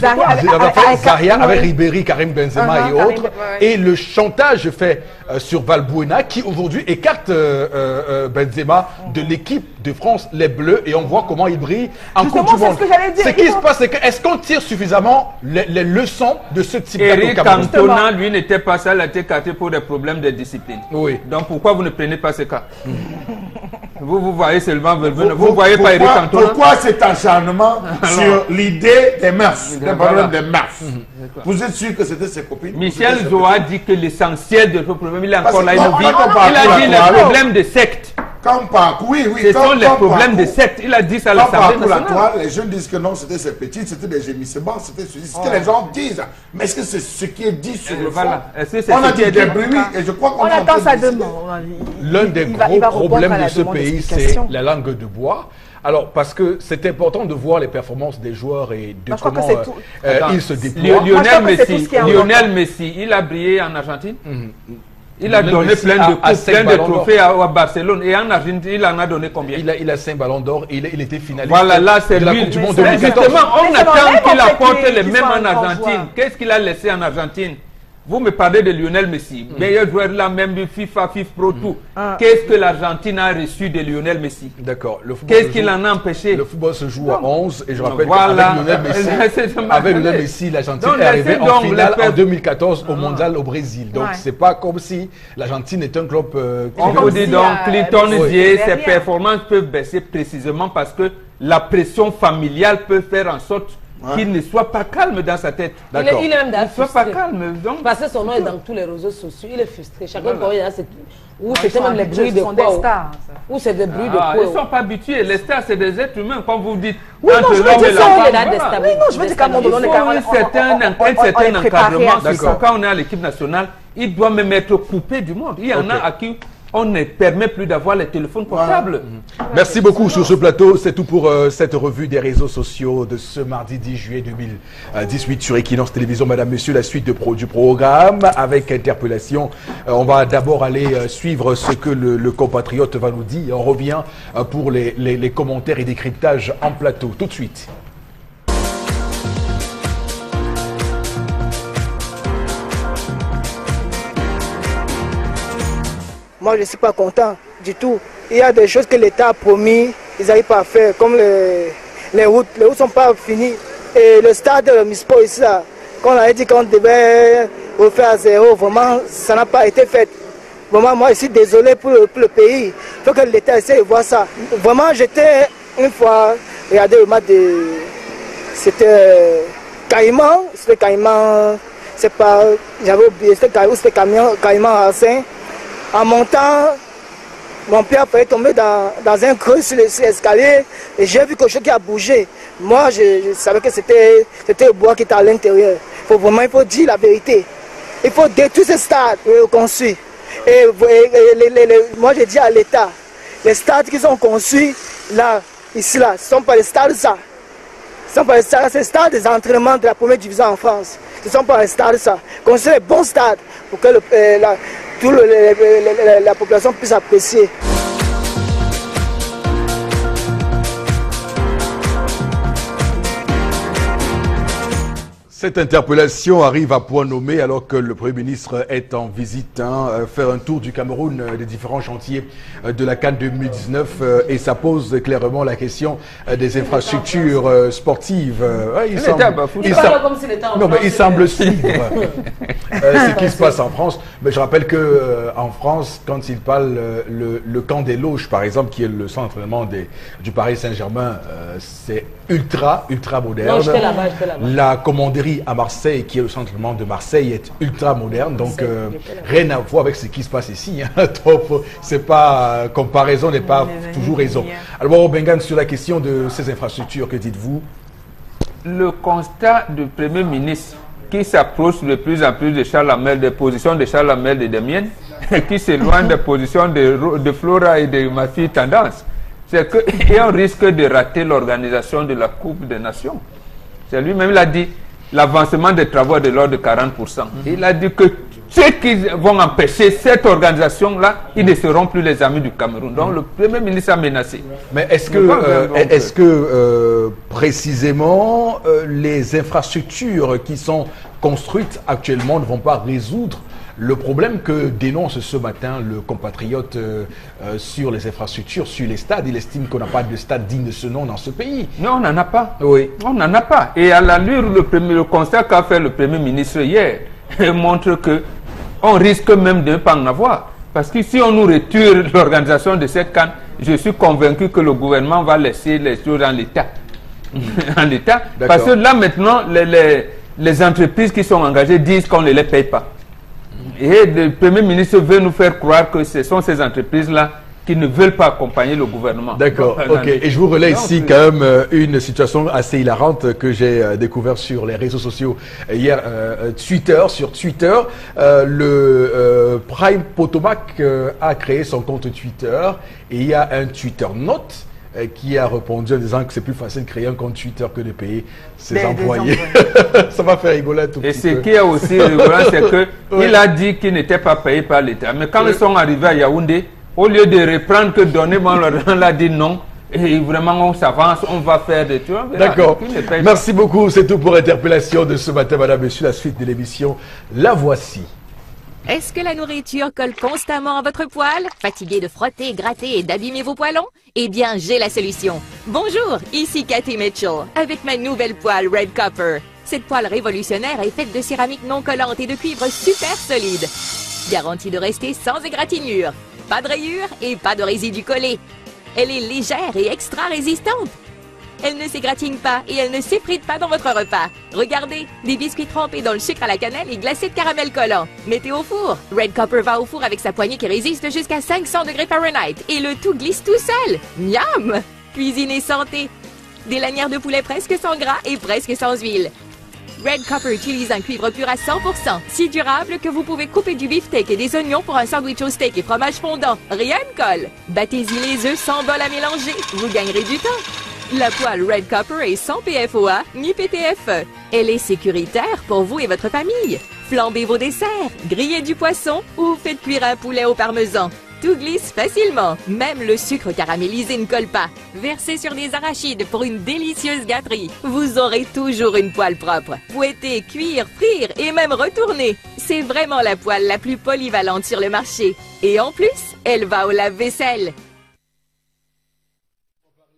Speaker 1: Zaria avec Ribéry, Karim Benzema et autres. Et le chantage fait sur Valbuena qui aujourd'hui écarte Benzema de l'équipe de France, les Bleus, et on voit comment il brille en Coupe du Monde. Ce qui se passe, c'est que est-ce qu'on tire suffisamment les leçons de ce type
Speaker 4: Eric
Speaker 1: d'acte?
Speaker 4: Cantona, lui, n'était pas ça, il a été écarté pour des problèmes de discipline.
Speaker 1: Oui.
Speaker 4: Donc pourquoi vous ne prenez pas ce cas? Vous voyez seulement, vous voyez pas Eric Cantona?
Speaker 2: Pourquoi cet acharnement sur l'idée des mœurs, des problèmes des mœurs? Vous êtes sûr que c'était ses copines?
Speaker 4: Michel Zoa dit que l'essentiel de ce problème, il est encore là, il
Speaker 2: Parce que
Speaker 4: vit. Il a dit les problèmes de secte.
Speaker 2: Quand par oui,
Speaker 4: Ce sont les problèmes de secte. Il a dit ça à l'Assemblée nationale.
Speaker 2: toile, les jeunes disent que non, c'était ces petites, c'était des gémissements, c'était ceci. C'est ce que les gens disent. Mais est-ce que c'est ce qui est dit sur le fond?
Speaker 4: Est-ce que c'est
Speaker 2: On a
Speaker 4: ce qui
Speaker 2: dit
Speaker 4: est
Speaker 2: des
Speaker 4: dit?
Speaker 2: bruits et je crois qu'on
Speaker 3: On
Speaker 2: est en
Speaker 3: attend
Speaker 2: train
Speaker 3: sa
Speaker 2: de décider.
Speaker 3: demande.
Speaker 1: L'un des
Speaker 3: Il va
Speaker 1: gros
Speaker 3: répondre
Speaker 1: problèmes
Speaker 3: à la
Speaker 1: de ce
Speaker 3: demande
Speaker 1: pays, c'est
Speaker 3: d'explication.
Speaker 1: la langue de bois. Alors, parce que c'est important de voir les performances des joueurs et de
Speaker 3: je crois
Speaker 1: comment
Speaker 3: que c'est tout.
Speaker 1: ils se déploient.
Speaker 4: Lionel Messi, il a brillé en Argentine. Il a donné plein de coups, plein de trophées à Barcelone. Et en Argentine, il en a donné combien?
Speaker 1: Il a 5 ballons d'or. Il était finaliste
Speaker 4: voilà, là, c'est
Speaker 1: de la
Speaker 4: lui.
Speaker 1: Coupe du Monde
Speaker 4: Mais
Speaker 1: 2014.
Speaker 4: justement, on
Speaker 3: Mais c'est
Speaker 4: attend
Speaker 3: normal,
Speaker 4: qu'il
Speaker 3: en fait,
Speaker 4: apporte les
Speaker 3: qu'il
Speaker 4: mêmes
Speaker 3: soit
Speaker 4: en
Speaker 3: un grand
Speaker 4: Argentine.
Speaker 3: joueur.
Speaker 4: Qu'est-ce qu'il a laissé en Argentine? Vous me parlez de Lionel Messi, meilleur joueur de la même FIFA, Pro, tout. Qu'est-ce que l'Argentine a reçu de Lionel Messi?
Speaker 1: D'accord.
Speaker 4: Qu'est-ce qu'il en a empêché?
Speaker 1: Le football se joue à 11 et je rappelle
Speaker 4: Voilà.
Speaker 1: qu'avec Lionel Messi, l'Argentine est arrivée en finale en 2014 au Mondial au Brésil. Donc c'est pas comme si l'Argentine est un club
Speaker 4: On vous dit donc, Clinton dit ses
Speaker 3: derrière.
Speaker 4: performances peuvent baisser précisément parce que la pression familiale peut faire en sorte qu'il ne soit pas calme dans sa tête.
Speaker 5: Il est même
Speaker 4: Il
Speaker 5: dans
Speaker 4: ne soit pas calme. Donc,
Speaker 5: parce que son nom est dans tous les réseaux sociaux, il est frustré. Chacun connaît ou
Speaker 3: Ils
Speaker 5: c'était
Speaker 3: sont
Speaker 5: même les
Speaker 3: habitués,
Speaker 5: bruits de
Speaker 3: ce sont des
Speaker 5: quoi
Speaker 3: stars, ça.
Speaker 5: ou c'est des bruits de
Speaker 4: ils ne
Speaker 5: quoi.
Speaker 4: sont pas habitués. Les stars, c'est des êtres humains, comme vous dites.
Speaker 3: Oui,
Speaker 4: Entre
Speaker 3: non, je veux
Speaker 4: l'homme
Speaker 3: dire
Speaker 4: et la
Speaker 3: ça,
Speaker 4: femme,
Speaker 5: il est là,
Speaker 4: voilà.
Speaker 5: déstabilisé.
Speaker 3: Oui, non, je veux dire qu'à un moment
Speaker 4: Il
Speaker 3: donné,
Speaker 4: faut un certain encadrement. Quand on est à l'équipe nationale, il doit même être coupé du monde. Il y en a à qui on ne permet plus d'avoir les téléphones portables.
Speaker 1: Merci beaucoup sur ce plateau. C'est tout pour cette revue des réseaux sociaux de ce mardi 10 juillet 2018 sur Equinox Télévision. Madame, Monsieur, la suite du programme avec interpellation. On va d'abord aller suivre ce que le compatriote va nous dire. On revient pour les commentaires et décryptages en plateau. Tout de suite.
Speaker 6: Moi, je ne suis pas content du tout. Il y a des choses que l'État a promis, ils n'arrivent pas à faire, comme les routes ne sont pas finies. Et le stade Mispo ici, qu'on a dit qu'on devait refaire à zéro, vraiment, ça n'a pas été fait. Vraiment, moi, je suis désolé pour le pays. Il faut que l'État essaie de voir ça. Vraiment, j'étais une fois, regardez le match de... C'était Caïman, c'est pas... J'avais oublié, c'était Caïman à Saint. En montant, mon pied a failli tomber dans un creux sur l'escalier et j'ai vu quelque chose qui a bougé. Moi, je savais que c'était le bois qui était à l'intérieur. Il faut dire la vérité. Il faut détruire ce stade construit. Et moi, je dis à l'État, les stades qui sont construits là, ici, là, ce ne sont pas les stades ça. Ce ne sont pas les stades, c'est les stades des entraînements de la première division en France. Ce ne sont pas les stades ça. Construire les bons stades pour que la population puisse apprécier.
Speaker 1: Cette interpellation arrive à point nommé alors que le Premier ministre est en visite, faire un tour du Cameroun des différents chantiers de la CAN 2019 et ça pose clairement la question des infrastructures sportives. Il semble suivre ce qui se passe en France. Mais je rappelle que en France, quand il parle le camp des Loges, par exemple, qui est le centre d'entraînement du Paris Saint-Germain, c'est ultra moderne.
Speaker 5: Non, j'étais là-bas.
Speaker 1: La commanderie à Marseille, qui est le centre d'entraînement de Marseille, est ultra moderne, donc rien à voir avec ce qui se passe ici. Donc, c'est pas comparaison n'est pas toujours raison. Alors, Bengan, sur la question de ces infrastructures, que dites-vous?
Speaker 4: Le constat du Premier ministre qui s'approche de plus en plus de Charles Hamel, des positions de Charles Hamel et des miennes, qui s'éloigne des positions de Flora et de ma fille Tendance, c'est qu'on risque de rater l'organisation de la Coupe des Nations. C'est lui-même, il a dit l'avancement des travaux est de l'ordre de 40%. Il a dit que ceux qui vont empêcher cette organisation-là, ils ne seront plus les amis du Cameroun. Donc le Premier ministre a menacé.
Speaker 1: Mais est-ce que précisément les infrastructures qui sont construites actuellement ne vont pas résoudre le problème que dénonce ce matin le compatriote sur les infrastructures, sur les stades? Il estime qu'on n'a pas de stade digne de ce nom dans ce pays.
Speaker 4: Non, on n'en a pas.
Speaker 1: Oui.
Speaker 4: On n'en a pas. Et à l'allure, le constat qu'a fait le Premier ministre hier montre que on risque même de ne pas en avoir. Parce que si on nous retire l'organisation de cette CAN, je suis convaincu que le gouvernement va laisser les choses en l'état. En l'état. Parce que là maintenant, les entreprises qui sont engagées disent qu'on ne les paye pas. Et le Premier ministre veut nous faire croire que ce sont ces entreprises-là qui ne veulent pas accompagner le gouvernement. D'accord,
Speaker 1: ok. Et je vous relais ici quand même une situation assez hilarante que j'ai découvert sur les réseaux sociaux hier, sur Twitter. Le Prime Potomac a créé son compte Twitter et il y a un Twitter Note qui a répondu en disant que c'est plus facile de créer un compte Twitter que de payer ses employés. Ça m'a fait rigoler un tout petit peu.
Speaker 4: Et ce qui est aussi rigolant, c'est qu'il a dit qu'il n'était pas payé par l'État. Mais quand ils sont arrivés à Yaoundé, au lieu de reprendre que donnez-moi l'argent, on a dit non. Et vraiment, on s'avance, on va faire des trucs.
Speaker 1: D'accord. Merci beaucoup. C'est tout pour l'interpellation de ce matin, madame, monsieur. La suite de l'émission, la voici.
Speaker 7: Est-ce que la nourriture colle constamment à votre poêle? Fatigué de frotter, gratter et d'abîmer vos poêlons? Eh bien, j'ai la solution. Bonjour, ici Cathy Mitchell, avec ma nouvelle poêle Red Copper. Cette poêle révolutionnaire est faite de céramique non collante et de cuivre super solide. Garantie de rester sans égratignure. Pas de rayures et pas de résidus collés. Elle est légère et extra résistante. Elle ne s'égratigne pas et elle ne s'effrite pas dans votre repas. Regardez, des biscuits trempés dans le sucre à la cannelle et glacés de caramel collant. Mettez au four. Red Copper va au four avec sa poignée qui résiste jusqu'à 500 degrés Fahrenheit. Et le tout glisse tout seul. Miam! Cuisine et santé. Des lanières de poulet presque sans gras et presque sans huile. Red Copper utilise un cuivre pur à 100%, si durable que vous pouvez couper du beefsteak et des oignons pour un sandwich au steak et fromage fondant. Rien ne colle. Battez-y les œufs sans bol à mélanger. Vous gagnerez du temps. La poêle Red Copper est sans PFOA ni PTFE. Elle est sécuritaire pour vous et votre famille. Flambez vos desserts, grillez du poisson ou faites cuire un poulet au parmesan. Tout glisse facilement. Même le sucre caramélisé ne colle pas. Versez sur des arachides pour une délicieuse gâterie. Vous aurez toujours une poêle propre. Fouetter, cuire, frire et même retourner. C'est vraiment la poêle la plus polyvalente sur le marché. Et en plus, elle va au lave-vaisselle.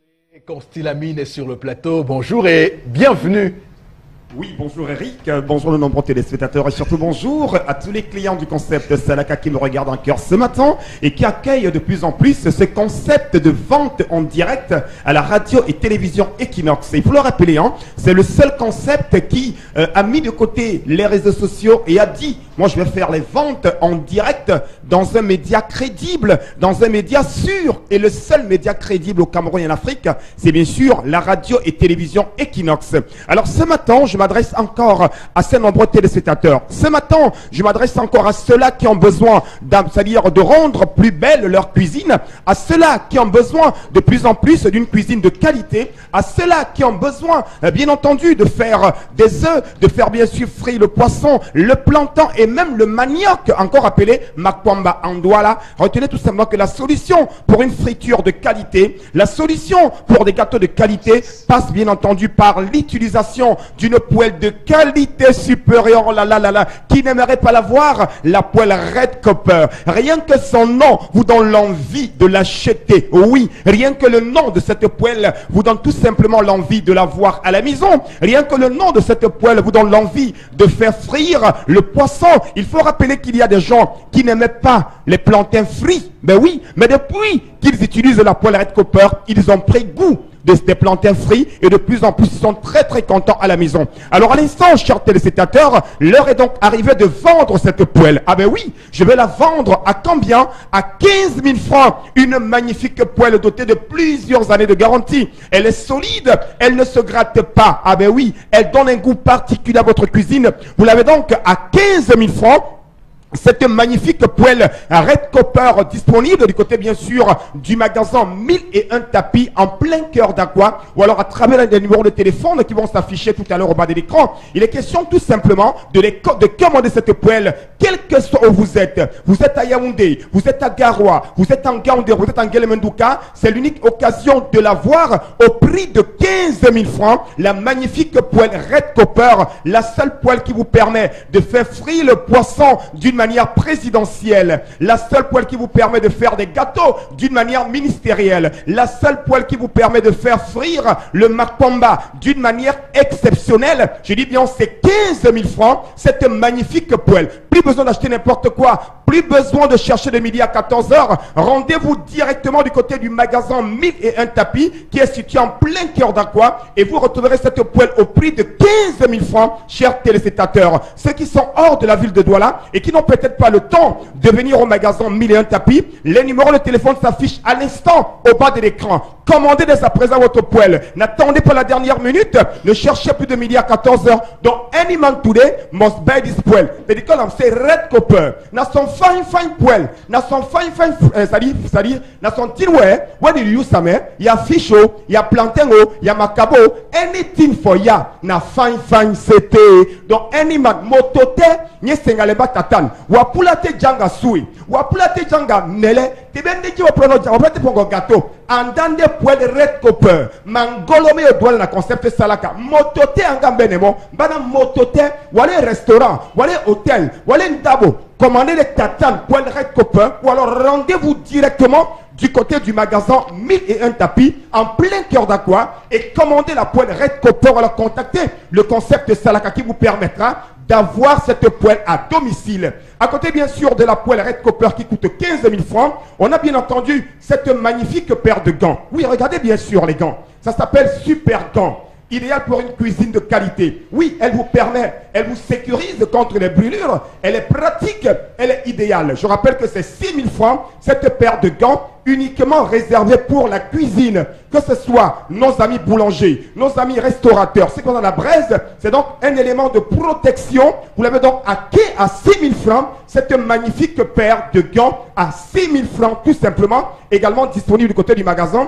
Speaker 1: Constilamine est sur le plateau. Bonjour et bienvenue.
Speaker 8: Oui, bonjour Eric, bonjour de nombreux téléspectateurs et surtout bonjour à tous les clients du concept Salaka qui me regardent en cœur ce matin et qui accueillent de plus en plus ce concept de vente en direct à la radio et télévision Equinox. Il faut le rappeler, hein, c'est le seul concept qui a mis de côté les réseaux sociaux et a dit, moi je vais faire les ventes en direct dans un média crédible, dans un média sûr. Et le seul média crédible au Cameroun et en Afrique, c'est bien sûr la radio et télévision Equinox. Alors ce matin, je m'adresse encore à ces nombreux téléspectateurs. Ce matin, je m'adresse encore à ceux-là qui ont besoin, c'est-à-dire de rendre plus belle leur cuisine, à ceux-là qui ont besoin de plus en plus d'une cuisine de qualité, à ceux-là qui ont besoin, bien entendu, de faire des œufs, de faire bien sûr frire le poisson, le plantain et même le manioc, encore appelé makwamba en Douala. Retenez tout simplement que la solution pour une friture de qualité, la solution pour des gâteaux de qualité passe bien entendu par l'utilisation d'une poêle de qualité supérieure, qui n'aimerait pas l'avoir, la poêle Red Copper. Rien que son nom vous donne l'envie de l'acheter. Oui, rien que le nom de cette poêle vous donne tout simplement l'envie de l'avoir à la maison. Rien que le nom de cette poêle vous donne l'envie de faire frire le poisson. Il faut rappeler qu'il y a des gens qui n'aimaient pas les plantains frits. Ben oui, mais depuis qu'ils utilisent la poêle Red Copper, ils ont pris goût des plantains frits et de plus en plus ils sont très contents à la maison. Alors à l'instant, chers téléspectateurs, l'heure est donc arrivée de vendre cette poêle. Ah ben oui, je vais la vendre à combien? À 15 000 francs. Une magnifique poêle dotée de plusieurs années de garantie. Elle est solide, elle ne se gratte pas. Ah ben oui, elle donne un goût particulier à votre cuisine. Vous l'avez donc à 15 000 francs. Cette magnifique poêle Red Copper disponible du côté bien sûr du magasin 1001 tapis en plein cœur d'Aqua ou alors à travers les numéros de téléphone qui vont s'afficher tout à l'heure au bas de l'écran. Il est question tout simplement de commander cette poêle quel que soit où vous êtes. Vous êtes à Yaoundé, vous êtes à Garoua, vous êtes en Gaoundé, vous êtes en Guelmendouka. C'est l'unique occasion de l'avoir au prix de 15 000 francs. La magnifique poêle Red Copper, la seule poêle qui vous permet de faire frire le poisson d'une manière présidentielle, la seule poêle qui vous permet de faire des gâteaux d'une manière ministérielle, la seule poêle qui vous permet de faire frire le makwamba d'une manière exceptionnelle. Je dis bien, c'est 15 000 francs, cette magnifique poêle. Plus besoin d'acheter n'importe quoi, plus besoin de chercher de midi à 14 h. Rendez-vous directement du côté du magasin 1001 tapis qui est situé en plein cœur d'Aqua et vous retrouverez cette poêle au prix de 15 000 francs, chers téléspectateurs. Ceux qui sont hors de la ville de Douala et qui n'ont peut-être pas le temps de venir au magasin 1001 tapis, les numéros de téléphone s'affichent à l'instant au bas de l'écran. Commandez dès à présent votre poêle. N'attendez pas la dernière minute. Ne cherchez plus de midi à 14 h. Donc, any man today must buy this poêle. C'est Red Copper. N'a son fine poêle. N'a son fine, c'est-à-dire, n'a son tinware. When you use some, il y a fish, il y a plantain, il y a macabo. Anything for ya. N'a fine, c'était. Donc, any man, motote, nye sengaleba tatan. Wapulate janga sui. Wapulate janga nele. Tebende ki waprono janga. Wapulate pongo gâteau. Andande poêle Red Copper. Mangolome au doigt na concept salaka. Motote angambenemo. Bana motote. Wale restaurant. Wale hôtel. Wale ndabo. Commandez les tatanes poêle Red Copper. Ou alors rendez-vous directement du côté du magasin 1001 tapis en plein cœur d'Aqua et commandez la poêle Red Copper. Alors contactez le concept salaka qui vous permettra d'avoir cette poêle à domicile. À côté bien sûr de la poêle Red Copper qui coûte 15 000 francs, on a bien entendu cette magnifique paire de gants. Oui, regardez bien sûr les gants. Ça s'appelle Super Gants. Idéal pour une cuisine de qualité. Oui, elle vous permet, elle vous sécurise contre les brûlures. Elle est pratique, elle est idéale. Je rappelle que c'est 6 000 francs, cette paire de gants uniquement réservée pour la cuisine. Que ce soit nos amis boulangers, nos amis restaurateurs, ceux qui ont la braise, c'est donc un élément de protection. Vous l'avez donc acquis à 6 000 francs, cette magnifique paire de gants à 6 000 francs tout simplement, également disponible du côté du magasin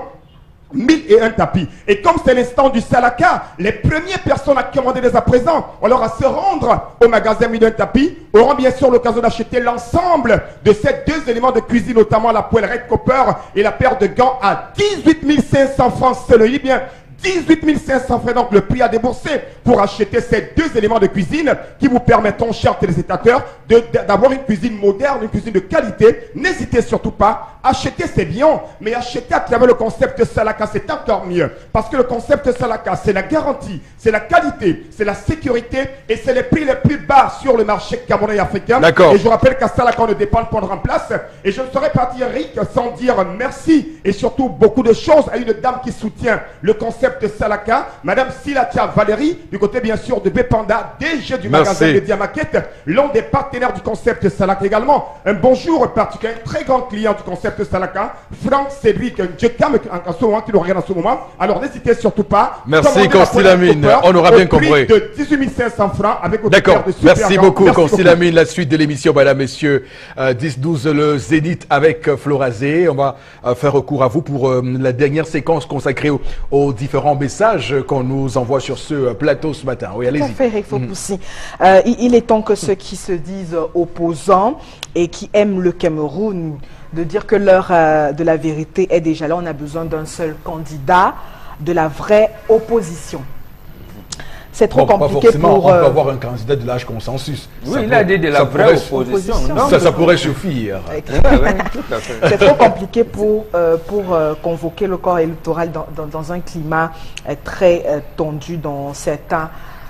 Speaker 8: 1001 tapis. Et comme c'est l'instant du Salaka, les premières personnes à commander dès à présent, on leur à se rendre au magasin 1001 tapis, auront bien sûr l'occasion d'acheter l'ensemble de ces deux éléments de cuisine, notamment la poêle Red Copper et la paire de gants à 18 500 francs seulement. Bien, 18 500 francs, donc le prix à débourser pour acheter ces 2 éléments de cuisine qui vous permettront, chers téléspectateurs, d'avoir une cuisine moderne, une cuisine de qualité. N'hésitez surtout pas, achetez ces biens, mais achetez à travers le concept Salaka, c'est encore mieux. Parce que le concept Salaka, c'est la garantie, c'est la qualité, c'est la sécurité et c'est les prix les plus bas sur le marché camerounais et africain.
Speaker 1: D'accord.
Speaker 8: Et je rappelle qu'à Salaka, on ne dépend pas de place. Et je ne serais pas dire Rick sans dire merci et surtout beaucoup de choses à une dame qui soutient le concept Salaka, Madame Silatia Valérie, du côté bien sûr de Bepanda, DG du magasin de Diamaquette, l'un des partenaires du concept Salaka également. Un bonjour particulier, un très grand client du concept Salaka, Franck Cédric Djekam, en ce moment, qui nous regarde en ce moment. Alors n'hésitez surtout pas.
Speaker 1: Merci Constilamine, on aura bien compris.
Speaker 8: De 18 500 francs avec votre
Speaker 1: D'accord, merci beaucoup Constilamine.
Speaker 8: beaucoup.
Speaker 1: La suite de l'émission, mesdames, messieurs, 10-12 le Zénith avec Florazé. On va faire recours à vous pour la dernière séquence consacrée aux différents messages qu'on nous envoie sur ce plateau ce matin. Oui, allez-y.
Speaker 3: Tout à fait, Fopoussi. Il est temps que ceux qui se disent opposants et qui aiment le Cameroun, de dire que l'heure de la vérité est déjà là. On a besoin d'un seul candidat, de la vraie opposition. C'est trop compliqué pour...
Speaker 1: On peut avoir un candidat de l'âge consensus.
Speaker 4: Oui, il a dit de la vraie opposition.
Speaker 1: Ça pourrait suffire.
Speaker 3: C'est trop compliqué pour convoquer le corps électoral dans un climat très tendu dans certains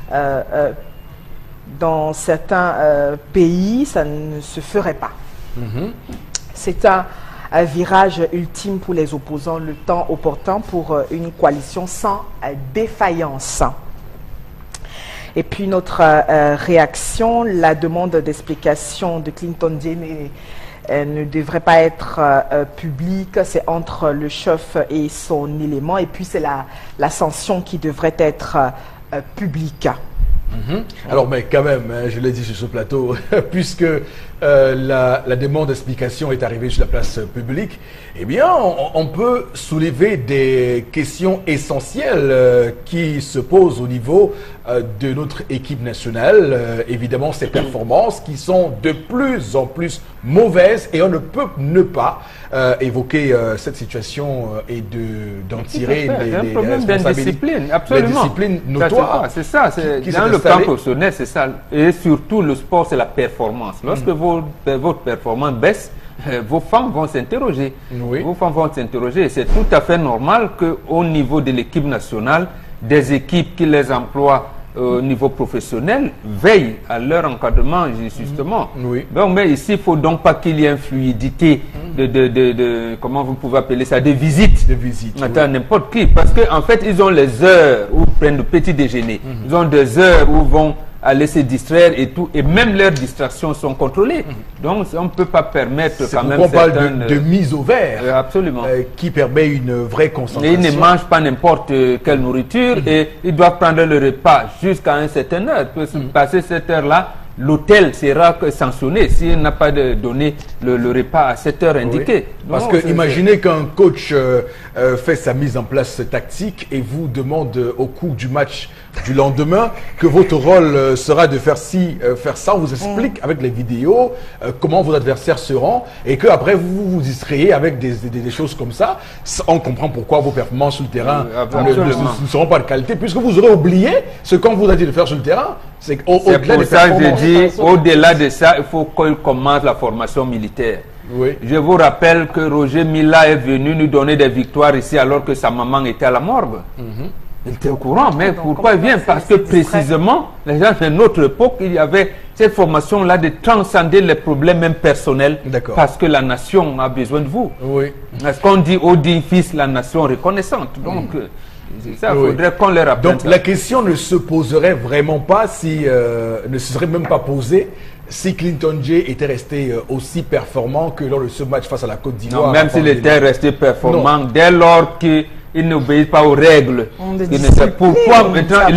Speaker 3: pays. Ça ne se ferait pas. C'est un virage ultime pour les opposants, le temps opportun pour une coalition sans défaillance. Et puis notre réaction, la demande d'explication de Clinton Djé ne devrait pas être publique, c'est entre le chef et son élément, et puis c'est la sanction qui devrait être publique.
Speaker 1: Alors, mais quand même, je l'ai dit sur ce plateau, puisque la demande d'explication est arrivée sur la place publique, eh bien, on peut soulever des questions essentielles qui se posent au niveau de notre équipe nationale. Évidemment, ces performances qui sont de plus en plus mauvaises et on ne peut ne pas évoquer cette situation et d'en tirer les
Speaker 4: problème d'indiscipline, absolument.
Speaker 1: L'indiscipline notoire.
Speaker 4: C'est ça, dans le plan professionnel, c'est ça. Et surtout, le sport, c'est la performance. Lorsque votre performance baisse, vos femmes vont s'interroger.
Speaker 1: Oui.
Speaker 4: Vos femmes vont s'interroger. Et c'est tout à fait normal qu'au niveau de l'équipe nationale, des équipes qui les emploient au niveau professionnel veillent à leur encadrement, justement.
Speaker 1: Oui.
Speaker 4: Donc, mais ici, il ne faut donc pas qu'il y ait une fluidité de comment vous pouvez appeler ça, de visites.
Speaker 1: De visites.
Speaker 4: Attends, n'importe qui. Parce qu'en fait, ils ont les heures où ils prennent le petit déjeuner. Ils ont des heures où ils vont aller se distraire et tout, et même leurs distractions sont contrôlées. Donc on ne peut pas permettre quand même
Speaker 1: on parle de mise au vert,
Speaker 4: absolument,
Speaker 1: qui permet une vraie concentration.
Speaker 4: Et ils ne mangent pas n'importe quelle nourriture et ils doivent prendre le repas jusqu'à une certaine heure. Passer cette heure-là, l'hôtel sera sanctionné s'il n'a pas donné le repas à cette heure indiquée.
Speaker 1: Oui. Parce que imaginez qu'un coach fait sa mise en place tactique et vous demande au cours du match du lendemain que votre rôle sera de faire ci, faire ça. On vous explique avec les vidéos comment vos adversaires seront et qu'après vous vous distrayez avec des choses comme ça. On comprend pourquoi vos performances sur le terrain ne seront pas de qualité puisque vous aurez oublié ce qu'on vous a dit de faire sur le terrain. C'est pour ça que
Speaker 4: je dis, au-delà de ça, il faut qu'il commence la formation militaire.
Speaker 1: Oui.
Speaker 4: Je vous rappelle que Roger Mila est venu nous donner des victoires ici alors que sa maman était à la morgue. Il était au courant, mais pourquoi il vient? Parce que précisément, les gens de notre époque, il y avait cette formation-là de transcender les problèmes même personnels. Parce que la nation a besoin de vous.
Speaker 1: Oui.
Speaker 4: Est-ce qu'on dit au digne fils la nation reconnaissante? Donc, ça, il faudrait qu'on leur apprenne.
Speaker 1: Donc, la question ne se poserait vraiment pas si, ne se serait même pas posée si Clinton Djé était resté aussi performant que lors de ce match face à la Côte d'Ivoire.
Speaker 4: Même s'il était resté performant, dès lors qu'il n'obéit pas aux règles. Pourquoi maintenant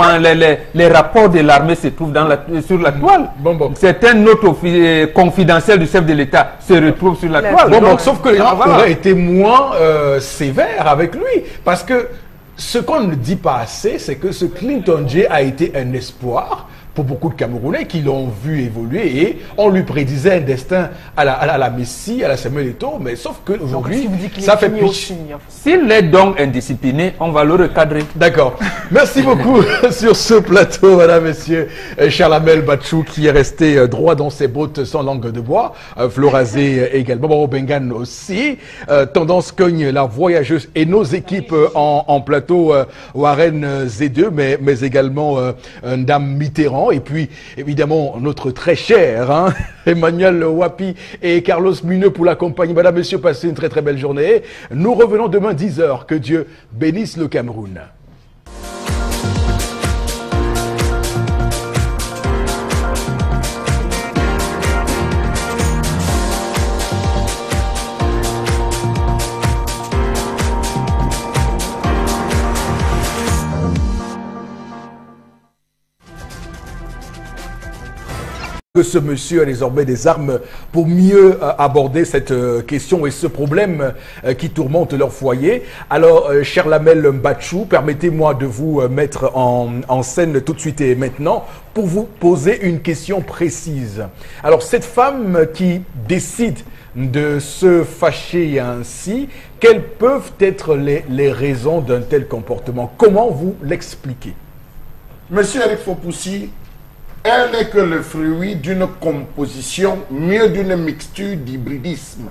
Speaker 4: les rapports de l'armée se trouvent sur la toile? Certaines notes confidentielles du chef de l'État se retrouvent sur la toile.
Speaker 1: Sauf que les gens auraient été moins sévères avec lui. Parce que ce qu'on ne dit pas assez, c'est que ce Clinton Djé a été un espoir pour beaucoup de Camerounais qui l'ont vu évoluer et on lui prédisait un destin à la Messi, à la Samuel Eto'o, mais sauf qu'aujourd'hui, ça fait pitch.
Speaker 4: S'il est donc indiscipliné, on va le recadrer.
Speaker 1: D'accord. Merci beaucoup sur ce plateau, madame, messieurs. Charlamel Batchou qui est resté droit dans ses bottes sans langue de bois. Florazé également. Baro Bengan aussi. Tendance cogne la voyageuse et nos équipes en plateau Warren Z2, mais également Ndam Mitterrand. Et puis, évidemment, notre très cher Emmanuel Wapi et Carlos Muneux pour l'accompagner. Madame, messieurs, passez une très très belle journée. Nous revenons demain 10h. Que Dieu bénisse le Cameroun. Que ce monsieur a désormais des armes pour mieux aborder cette question et ce problème qui tourmente leur foyer. Alors, cher Lamel Mbachou, permettez-moi de vous mettre en scène tout de suite et maintenant pour vous poser une question précise. Alors, cette femme qui décide de se fâcher ainsi, quelles peuvent être les raisons d'un tel comportement? Comment vous l'expliquez?
Speaker 2: Monsieur Eric Fopoussi, elle n'est que le fruit d'une composition, mieux d'une mixture d'hybridisme.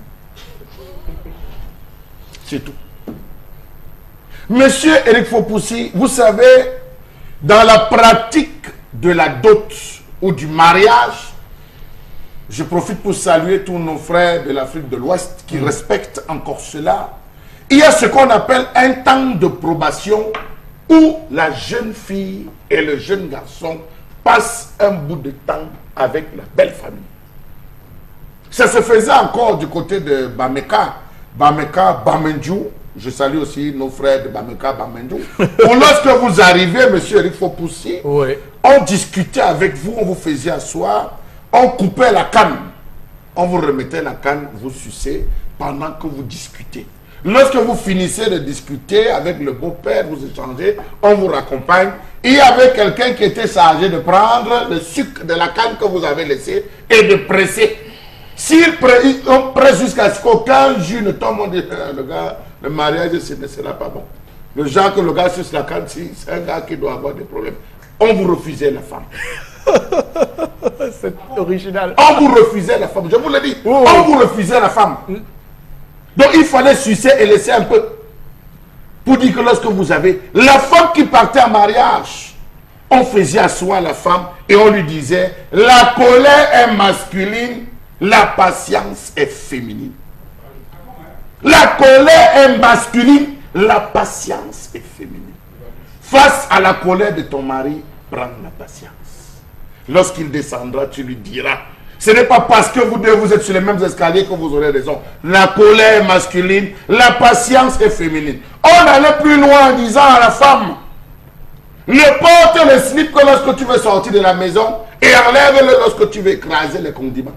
Speaker 2: C'est tout. Monsieur Eric Fopoussi, vous savez, dans la pratique de la dot ou du mariage, je profite pour saluer tous nos frères de l'Afrique de l'Ouest qui respectent encore cela. Il y a ce qu'on appelle un temps de probation où la jeune fille et le jeune garçon passent un bout de temps avec la belle famille. Ça se faisait encore du côté de Bameka, Bamendjou. Je salue aussi nos frères de Bameka, Bamendjou. Ou lorsque vous arrivez, monsieur Eric Fopoussi,
Speaker 1: oui,
Speaker 2: on discutait avec vous, on vous faisait asseoir, on coupait la canne. On vous remettait la canne, vous sucez pendant que vous discutez. Lorsque vous finissez de discuter avec le beau-père, vous échangez, on vous raccompagne. Il y avait quelqu'un qui était chargé de prendre le sucre de la canne que vous avez laissé et de presser. On presse jusqu'à ce qu'aucun jus ne tombe, on dit, le gars, le mariage, ce ne sera pas bon. Le genre que le gars suce la canne, c'est un gars qui doit avoir des problèmes. On vous refusait la femme.
Speaker 1: C'est original.
Speaker 2: On vous refusait la femme, je vous le dis. Oh. On vous refusait la femme. Donc il fallait sucer et laisser un peu. Pour dire que lorsque vous avez la femme qui partait en mariage, on faisait asseoir la femme et on lui disait, la colère est masculine, la patience est féminine. La colère est masculine, la patience est féminine. Face à la colère de ton mari, prends la patience. Lorsqu'il descendra, tu lui diras, ce n'est pas parce que vous deux vous êtes sur les mêmes escaliers que vous aurez raison. La colère est masculine, la patience est féminine. On allait plus loin en disant à la femme, ne porte le slip que lorsque tu veux sortir de la maison et enlève-le lorsque tu veux écraser les condiments.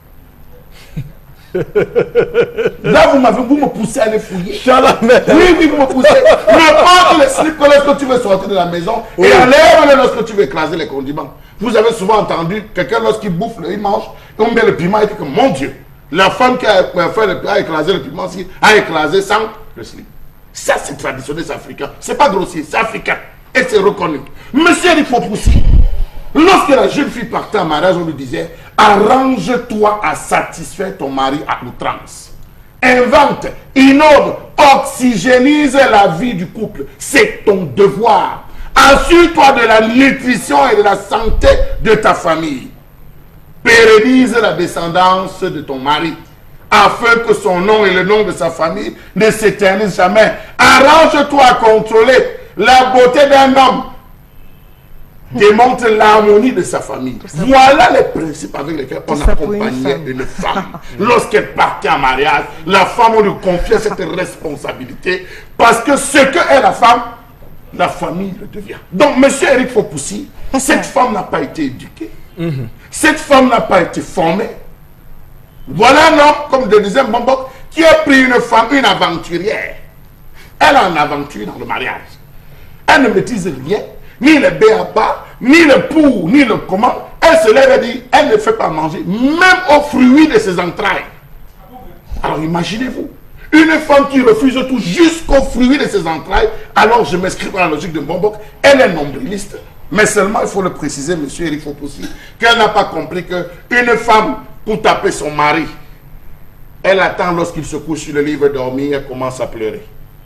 Speaker 2: Là, vous me poussez à aller fouiller. Oui, vous me poussez. Ne porte le slip que lorsque tu veux sortir de la maison et enlève-le lorsque tu veux écraser les condiments. Vous avez souvent entendu quelqu'un lorsqu'il bouffe, il mange, on met le piment et dit que mon Dieu, la femme qui a écrasé le piment a écrasé sans le slip. Ça, c'est traditionnel, c'est africain. C'est pas grossier, c'est africain. Et c'est reconnu. Monsieur Eric Fopoussi, lorsque la jeune fille partait en mariage, on lui disait, arrange-toi à satisfaire ton mari à outrance. Invente, innove, oxygénise la vie du couple. C'est ton devoir. Assure-toi de la nutrition et de la santé de ta famille. Pérennise la descendance de ton mari, afin que son nom et le nom de sa famille ne s'éternisent jamais. Arrange-toi à contrôler la beauté d'un homme. Démontre l'harmonie de sa famille. Voilà les principes avec lesquels on accompagnait une femme. Lorsqu'elle partait en mariage, la femme, on lui confiait cette responsabilité. Parce que ce que est la femme, la famille le devient. Donc, monsieur Eric Fopoussi, cette femme n'a pas été éduquée. Cette femme n'a pas été formée. Voilà un homme, comme le disait Mbambok, qui a pris une femme, une aventurière. Elle a une aventure dans le mariage. Elle ne maîtrise rien. ni le béaba, ni le pour, ni le comment. Elle se lève et dit, elle ne fait pas manger, même aux fruits de ses entrailles. Alors imaginez-vous, une femme qui refuse tout jusqu'aux fruits de ses entrailles, alors je m'inscris dans la logique de Mbonbok, elle est nombriliste. Mais seulement, il faut le préciser, monsieur Eric Fopoussi, qu'elle n'a pas compris qu'une femme, pour taper son mari, elle attend lorsqu'il se couche sur le lit, veut dormir, elle commence à pleurer.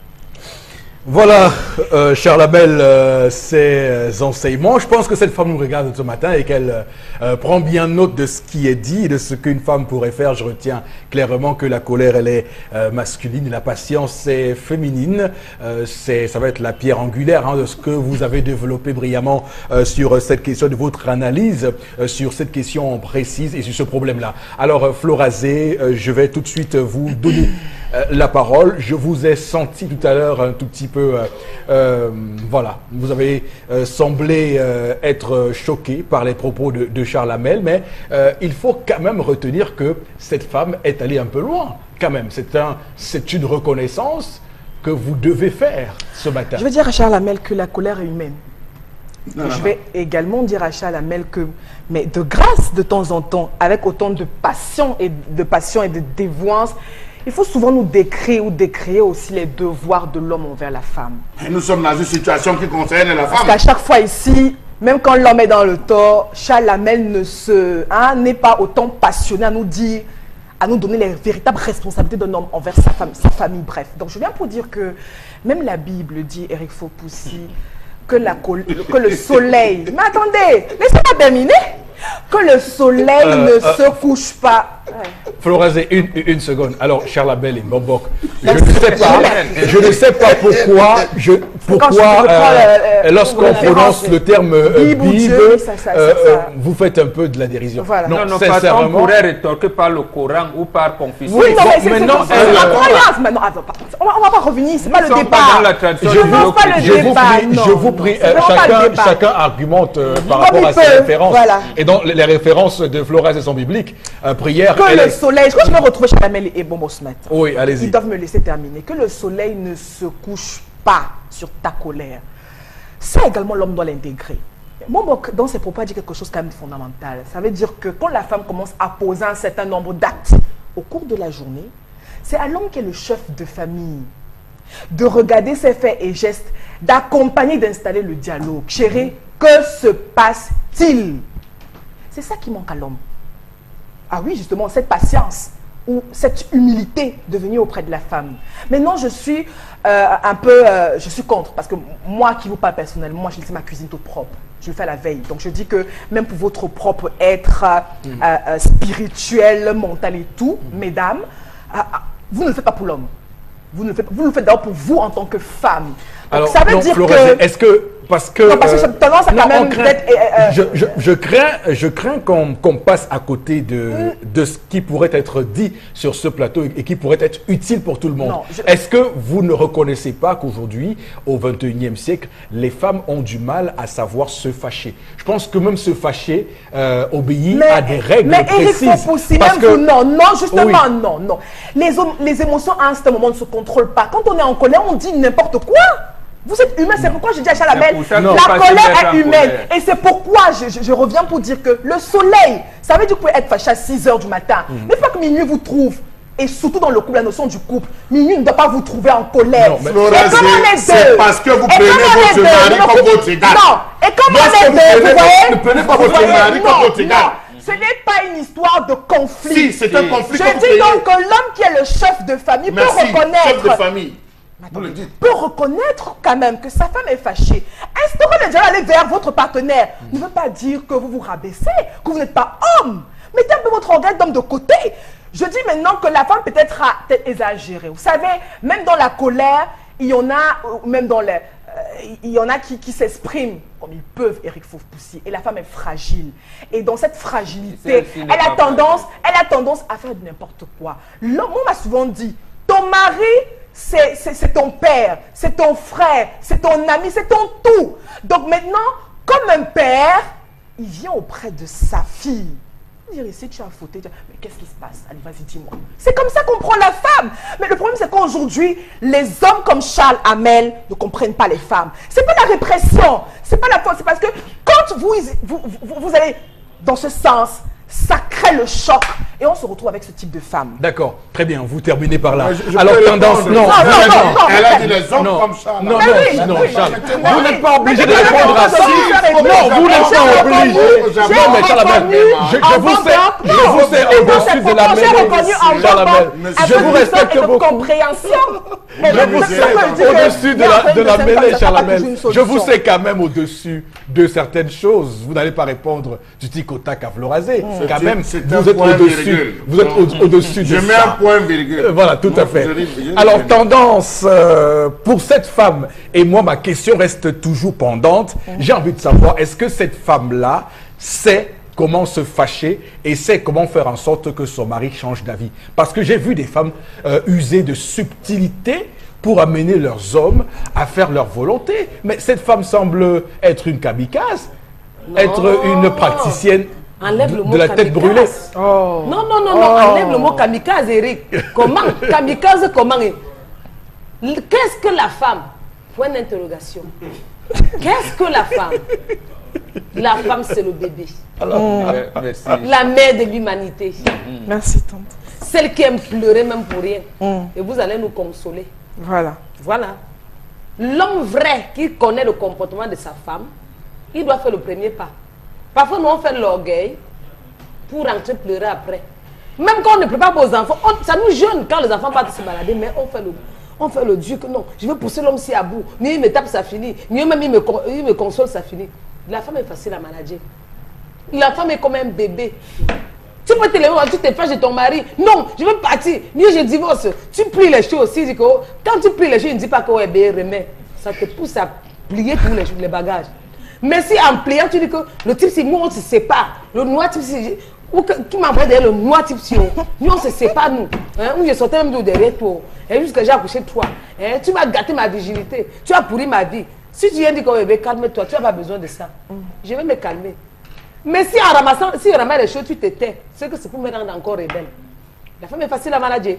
Speaker 1: Voilà, Charles Abel, ces enseignements. Je pense que cette femme nous regarde ce matin et qu'elle prend bien note de ce qui est dit et de ce qu'une femme pourrait faire. Je retiens clairement que la colère, elle est masculine et la patience est féminine. Ça va être la pierre angulaire de ce que vous avez développé brillamment sur cette question, de votre analyse sur cette question précise et sur ce problème-là. Alors, Florazé, je vais tout de suite vous donner la parole. Je vous ai senti tout à l'heure un tout petit peu, voilà, vous avez semblé être choqué par les propos de Charles Hamel, mais il faut quand même retenir que cette femme est allée un peu loin, quand même. C'est une reconnaissance que vous devez faire ce matin.
Speaker 3: Je veux dire à Charles Hamel que la colère est humaine. Je vais également dire à Charles Hamel que, mais de grâce, de temps en temps, avec autant de passion et de dévoance, il faut souvent nous décrire ou décrier aussi les devoirs de l'homme envers la femme.
Speaker 2: Et nous sommes dans une situation qui concerne la femme.
Speaker 3: Parce qu'à chaque fois ici, même quand l'homme est dans le tort, Charles Hamel n'est pas autant passionné à nous dire, à nous donner les véritables responsabilités d'un homme envers sa femme, sa famille, bref. Donc je viens pour dire que même la Bible dit, Eric Fopoussi, que le soleil... Mais attendez, laissez-moi terminer. Que le soleil ne se couche pas.
Speaker 1: Florazé, une seconde. Alors, Charles Abel et Mbonbok, je ne sais pas pourquoi, lorsqu'on prononce le terme Bible, vous faites un peu de la dérision.
Speaker 3: Voilà.
Speaker 4: Non, sincèrement, on pourrait rétorquer par le Coran ou par Confucius.
Speaker 3: Oui, non, mais c'est la croyance. Maintenant, on ne va pas revenir, c'est pas le débat.
Speaker 1: Je vous prie, chacun argumente par rapport à ses références. Et donc, les références de Florazé sont bibliques. Prière.
Speaker 3: Que le soleil, je crois que je me retrouve chez Hamel et Bonbon ce matin.
Speaker 1: Oui, allez-y.
Speaker 3: Ils doivent me laisser terminer. Que le soleil ne se couche pas sur ta colère. Ça également, l'homme doit l'intégrer. Bonbon, dans ses propos, a dit quelque chose quand même de fondamental. Ça veut dire que quand la femme commence à poser un certain nombre d'actes au cours de la journée, c'est à l'homme qui est le chef de famille de regarder ses faits et gestes, d'accompagner, d'installer le dialogue. Chérie, que se passe-t-il? C'est ça qui manque à l'homme. Ah oui, justement, cette patience ou cette humilité de venir auprès de la femme. Maintenant, je suis je suis contre, parce que moi qui vous parle personnellement, moi je laisse ma cuisine toute propre. Je le fais la veille. Donc je dis que même pour votre propre être spirituel, mental et tout, mesdames, vous ne le faites pas pour l'homme. Vous le faites d'abord pour vous en tant que femme. Donc,
Speaker 1: alors,
Speaker 3: ça veut dire
Speaker 1: Florazé, est-ce que... Parce que,
Speaker 3: non, parce que j'ai tendance à quand même
Speaker 1: je crains qu'on passe à côté de ce qui pourrait être dit sur ce plateau et qui pourrait être utile pour tout le monde. Est-ce que vous ne reconnaissez pas qu'aujourd'hui, au XXIe siècle, les femmes ont du mal à savoir se fâcher? Je pense que même se fâcher obéit à des règles précises.
Speaker 3: Mais Eric Fopoussi, justement, non. Les émotions à un certain moment ne se contrôlent pas. Quand on est en colère, on dit n'importe quoi. Vous êtes humain, c'est pourquoi je dis à Charles Hamel, la colère est humaine. Et c'est pourquoi je reviens pour dire que le soleil, ça veut dire que vous pouvez être fâché à 6 h du matin. Une fois que minuit vous trouve, et surtout dans le couple, la notion du couple, minuit ne doit pas vous trouver en colère.
Speaker 2: Non, Florazé, c'est parce que vous prenez votre mari comme votre égal.
Speaker 3: Non, et comme on est deux, vous voyez,
Speaker 2: ne prenez pas votre mari comme votre égal.
Speaker 3: Ce n'est pas une histoire de conflit.
Speaker 2: Si, c'est un conflit.
Speaker 3: Je dis donc que l'homme qui est le chef de famille peut reconnaître.
Speaker 2: Chef de famille.
Speaker 3: Peut reconnaître quand même que sa femme est fâchée. Instaurer le dialogue, aller vers votre partenaire ne veut pas dire que vous vous rabaissez, que vous n'êtes pas homme. Mettez un peu votre orgueil d'homme de côté. Je dis maintenant que la femme peut-être a exagéré. Vous savez, même dans la colère, il y en a, même dans les... il y en a qui s'expriment comme ils peuvent, Eric Fopoussi, et la femme est fragile. Et dans cette fragilité, elle a tendance à faire n'importe quoi. L'homme m'a souvent dit, ton mari... c'est ton père, c'est ton frère, c'est ton ami, c'est ton tout. Donc maintenant, comme un père, il vient auprès de sa fille Dire ici, tu as fauté. Mais qu'est-ce qui se passe? Allez, vas-y, dis-moi. C'est comme ça qu'on prend la femme. Mais le problème, c'est qu'aujourd'hui, les hommes comme Charles Hamel ne comprennent pas les femmes. C'est pas la répression. C'est pas la faute. C'est parce que quand vous allez dans ce sens, ça crée le choc. Et on se retrouve avec ce type de femme.
Speaker 1: D'accord, très bien, vous terminez par là.
Speaker 2: Je
Speaker 1: Alors,
Speaker 2: peux
Speaker 1: tendance,
Speaker 2: répondre.
Speaker 1: non,
Speaker 2: Elle a dit les hommes comme Charles.
Speaker 1: non,
Speaker 3: oui,
Speaker 1: non,
Speaker 3: oui,
Speaker 1: Charles,
Speaker 3: oui.
Speaker 1: vous n'êtes pas obligé de
Speaker 3: Mais
Speaker 1: répondre à ça. Non, vous n'êtes pas obligé. Non, mais Charles Hamel, je vous sais au-dessus de la mêlée. Charles Hamel, je vous respecte beaucoup. Je vous sais au-dessus de la mêlée, Charles Hamel. Je vous sais quand même au-dessus de certaines choses. Vous n'allez pas répondre du tic au tac à Florazé. Quand même, vous êtes au-dessus. Vous êtes au-dessus de ça.
Speaker 2: Je mets un point virgule.
Speaker 1: Voilà, tout à fait. Alors, tendance pour cette femme, et moi, ma question reste toujours pendante. J'ai envie de savoir, est-ce que cette femme-là sait comment se fâcher et sait comment faire en sorte que son mari change d'avis? Parce que j'ai vu des femmes user de subtilité pour amener leurs hommes à faire leur volonté. Mais cette femme semble être une kamikaze, être une praticienne
Speaker 5: Enlève le mot
Speaker 1: de la tête
Speaker 5: kamikaze.
Speaker 1: brûlée.
Speaker 5: Non, non, non, non, enlève le mot kamikaze, Eric. Comment? Kamikaze, comment? Qu'est-ce que la femme? Point d'interrogation. Qu'est-ce que la femme? La femme, c'est le bébé.
Speaker 4: Merci.
Speaker 5: La mère de l'humanité.
Speaker 3: Merci, tante.
Speaker 5: Celle qui aime pleurer même pour rien. Et vous allez nous consoler.
Speaker 3: Voilà.
Speaker 5: Voilà. L'homme vrai qui connaît le comportement de sa femme, il doit faire le premier pas. Parfois, nous, on fait l'orgueil pour rentrer pleurer après. Même quand on ne prépare pas aux enfants, ça nous gêne quand les enfants partent se balader, mais on fait le Dieu que non, je veux pousser l'homme si à bout. Ni il me tape, ça finit. Ni même il me console, ça finit. La femme est facile à manager. La femme est comme un bébé. Tu peux te lever, tu te fâches de ton mari. Non, je veux partir. Mieux, je divorce. Tu plies les choses aussi. Quand tu plies les choses, il ne dit pas que ouais, ben, remets. Ça te pousse à plier tous les bagages. Mais si en pliant, tu dis que le type, c'est nous, on se sépare. Le noir type, c'est. Qui m'envoie derrière le noir type, si nous, on se sépare, nous. Hein, où je sortais même derrière toi. Et jusqu'à j'ai accouché de toi. Hein, tu m'as gâté ma virginité. Tu as pourri ma vie. Si tu viens dire que bébé, calme-toi, tu n'as pas besoin de ça. Je vais me calmer. Mais si en ramassant, si on ramasse les choses, tu te tais, c'est que c'est pour me rendre encore rebelle. La femme est facile à manager.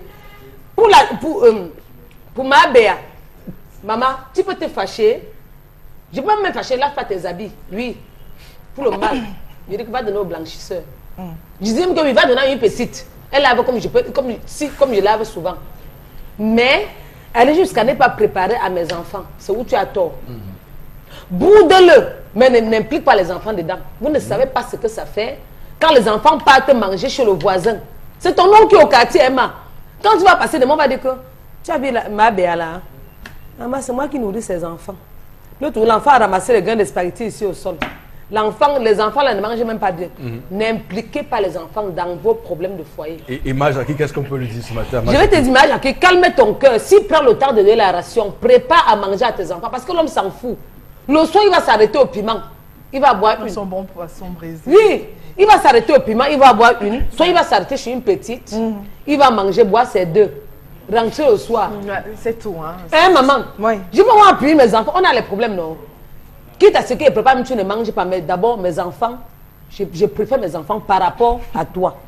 Speaker 5: Pour ma béa, maman, tu peux te fâcher. Je peux même me fâcher, lave pas tes habits. Oui, pour le mal. Je dis qu'il va donner au blanchisseur. Je dis même qu'il va donner à une petite. Elle lave comme je lave souvent. Mais elle est jusqu'à ne pas préparer à mes enfants. C'est où tu as tort. Bourde-le, mais n'implique pas les enfants dedans. Vous ne savez pas ce que ça fait quand les enfants partent manger chez le voisin. C'est ton oncle qui est au quartier, Emma. Quand tu vas passer de moi, on va dire que tu as vu ma béa là. Maman, c'est moi qui nourris ses enfants. L'autre, l'enfant a ramassé les grains de spaghetti ici au sol. Les enfants là ne mangent même pas bien. N'impliquez pas les enfants dans vos problèmes de foyer.
Speaker 1: Et Majaki, qu'est-ce qu'on peut lui dire ce matin?
Speaker 5: Je vais te dire, Majaki, calme ton cœur. S'il prend le temps de donner la ration, prépare à manger à tes enfants. Parce que l'homme s'en fout. Le soir, il va s'arrêter au piment. Il va boire une.
Speaker 3: Son bon poisson brisé.
Speaker 5: Oui, il va s'arrêter au piment, il va boire une. Soit il va s'arrêter chez une petite. Il va manger, boire ses deux. Rentrer au soir.
Speaker 3: C'est tout. Hein.
Speaker 5: Hein, maman?
Speaker 3: Oui.
Speaker 5: Je peux voir appuyer mes enfants. On a les problèmes, non? Quitte à ce qu'ils préparent, tu ne manges pas. Mais d'abord, mes enfants, je préfère mes enfants par rapport à toi.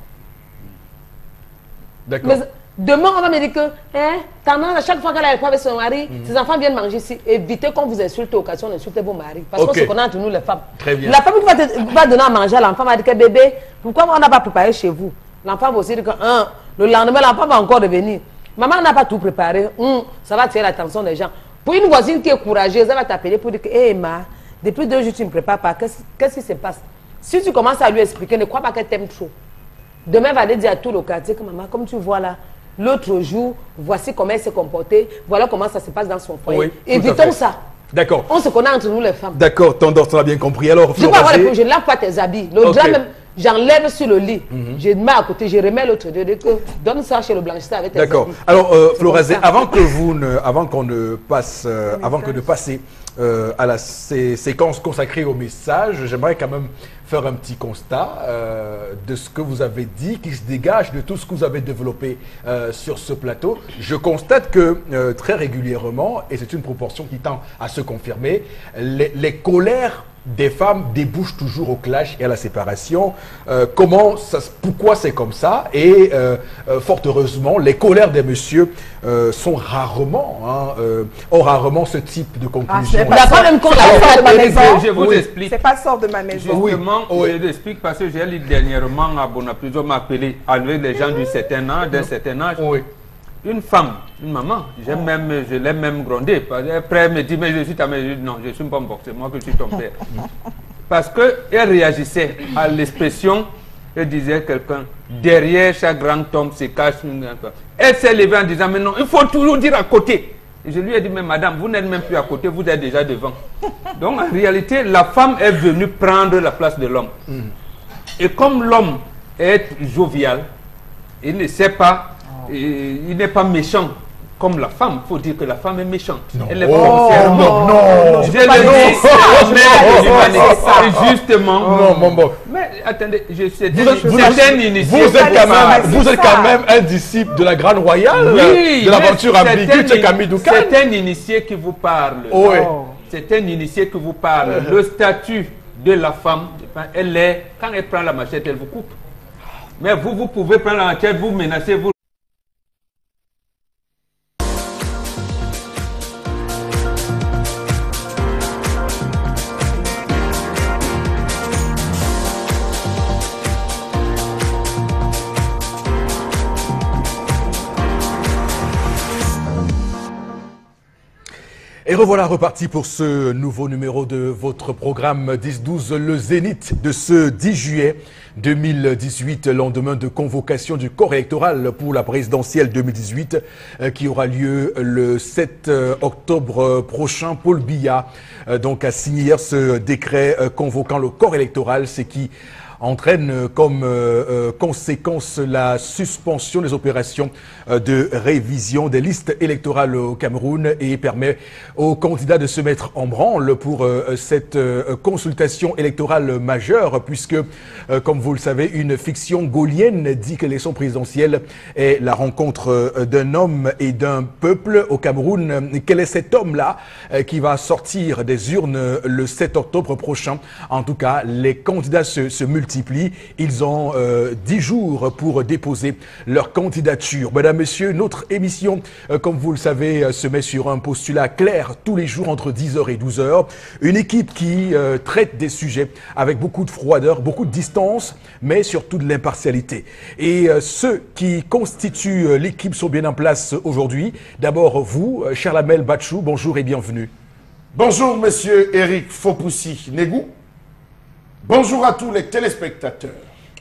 Speaker 1: D'accord.
Speaker 5: Demain, on va me dire que, tendance, à chaque fois qu'elle est avec son mari, ses enfants viennent manger ici. Évitez qu'on vous insulte aux occasions d'insulter vos maris. Parce qu'on se connaît entre nous, les femmes.
Speaker 1: Très bien.
Speaker 5: La femme qui va donner à manger à l'enfant va dire que bébé, pourquoi on n'a pas préparé chez vous? L'enfant va aussi dire que, le lendemain, l'enfant va encore revenir. Maman n'a pas tout préparé. Ça va attirer l'attention des gens. Pour une voisine qui est courageuse, elle va t'appeler pour dire que, hé, Emma, depuis 2 jours, tu ne me prépares pas. Qu'est-ce qui se passe? Si tu commences à lui expliquer, ne crois pas qu'elle t'aime trop. Demain, elle va aller dire à tout le quartier que, maman, comme tu vois là, l'autre jour, voici comment elle s'est comportée, voilà comment ça se passe dans son foyer.
Speaker 1: Oui,
Speaker 5: évitons ça.
Speaker 1: D'accord.
Speaker 5: On se connaît entre nous les femmes.
Speaker 1: D'accord, tendance, on a bien compris. Alors,
Speaker 5: je peux avoir les je ne lave pas tes habits. Le drap même, j'enlève sur le lit. Je mets à côté, je remets l'autre. Je dis que donne ça chez le blanchisseur avec tes habits.
Speaker 1: D'accord. Alors, Florazé, avant que de passer à la séquence consacrée au message, j'aimerais quand même faire un petit constat de ce que vous avez dit, qui se dégage de tout ce que vous avez développé sur ce plateau. Je constate que très régulièrement, et c'est une proportion qui tend à se confirmer, les colères des femmes débouchent toujours au clash et à la séparation. Pourquoi c'est comme ça? Et fort heureusement, les colères des messieurs ont rarement ce type de conclusion.
Speaker 4: Je vous explique.
Speaker 3: C'est pas sort de ma maison.
Speaker 4: Justement, je l'explique parce que j'ai lu dernièrement à Bonaprise, on m'a appelé avec les gens d'un certain âge.
Speaker 1: Oui.
Speaker 4: Une femme, une maman, je l'ai même grondé. Après, elle me dit, mais je suis ta mère. Je dis, non, je ne suis pas bon, c'est moi que je suis ton père. Parce qu'elle réagissait à l'expression, elle disait quelqu'un, derrière chaque grand homme se cache une grande femme. Elle s'est levée en disant, mais non, il faut toujours dire à côté. Et je lui ai dit, mais madame, vous n'êtes même plus à côté, vous êtes déjà devant. Donc en réalité, la femme est venue prendre la place de l'homme. Et comme l'homme est jovial, il ne sait pas, il n'est pas méchant comme la femme. Il faut dire que la femme est méchante.
Speaker 1: Non.
Speaker 4: Elle est foncière.
Speaker 1: Non.
Speaker 4: Je le dis, justement.
Speaker 1: Non.
Speaker 4: Mais attendez,
Speaker 1: Vous êtes quand même un disciple de la Grande Royale,
Speaker 4: oui,
Speaker 1: de l'aventure ambiguë de Camille Doucan.
Speaker 4: C'est un initié qui vous parle.
Speaker 1: Oh, oui.
Speaker 4: C'est un initié qui vous parle. Le statut de la femme, elle est, quand elle prend la machette, elle vous coupe. Mais vous pouvez prendre la machette, vous menacez, vous.
Speaker 1: Et revoilà reparti pour ce nouveau numéro de votre programme 10-12, le Zénith de ce 10 juillet 2018, lendemain de convocation du corps électoral pour la présidentielle 2018 qui aura lieu le 7 octobre prochain. Paul Biya donc a signé hier ce décret convoquant le corps électoral, ce qui entraîne comme conséquence la suspension des opérations de révision des listes électorales au Cameroun et permet aux candidats de se mettre en branle pour cette consultation électorale majeure puisque, comme vous le savez, une fiction gaulienne dit que l'élection présidentielle est la rencontre d'un homme et d'un peuple au Cameroun. Quel est cet homme-là qui va sortir des urnes le 7 octobre prochain? En tout cas, les candidats se multiplient. Ils ont 10 jours pour déposer leur candidature. Mesdames, Messieurs, notre émission, comme vous le savez, se met sur un postulat clair tous les jours entre 10h et 12h. Une équipe qui traite des sujets avec beaucoup de froideur, beaucoup de distance, mais surtout de l'impartialité. Et ceux qui constituent l'équipe sont bien en place aujourd'hui. D'abord, vous, Charlamel Batchou, bonjour et bienvenue.
Speaker 2: Bonjour, monsieur Eric Fopoussi-Negou. Bonjour à tous les téléspectateurs.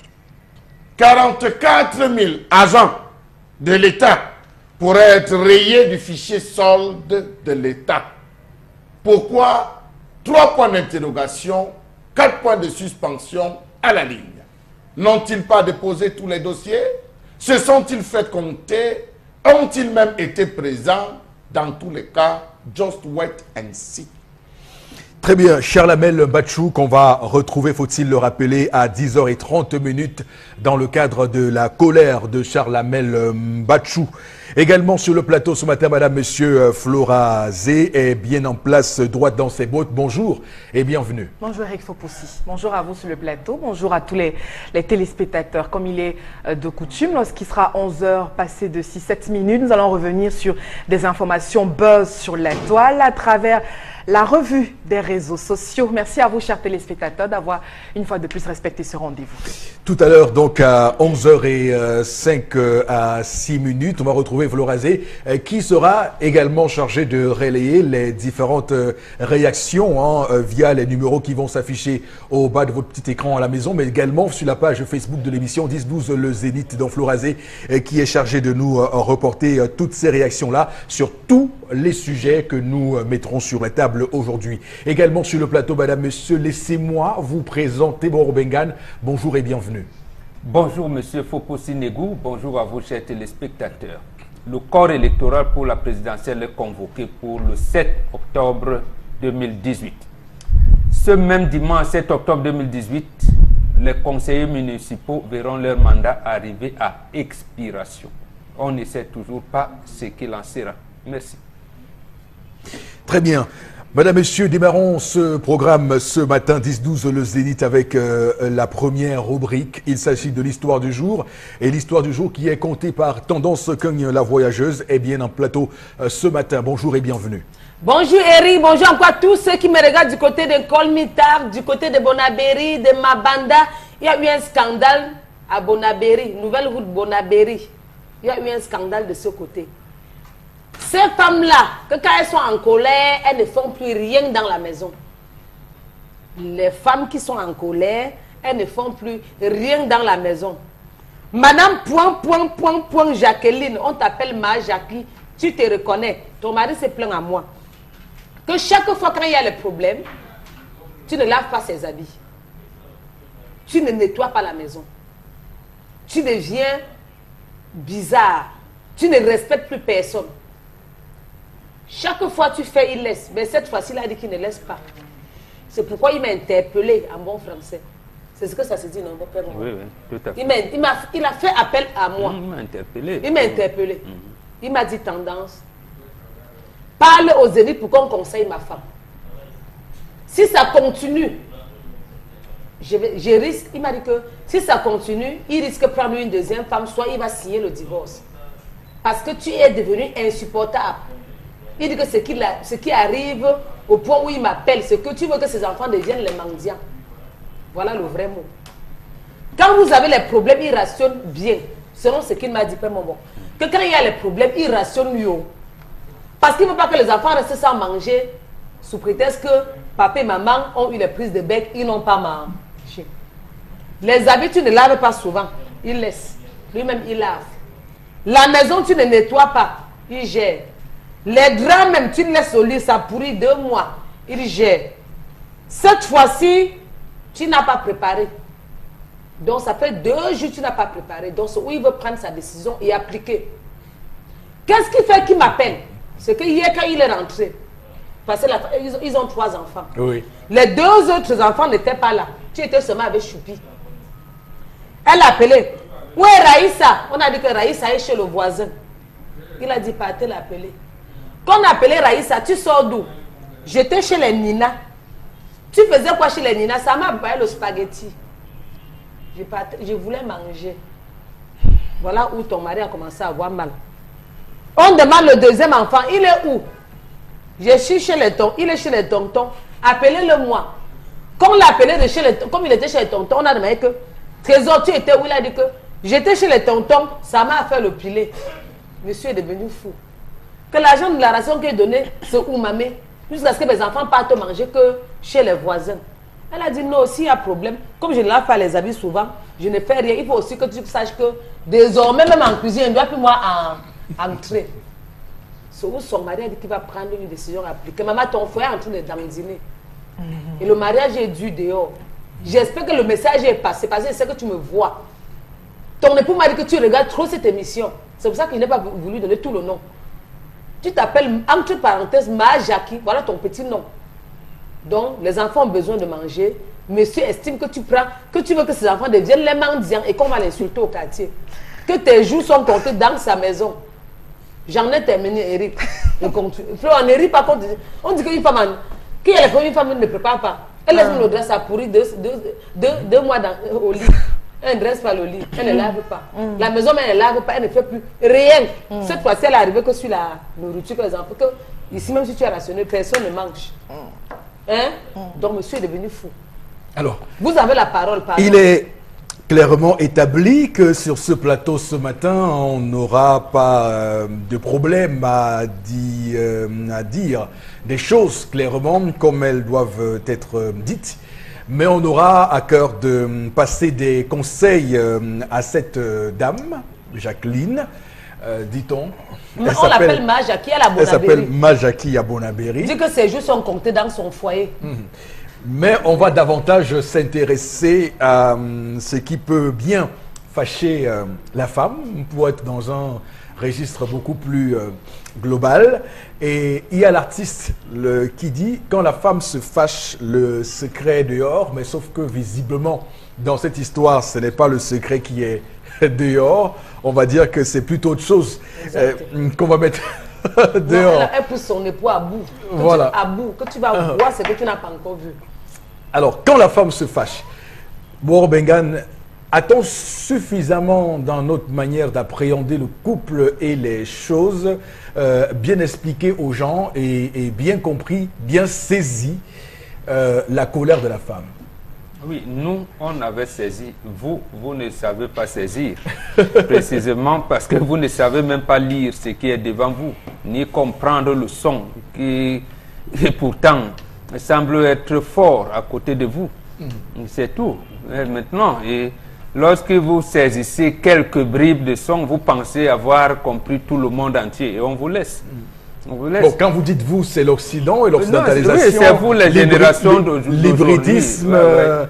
Speaker 2: 44 000 agents de l'État pourraient être rayés du fichier solde de l'État. Pourquoi 3 points d'interrogation, 4 points de suspension à la ligne? N'ont-ils pas déposé tous les dossiers? Se sont-ils fait compter? Ont-ils même été présents? Dans tous les cas, just wait and see.
Speaker 1: Très bien, Charlamel Batchou, qu'on va retrouver, faut-il le rappeler, à 10h30 dans le cadre de la colère de Charlamel Batchou. Également sur le plateau ce matin, madame, monsieur, Flora Zé est bien en place, droite dans ses bottes. Bonjour et bienvenue.
Speaker 3: Bonjour Eric Fopoussi. Bonjour à vous sur le plateau. Bonjour à tous les téléspectateurs. Comme il est de coutume, lorsqu'il sera 11h passé de 6-7 minutes, nous allons revenir sur des informations buzz sur la toile à travers la revue des réseaux sociaux. Merci à vous, chers téléspectateurs, d'avoir une fois de plus respecté ce rendez-vous.
Speaker 1: Tout à l'heure, donc à 11h05 à 6 minutes, on va retrouver Flora Zé, qui sera également chargé de relayer les différentes réactions via les numéros qui vont s'afficher au bas de votre petit écran à la maison, mais également sur la page Facebook de l'émission 10-12 le Zénith, dont Flora Zé, qui est chargé de nous reporter toutes ces réactions-là sur tous les sujets que nous mettrons sur la table aujourd'hui. Également sur le plateau, madame, monsieur, laissez-moi vous présenter Boro Bengan. Bonjour et bienvenue.
Speaker 4: Bonjour, monsieur Fopoussi-Negou. Bonjour à vous, chers téléspectateurs. Le corps électoral pour la présidentielle est convoqué pour le 7 octobre 2018. Ce même dimanche 7 octobre 2018, les conseillers municipaux verront leur mandat arriver à expiration. On ne sait toujours pas ce qu'il en sera. Merci.
Speaker 1: Très bien. Madame, Messieurs, démarrons ce programme ce matin 10-12 le Zénith avec la première rubrique. Il s'agit de l'histoire du jour. Et l'histoire du jour qui est contée par Tendance Cogne la voyageuse est bien en plateau ce matin. Bonjour et bienvenue.
Speaker 5: Bonjour Eric, bonjour encore à tous ceux qui me regardent du côté de Colmitar, du côté de Bonabéry, de Mabanda. Il y a eu un scandale à Bonabéry, nouvelle route Bonabéry. Il y a eu un scandale de ce côté. Ces femmes-là, que quand elles sont en colère, elles ne font plus rien dans la maison. Les femmes qui sont en colère, elles ne font plus rien dans la maison. Madame Jacqueline, on t'appelle ma Jackie, tu te reconnais. Ton mari se plaint à moi. Que chaque fois quand il y a les problèmes, tu ne laves pas ses habits. Tu ne nettoies pas la maison. Tu deviens bizarre. Tu ne respectes plus personne. Chaque fois tu fais, il laisse. Mais cette fois-ci, il a dit qu'il ne laisse pas. C'est pourquoi il m'a interpellé en bon français. C'est ce que ça se dit, non, mon père?
Speaker 4: Oui, oui, tout à fait.
Speaker 5: Il a fait appel à moi.
Speaker 4: Il m'a interpellé.
Speaker 5: Il m'a interpellé. Il m'a dit tendance. Parle aux Zénith pour qu'on conseille ma femme. Si ça continue, je risque, il m'a dit que si ça continue, il risque de prendre une deuxième femme, soit il va signer le divorce. Parce que tu es devenu insupportable. Il dit que ce qui arrive au point où il m'appelle, c'est que tu veux que ses enfants deviennent les mendiants. Voilà le vrai mot. Quand vous avez les problèmes, il rationne bien. Selon ce qu'il m'a dit, Père Momo. Que quand il y a les problèmes, il rationne mieux. Parce qu'il ne veut pas que les enfants restent sans manger sous prétexte que papa et maman ont eu les prises de bec, ils n'ont pas mangé. Les habits, tu ne laves pas souvent. Il laisse. Lui-même, il lave. La maison, tu ne nettoies pas. Il gère. Les draps, même, tu le laisses au lit, ça pourrit 2 mois. Il gère. Cette fois-ci, tu n'as pas préparé. Donc, ça fait 2 jours que tu n'as pas préparé. Donc, c'est où il veut prendre sa décision et appliquer. Qu'est-ce qui fait qu'il m'appelle? C'est que hier, quand il est rentré, parce qu'ils ont 3 enfants.
Speaker 1: Oui.
Speaker 5: Les 2 autres enfants n'étaient pas là. Tu étais seulement avec Choupi. Elle a appelé. Où est Raïssa? On a dit que Raïssa est chez le voisin. Il a dit, partez l'appeler. Quand on a appelé Raïssa, tu sors d'où? J'étais chez les Nina. Tu faisais quoi chez les Nina? Ça m'a baillé le spaghetti. Je voulais manger. Voilà où ton mari a commencé à avoir mal. On demande le deuxième enfant, il est où? Je suis chez les tontons. Il est chez les tontons. Appelez-le moi. Quand on l'a appelé de chez les tontons, comme il était chez les tontons, on a demandé que Trésor, tu étais où? Il a dit que j'étais chez les tontons, ça m'a fait le pilet. Monsieur est devenu fou. Que l'argent de la ration qu'il a donné, c'est où mamé? Jusqu'à ce que mes enfants partent manger que chez les voisins. Elle a dit non, s'il y a problème, comme je ne lave pas les habits souvent, je ne fais rien. Il faut aussi que tu saches que désormais, même en cuisine, il ne doit plus moi entrer. C'est où son mari a dit qu'il va prendre une décision à appliquer. Maman, ton frère est en train de dîner. Et le mariage est dû dehors. J'espère que le message est passé parce que c'est que tu me vois. Ton époux m'a dit que tu regardes trop cette émission. C'est pour ça qu'il n'a pas voulu donner tout le nom. Tu t'appelles, entre parenthèses, Ma Jackie. Voilà ton petit nom. Donc, les enfants ont besoin de manger. Monsieur estime que tu prends, que tu veux que ces enfants deviennent les mendiants et qu'on va l'insulter au quartier. Que tes jours sont comptés dans sa maison. J'en ai terminé, Eric. On ne rit pas contre. On dit qu'une femme, qui est la première femme ne prépare pas. Elle laisse le dress à pourrir 2 mois au lit. Elle ne dresse pas le lit. Elle ne lave pas. La maison, mais elle ne lave pas. Elle ne fait plus rien. Cette fois-ci, elle est arrivée que sur la nourriture, par exemple. Que ici, même si tu es rationné, personne ne mange. Hein? Donc, monsieur est devenu fou.
Speaker 1: Alors,
Speaker 5: vous avez la parole. Pardon.
Speaker 1: Il est clairement établi que sur ce plateau ce matin, on n'aura pas de problème à dire des choses clairement comme elles doivent être dites. Mais on aura à cœur de passer des conseils à cette dame, Jacqueline, dit-on.
Speaker 5: On l'appelle Ma Jackie à la Bonabéry.
Speaker 1: Elle s'appelle Ma Jackie à Bonabéry.
Speaker 5: Dit que ses jours sont comptés dans son foyer.
Speaker 1: Mais on va davantage s'intéresser à ce qui peut bien fâcher la femme pour être dans un registre beaucoup plus global. Et il y a l'artiste qui dit « Quand la femme se fâche, le secret est dehors », mais sauf que visiblement, dans cette histoire, ce n'est pas le secret qui est dehors. On va dire que c'est plutôt autre chose qu'on va mettre dehors.
Speaker 5: Elle pousse son époux à bout.
Speaker 1: Voilà.
Speaker 5: À bout. Que tu vas voir ce que tu n'as pas encore vu.
Speaker 1: Alors, quand la femme se fâche, Bour Bengan, a-t-on suffisamment dans notre manière d'appréhender le couple et les choses, bien expliqué aux gens et bien compris, bien saisi la colère de la femme?
Speaker 4: Oui, nous, on avait saisi. Vous ne savez pas saisir. Précisément parce que vous ne savez même pas lire ce qui est devant vous, ni comprendre le son qui, et pourtant, semble être fort à côté de vous. C'est tout. Et maintenant, lorsque vous saisissez quelques bribes de son, vous pensez avoir compris tout le monde entier et on vous laisse.
Speaker 1: Bon, quand vous dites vous, c'est l'Occident et l'occidentalisation.
Speaker 4: Oui, c'est vous, les générations d'aujourd'hui.
Speaker 1: L'hybridisme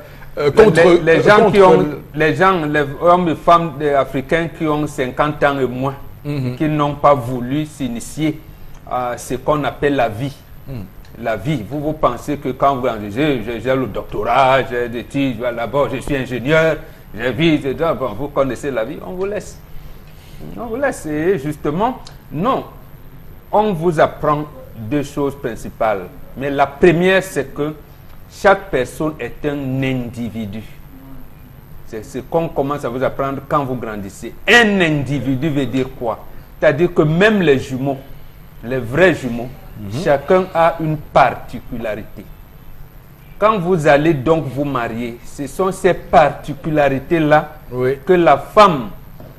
Speaker 1: contre
Speaker 4: les gens qui ont, les hommes et femmes africains qui ont 50 ans et moins, qui n'ont pas voulu s'initier à ce qu'on appelle la vie. La vie, vous pensez que quand vous engagez, j'ai le doctorat, j'ai des titres, là-bas, je suis ingénieur, j'ai vie, bon, vous connaissez la vie, on vous laisse. On vous laisse. Et justement, non. On vous apprend deux choses principales. Mais la première, c'est que chaque personne est un individu. C'est ce qu'on commence à vous apprendre quand vous grandissez. Un individu veut dire quoi? C'est-à-dire que même les jumeaux, les vrais jumeaux, chacun a une particularité. Quand vous allez donc vous marier, ce sont ces particularités-là que la femme,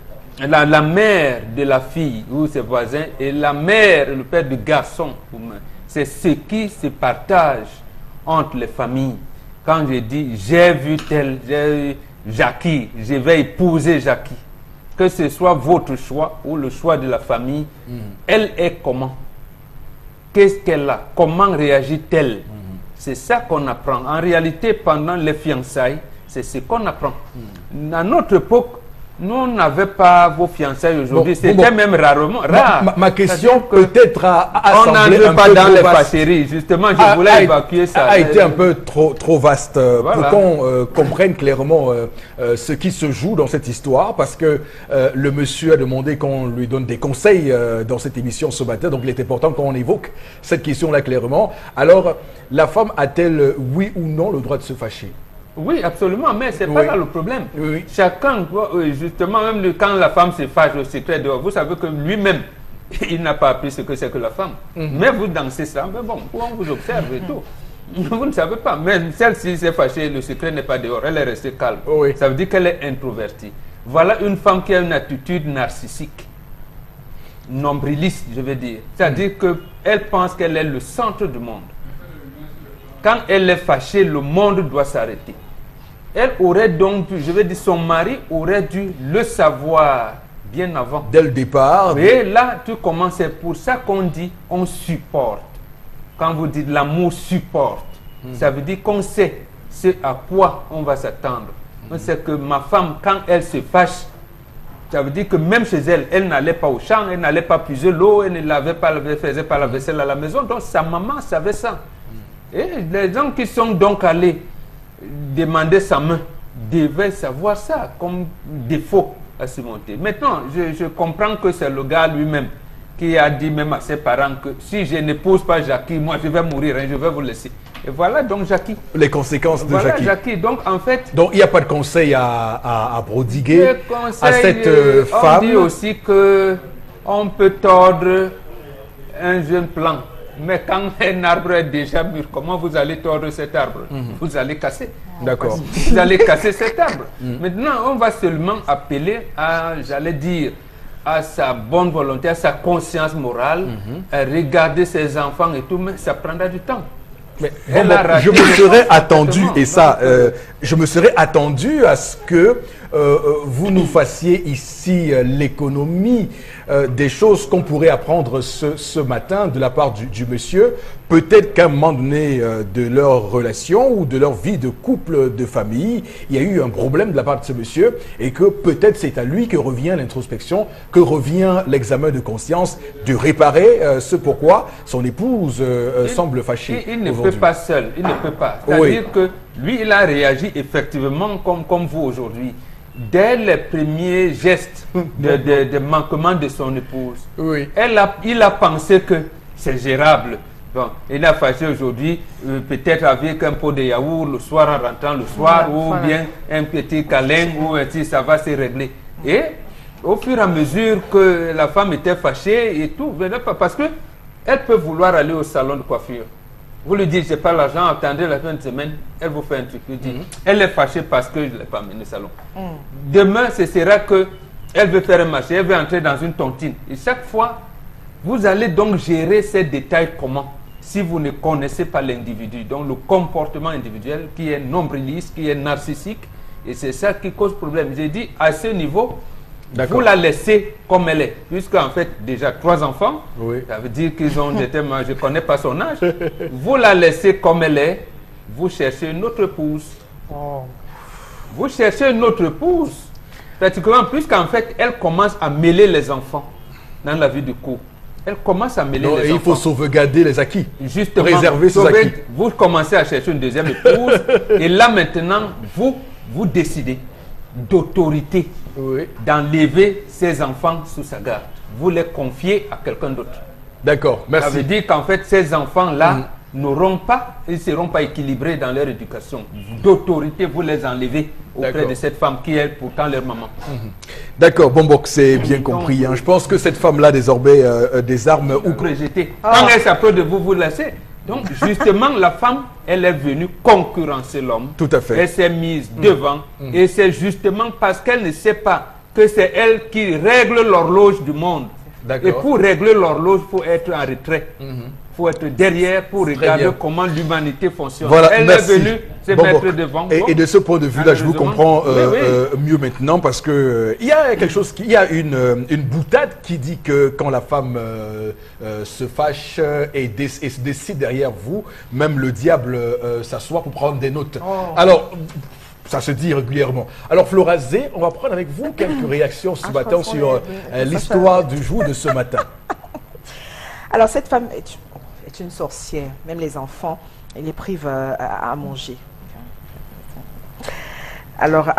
Speaker 4: la mère de la fille ou ses voisins et la mère, le père du garçon, c'est ce qui se partage entre les familles. Quand je dis j'ai vu tel, j'ai Jackie, je vais épouser Jackie, que ce soit votre choix ou le choix de la famille, elle est comment? Qu'est-ce qu'elle a? Comment réagit-elle? C'est ça qu'on apprend. En réalité, pendant les fiançailles, c'est ce qu'on apprend. À notre époque, nous, on n'avait pas vos fiançailles aujourd'hui. C'était même rarement rare.
Speaker 1: Ma question peut-être
Speaker 4: on n'en veut pas dans les fâcheries. Justement, je voulais évacuer ça.
Speaker 1: A été un peu trop vaste pour qu'on comprenne clairement ce qui se joue dans cette histoire. Parce que le monsieur a demandé qu'on lui donne des conseils dans cette émission ce matin. Donc, il était important qu'on évoque cette question-là clairement. Alors, la femme a-t-elle, oui ou non, le droit de se fâcher?
Speaker 4: Oui, absolument, mais ce n'est pas là le problème. Chacun, justement, même quand la femme se fâche au secret dehors, vous savez que lui-même, il n'a pas appris ce que c'est que la femme. Mais vous dansez ça, mais bon, on vous observe et tout. Vous ne savez pas, mais celle-ci s'est fâchée, le secret n'est pas dehors, elle est restée calme. Ça veut dire qu'elle est introvertie. Voilà une femme qui a une attitude narcissique, nombriliste, je veux dire. C'est-à-dire qu'elle pense qu'elle est le centre du monde. Quand elle est fâchée, le monde doit s'arrêter. Elle aurait donc pu, je veux dire, son mari aurait dû le savoir bien avant.
Speaker 1: Dès le départ.
Speaker 4: Et là, tu commences, c'est pour ça qu'on dit on supporte. Quand vous dites l'amour supporte, ça veut dire qu'on sait ce à quoi on va s'attendre. C'est que ma femme, quand elle se fâche, ça veut dire que même chez elle, elle n'allait pas au champ, elle n'allait pas puiser l'eau, elle ne faisait pas la vaisselle à la maison. Donc sa maman savait ça. Et les gens qui sont donc allés demander sa main devaient savoir ça comme défaut à surmonter. Maintenant, je comprends que c'est le gars lui-même qui a dit même à ses parents que si je n'épouse pas Jackie, moi je vais mourir, hein, je vais vous laisser. Et voilà donc Jackie.
Speaker 1: Les conséquences de
Speaker 4: voilà,
Speaker 1: Jackie.
Speaker 4: Jackie. Donc en fait...
Speaker 1: Donc il n'y a pas de conseil à prodiguer à cette femme.
Speaker 4: On dit aussi qu'on peut tordre un jeune plant. Mais quand un arbre est déjà mûr, comment vous allez tordre cet arbre? Vous allez casser.
Speaker 1: D'accord.
Speaker 4: Vous allez casser cet arbre. Maintenant, on va seulement appeler à, j'allais dire, à sa bonne volonté, à sa conscience morale, à regarder ses enfants et tout, mais ça prendra du temps.
Speaker 1: Mais je me serais attendu, et ça, je me serais attendu à ce que vous nous fassiez ici l'économie des choses qu'on pourrait apprendre ce matin de la part du monsieur. Peut-être qu'à un moment donné de leur relation ou de leur vie de couple, de famille, il y a eu un problème de la part de ce monsieur et que peut-être c'est à lui que revient l'introspection, que revient l'examen de conscience de réparer ce pourquoi son épouse semble fâchée.
Speaker 4: Il ne peut pas seul, il ne peut pas. C'est-à-dire que lui, il a réagi effectivement comme vous aujourd'hui. dès les premiers gestes de manquement de son épouse,
Speaker 1: Oui.
Speaker 4: il a pensé que c'est gérable. Bon, il a fâché aujourd'hui, peut-être avec un pot de yaourt le soir en rentrant le soir, ou bien un petit câlin, ou ainsi, ça va se régler. Et au fur et à mesure que la femme était fâchée et tout, parce que elle peut vouloir aller au salon de coiffure. Vous lui dites, j'ai pas l'argent, attendez la fin de semaine, elle vous fait un truc. Elle est fâchée parce que je ne l'ai pas amené au salon. Demain, ce sera que elle veut faire un marché, elle veut entrer dans une tontine. Et chaque fois, vous allez donc gérer ces détails comment? Si vous ne connaissez pas l'individu, donc le comportement individuel qui est nombriliste, qui est narcissique, et c'est ça qui cause problème. J'ai dit, à ce niveau, vous la laissez comme elle est, puisqu'en fait, déjà 3 enfants, ça veut dire qu'ils ont été, je ne connais pas son âge, vous la laissez comme elle est, vous cherchez une autre épouse. Vous cherchez une autre épouse, particulièrement puisqu'en fait, elle commence à mêler les enfants dans la vie du couple. Elle commence à mêler les enfants.
Speaker 1: Il faut sauvegarder les acquis.
Speaker 4: Justement,
Speaker 1: préserver ses acquis.
Speaker 4: Vous commencez à chercher une deuxième épouse, et là maintenant, vous décidez d'autorité d'enlever ces enfants sous sa garde. Vous les confiez à quelqu'un d'autre.
Speaker 1: D'accord, merci.
Speaker 4: Ça veut dire qu'en fait, ces enfants-là n'auront pas, ils ne seront pas équilibrés dans leur éducation. D'autorité, vous les enlevez auprès de cette femme qui est pourtant leur maman.
Speaker 1: D'accord, bon, c'est bien compris. Je pense que cette femme-là, désormais, des armes ou
Speaker 4: rejetées. Quand elle s'approche de vous, vous laissez. Donc, justement, la femme, elle est venue concurrencer l'homme.
Speaker 1: Tout à fait.
Speaker 4: Elle s'est mise devant. Et c'est justement parce qu'elle ne sait pas que c'est elle qui règle l'horloge du monde. Et pour régler l'horloge, il faut être en retrait. Il faut être derrière pour regarder comment l'humanité fonctionne.
Speaker 1: Voilà,
Speaker 4: elle
Speaker 1: merci.
Speaker 4: est venue se mettre devant.
Speaker 1: Et de ce point de vue-là, je vous comprends mieux maintenant, parce que il y a quelque chose, il y a une boutade qui dit que quand la femme se fâche et se décide derrière vous, même le diable s'assoit pour prendre des notes. Alors, ça se dit régulièrement. Alors, Florazé, on va prendre avec vous quelques réactions ce matin sur l'histoire du jour de ce matin.
Speaker 3: Alors, cette femme est une sorcière. Même les enfants, elle les prive à manger. Alors,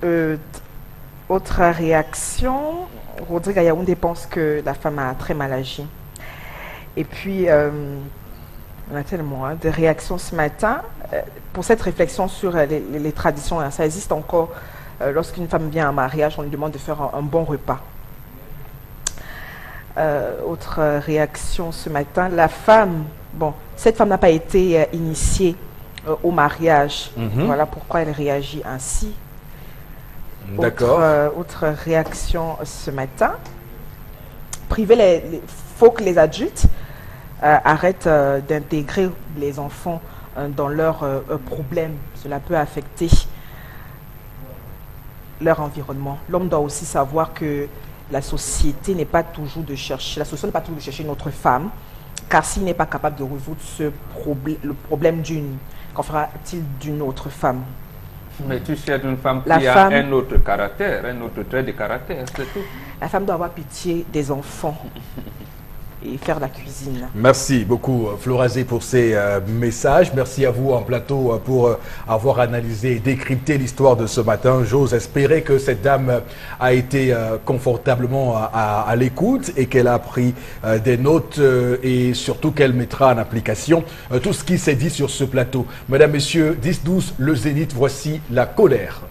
Speaker 3: autre réaction, Rodrigue Ayaoundé pense que la femme a très mal agi. Et puis, on a tellement de réactions ce matin. Pour cette réflexion sur les traditions, ça existe encore. Lorsqu'une femme vient en mariage, on lui demande de faire un bon repas. Autre réaction ce matin, la femme, cette femme n'a pas été initiée au mariage. Voilà pourquoi elle réagit ainsi.
Speaker 1: D'accord.
Speaker 3: Autre réaction ce matin, il faut que les adultes arrêtent d'intégrer les enfants dans leurs problèmes. Cela peut affecter leur environnement. L'homme doit aussi savoir que la société n'est pas toujours de chercher, une autre femme, car s'il n'est pas capable de résoudre le problème qu'en fera-t-il d'une autre femme?
Speaker 4: Mais tu cherches une femme qui a un autre caractère, un autre trait de caractère, c'est tout.
Speaker 3: La femme doit avoir pitié des enfants et faire la cuisine.
Speaker 1: Merci beaucoup Florazé pour ces messages. Merci à vous en plateau pour avoir analysé et décrypté l'histoire de ce matin. J'ose espérer que cette dame a été confortablement à l'écoute et qu'elle a pris des notes et surtout qu'elle mettra en application tout ce qui s'est dit sur ce plateau. Mesdames, Messieurs, 10-12, le Zénith, voici la colère.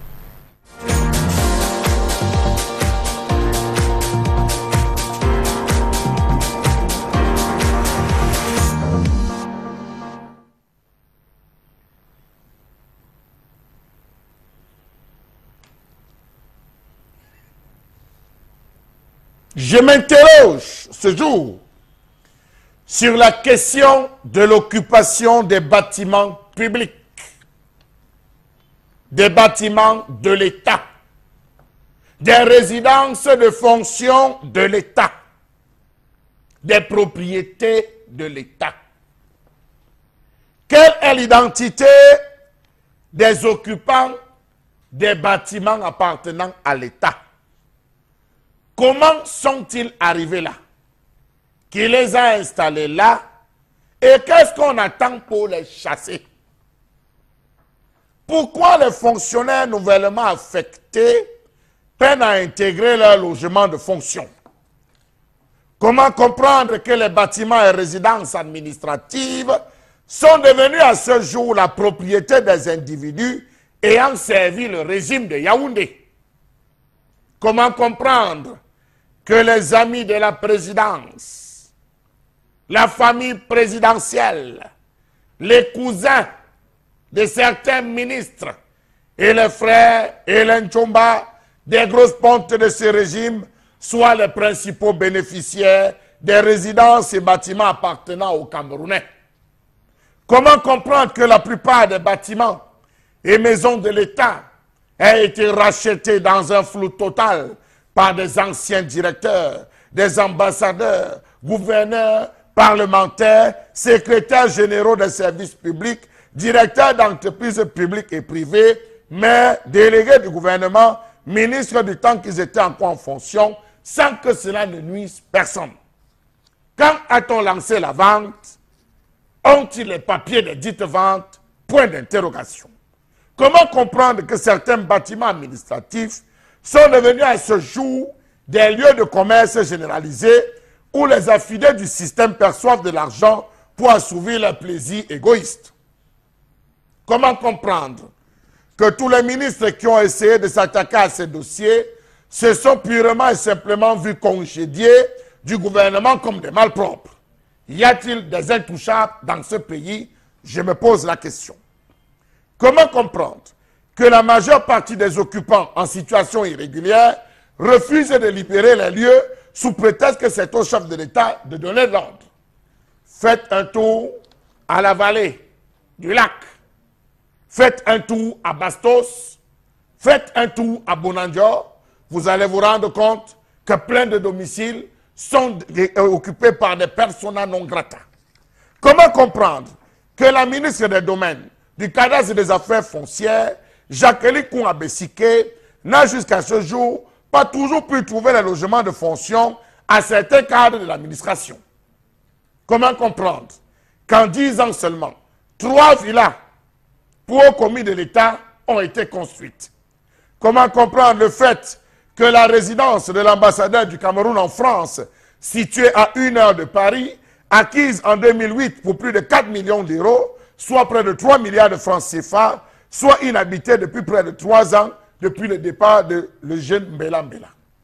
Speaker 2: Je m'interroge ce jour sur la question de l'occupation des bâtiments publics, des bâtiments de l'État, des résidences de fonction de l'État, des propriétés de l'État. Quelle est l'identité des occupants des bâtiments appartenant à l'État? Comment sont-ils arrivés là? Qui les a installés là? Et qu'est-ce qu'on attend pour les chasser? Pourquoi les fonctionnaires nouvellement affectés peinent à intégrer leur logement de fonction? Comment comprendre que les bâtiments et résidences administratives sont devenus à ce jour la propriété des individus ayant servi le régime de Yaoundé? Comment comprendre que les amis de la présidence, la famille présidentielle, les cousins de certains ministres et les frères et les Nchomba des grosses pontes de ce régime soient les principaux bénéficiaires des résidences et bâtiments appartenant aux Camerounais? Comment comprendre que la plupart des bâtiments et maisons de l'État aient été rachetés dans un flou total par des anciens directeurs, des ambassadeurs, gouverneurs, parlementaires, secrétaires généraux des services publics, directeurs d'entreprises publiques et privées, maires, délégués du gouvernement, ministres du temps qu'ils étaient encore en fonction, sans que cela ne nuise personne? Quand a-t-on lancé la vente? Ont-ils les papiers des dites ventes? Point d'interrogation. Comment comprendre que certains bâtiments administratifs sont devenus à ce jour des lieux de commerce généralisés où les affidés du système perçoivent de l'argent pour assouvir leurs plaisirs égoïstes? Comment comprendre que tous les ministres qui ont essayé de s'attaquer à ces dossiers se sont purement et simplement vus congédiés du gouvernement comme des malpropres? Y a-t-il des intouchables dans ce pays? Je me pose la question. Comment comprendre que la majeure partie des occupants en situation irrégulière refusent de libérer les lieux sous prétexte que c'est au chef de l'État de donner l'ordre? Faites un tour à la vallée du lac. Faites un tour à Bastos. Faites un tour à Bonandior. Vous allez vous rendre compte que plein de domiciles sont occupés par des persona non grata. Comment comprendre que la ministre des Domaines, du Cadastre et des Affaires foncières, Jacqueline Koun-Abessike, n'a jusqu'à ce jour pas toujours pu trouver les logements de fonction à certains cadres de l'administration? Comment comprendre qu'en 10 ans seulement, 3 villas pour hauts commis de l'État ont été construites? Comment comprendre le fait que la résidence de l'ambassadeur du Cameroun en France, située à 1 heure de Paris, acquise en 2008 pour plus de 4 millions d'euros, soit près de 3 milliards de francs CFA, soit inhabitée depuis près de 3 ans, depuis le départ de le jeune Mbela Mbela?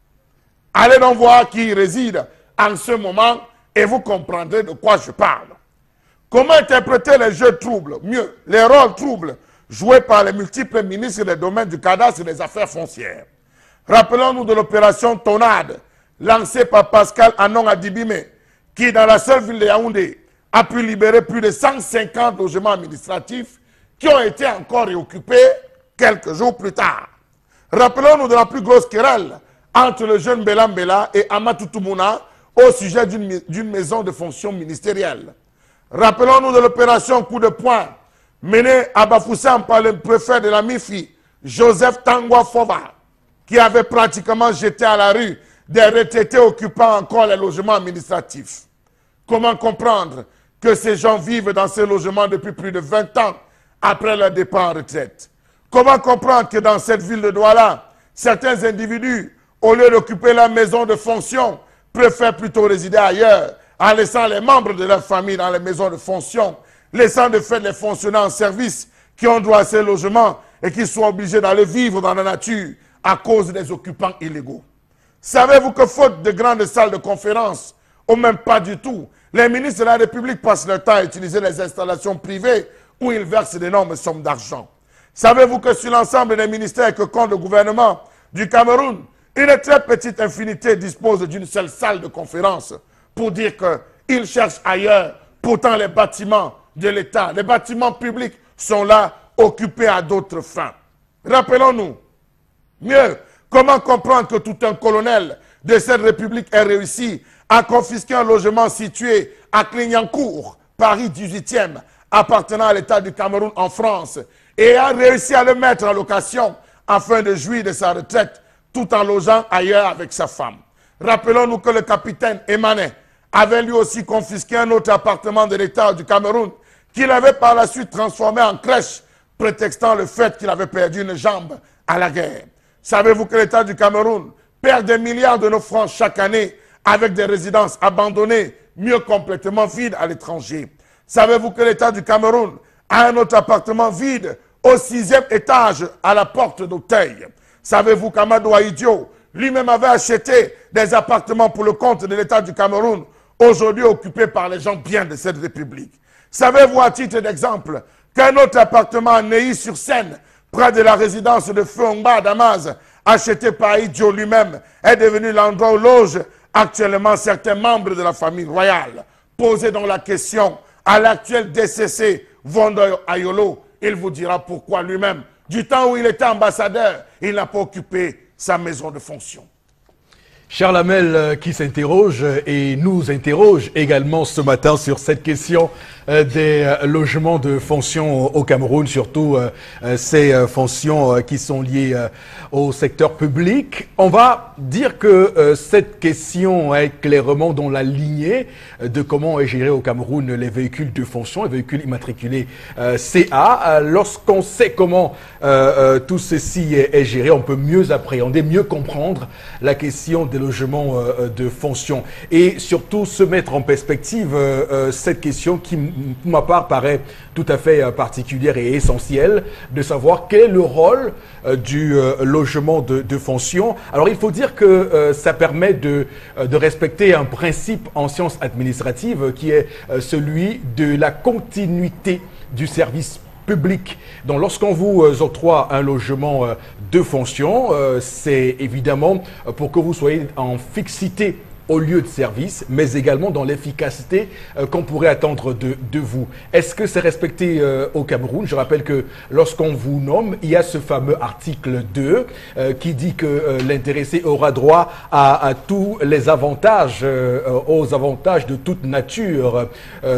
Speaker 2: Allez donc voir qui y réside en ce moment et vous comprendrez de quoi je parle. Comment interpréter les jeux troubles, mieux, les rôles troubles joués par les multiples ministres des domaines du cadastre et des affaires foncières? Rappelons-nous de l'opération Tonade, lancée par Pascal Anon Adibime, qui dans la seule ville de Yaoundé a pu libérer plus de 150 logements administratifs qui ont été encore réoccupés quelques jours plus tard. Rappelons-nous de la plus grosse querelle entre le jeune Mbela Mbela et Amatou Toumouna au sujet d'une maison de fonction ministérielle. Rappelons-nous de l'opération coup de poing menée à Bafoussam par le préfet de la MIFI, Joseph Tangwa Fova, qui avait pratiquement jeté à la rue des retraités occupant encore les logements administratifs. Comment comprendre que ces gens vivent dans ces logements depuis plus de 20 ans après leur départ en retraite? Comment comprendre que dans cette ville de Douala, certains individus, au lieu d'occuper leur maison de fonction, préfèrent plutôt résider ailleurs, en laissant les membres de leur famille dans les maisons de fonction, laissant de fait les fonctionnaires en service qui ont droit à ces logements et qui sont obligés d'aller vivre dans la nature à cause des occupants illégaux? Savez-vous que faute de grandes salles de conférence, ou même pas du tout, les ministres de la République passent leur temps à utiliser les installations privées où ils versent d'énormes sommes d'argent? Savez-vous que sur l'ensemble des ministères que compte le gouvernement du Cameroun, une très petite infinité dispose d'une seule salle de conférence pour dire qu'ils cherchent ailleurs? Pourtant, les bâtiments de l'État, les bâtiments publics sont là, occupés à d'autres fins. Rappelons-nous, mieux, comment comprendre que tout un colonel de cette République ait réussi à confisquer un logement situé à Clignancourt, Paris 18e, appartenant à l'État du Cameroun en France, et a réussi à le mettre en location afin de jouir de sa retraite tout en logeant ailleurs avec sa femme? Rappelons-nous que le capitaine Emanet avait lui aussi confisqué un autre appartement de l'État du Cameroun qu'il avait par la suite transformé en crèche prétextant le fait qu'il avait perdu une jambe à la guerre. Savez-vous que l'État du Cameroun perd des milliards de nos francs chaque année avec des résidences abandonnées, mieux complètement vides à l'étranger? Savez-vous que l'État du Cameroun a un autre appartement vide au 6e étage à la porte d'Auteuil? Savez-vous qu'Amadou Ahidjo lui-même avait acheté des appartements pour le compte de l'État du Cameroun, aujourd'hui occupés par les gens bien de cette République? Savez-vous, à titre d'exemple, qu'un autre appartement à Neuilly-sur-Seine, près de la résidence de Fongba à Damas, acheté par Ahidjo lui-même, est devenu l'endroit où logent actuellement certains membres de la famille royale? Posez donc la question à l'actuel DCC, Vondo Ayolo, il vous dira pourquoi lui-même, du temps où il était ambassadeur, il n'a pas occupé sa maison de fonction.
Speaker 1: Charles Hamel qui s'interroge et nous interroge également ce matin sur cette question des logements de fonction au Cameroun, surtout ces fonctions qui sont liées au secteur public. On va dire que cette question est clairement dans la lignée de comment est géré au Cameroun les véhicules de fonction, les véhicules immatriculés CA. Lorsqu'on sait comment tout ceci est géré, on peut mieux appréhender, mieux comprendre la question des logements de fonction et surtout se mettre en perspective cette question qui, pour ma part, paraît tout à fait particulière et essentielle de savoir quel est le rôle du logement de fonction. Alors il faut dire que ça permet de respecter un principe en sciences administratives qui est celui de la continuité du service public. Donc lorsqu'on vous octroie un logement de fonction, c'est évidemment pour que vous soyez en fixité au lieu de service, mais également dans l'efficacité qu'on pourrait attendre de vous. Est-ce que c'est respecté au Cameroun? Je rappelle que lorsqu'on vous nomme, il y a ce fameux article 2 qui dit que l'intéressé aura droit à tous les avantages, aux avantages de toute nature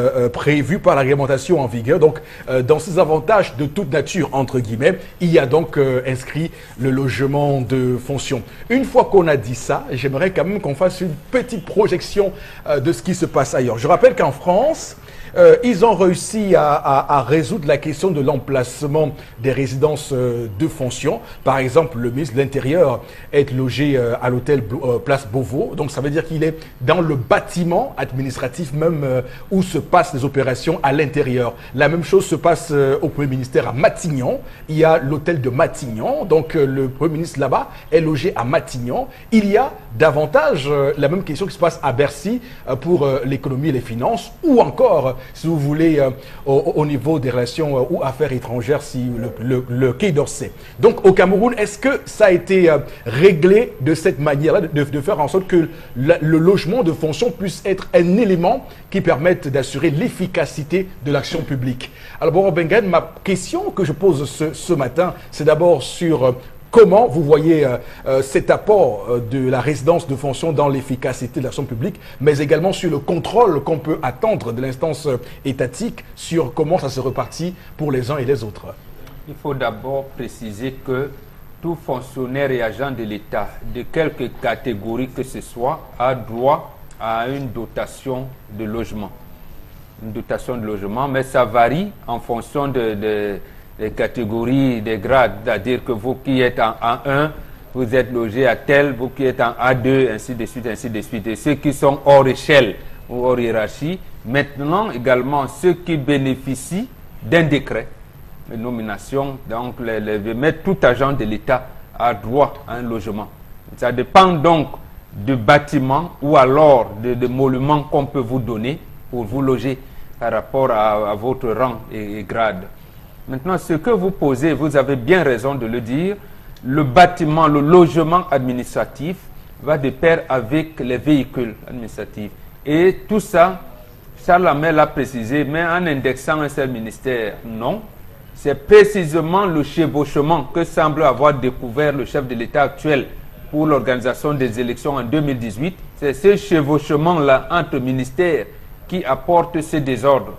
Speaker 1: prévus par la réglementation en vigueur. Donc, dans ces avantages de toute nature, entre guillemets, il y a donc inscrit le logement de fonction. Une fois qu'on a dit ça, j'aimerais quand même qu'on fasse une petite projection de ce qui se passe ailleurs. Je rappelle qu'en France, ils ont réussi à résoudre la question de l'emplacement des résidences de fonction. Par exemple, le ministre de l'Intérieur est logé à l'hôtel Place Beauvau. Donc, ça veut dire qu'il est dans le bâtiment administratif même où se passent les opérations à l'intérieur. La même chose se passe au Premier ministère à Matignon. Il y a l'hôtel de Matignon. Donc, le Premier ministre là-bas est logé à Matignon. Il y a davantage la même question qui se passe à Bercy pour l'économie et les finances, ou encore si vous voulez, au niveau des relations ou affaires étrangères, si le Quai d'Orsay. Donc, au Cameroun, est-ce que ça a été réglé de cette manière-là, de faire en sorte que le logement de fonction puisse être un élément qui permette d'assurer l'efficacité de l'action publique? Alors, Boro Bengen, ma question que je pose ce matin, c'est d'abord sur comment vous voyez cet apport de la résidence de fonction dans l'efficacité de l'action publique, mais également sur le contrôle qu'on peut attendre de l'instance étatique sur comment ça se repartit pour les uns et les autres?
Speaker 4: Il faut d'abord préciser que tout fonctionnaire et agent de l'État, de quelque catégorie que ce soit, a droit à une dotation de logement. Une dotation de logement, mais ça varie en fonction des catégories, des grades, c'est-à-dire que vous qui êtes en A1, vous êtes logé à tel, vous qui êtes en A2, ainsi de suite, ainsi de suite. Et ceux qui sont hors échelle ou hors hiérarchie, maintenant également ceux qui bénéficient d'un décret de nomination, donc mais tout agent de l'État a droit à un logement. Ça dépend donc du bâtiment ou alors de monuments qu'on peut vous donner pour vous loger par rapport à votre rang et grade. Maintenant, ce que vous posez, vous avez bien raison de le dire, le bâtiment, le logement administratif va de pair avec les véhicules administratifs. Et tout ça, Charles Hamel l'a précisé, mais en indexant un seul ministère, non. C'est précisément le chevauchement que semble avoir découvert le chef de l'État actuel pour l'organisation des élections en 2018. C'est ce chevauchement-là entre ministères qui apporte ce désordre.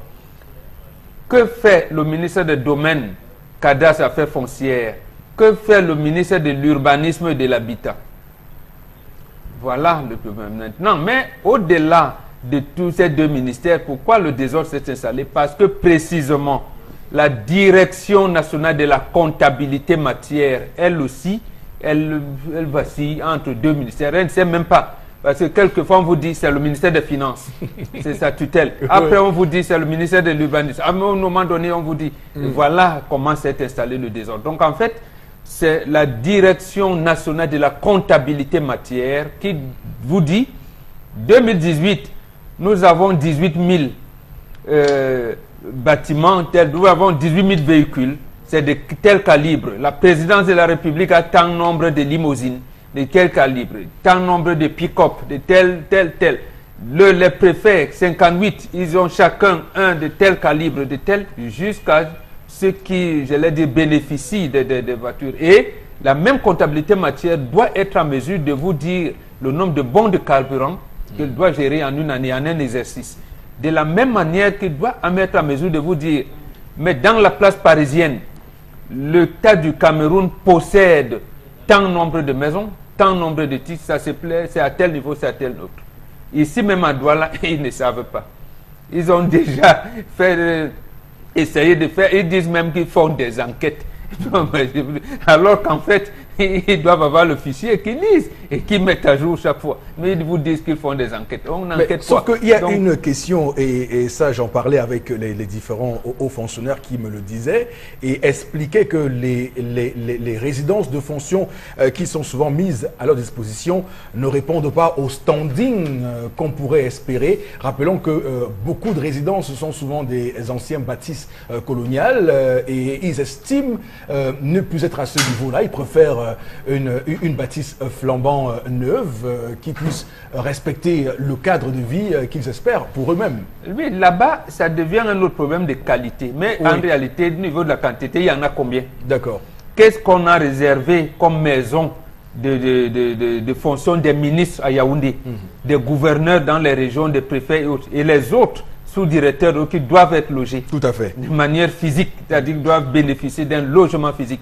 Speaker 4: Que fait le ministre des Domaines, Cadastre, Affaires foncières? Que fait le ministre de l'Urbanisme et de l'Habitat? Voilà le problème maintenant. Mais au-delà de tous ces deux ministères, pourquoi le désordre s'est installé? Parce que précisément, la Direction nationale de la comptabilité matière, elle aussi, elle vacille entre deux ministères. Elle ne sait même pas. Parce que quelquefois, on vous dit c'est le ministère des Finances, c'est sa tutelle. Après, on vous dit c'est le ministère de l'Urbanisme. À un moment donné, on vous dit voilà comment s'est installé le désordre. Donc, en fait, c'est la Direction nationale de la comptabilité matière qui vous dit 2018, nous avons 18 000 bâtiments, nous avons 18 000 véhicules, c'est de tel calibre. La présidence de la République a tant nombre de limousines, de quel calibre, tant nombre de pick-up, de tel. Les préfets, 58, ils ont chacun un de tel calibre, de tel, jusqu'à ceux qui, je l'ai dit, bénéficient des voitures. Et la même comptabilité matière doit être en mesure de vous dire le nombre de bons de carburant qu'il doit gérer en une année, en un exercice. De la même manière qu'il doit être en mesure de vous dire, mais dans la place parisienne, l'État du Cameroun possède tant nombre de maisons, tant nombre de titres, ça se plaît, c'est à tel niveau, c'est à tel autre. Ici même à Douala, ils ne savent pas. Ils ont déjà essayé de faire, ils disent même qu'ils font des enquêtes. Alors qu'en fait, ils doivent avoir le fichier qu'ils lisent et qu'ils mettent à jour chaque fois. Mais ils vous disent qu'ils font des enquêtes. On enquête
Speaker 1: sauf qu'il y a
Speaker 4: donc
Speaker 1: une question, et ça j'en parlais avec les différents hauts fonctionnaires qui me le disaient, et expliquaient que les résidences de fonction qui sont souvent mises à leur disposition ne répondent pas au standing qu'on pourrait espérer. Rappelons que beaucoup de résidences sont souvent des anciens bâtisses coloniales et ils estiment ne plus être à ce niveau-là. Ils préfèrent une bâtisse flambant neuve qui puisse respecter le cadre de vie qu'ils espèrent pour eux-mêmes.
Speaker 4: Oui, là-bas, ça devient un autre problème de qualité. Mais
Speaker 1: Oui.
Speaker 4: en réalité, au niveau de la quantité, il y en a combien?
Speaker 1: D'accord.
Speaker 4: Qu'est-ce qu'on a réservé comme maison de fonction des ministres à Yaoundé, des gouverneurs dans les régions, des préfets et autres, et les autres sous-directeurs qui doivent être logés
Speaker 1: Tout à fait.
Speaker 4: de manière physique, c'est-à-dire qu'ils doivent bénéficier d'un logement physique.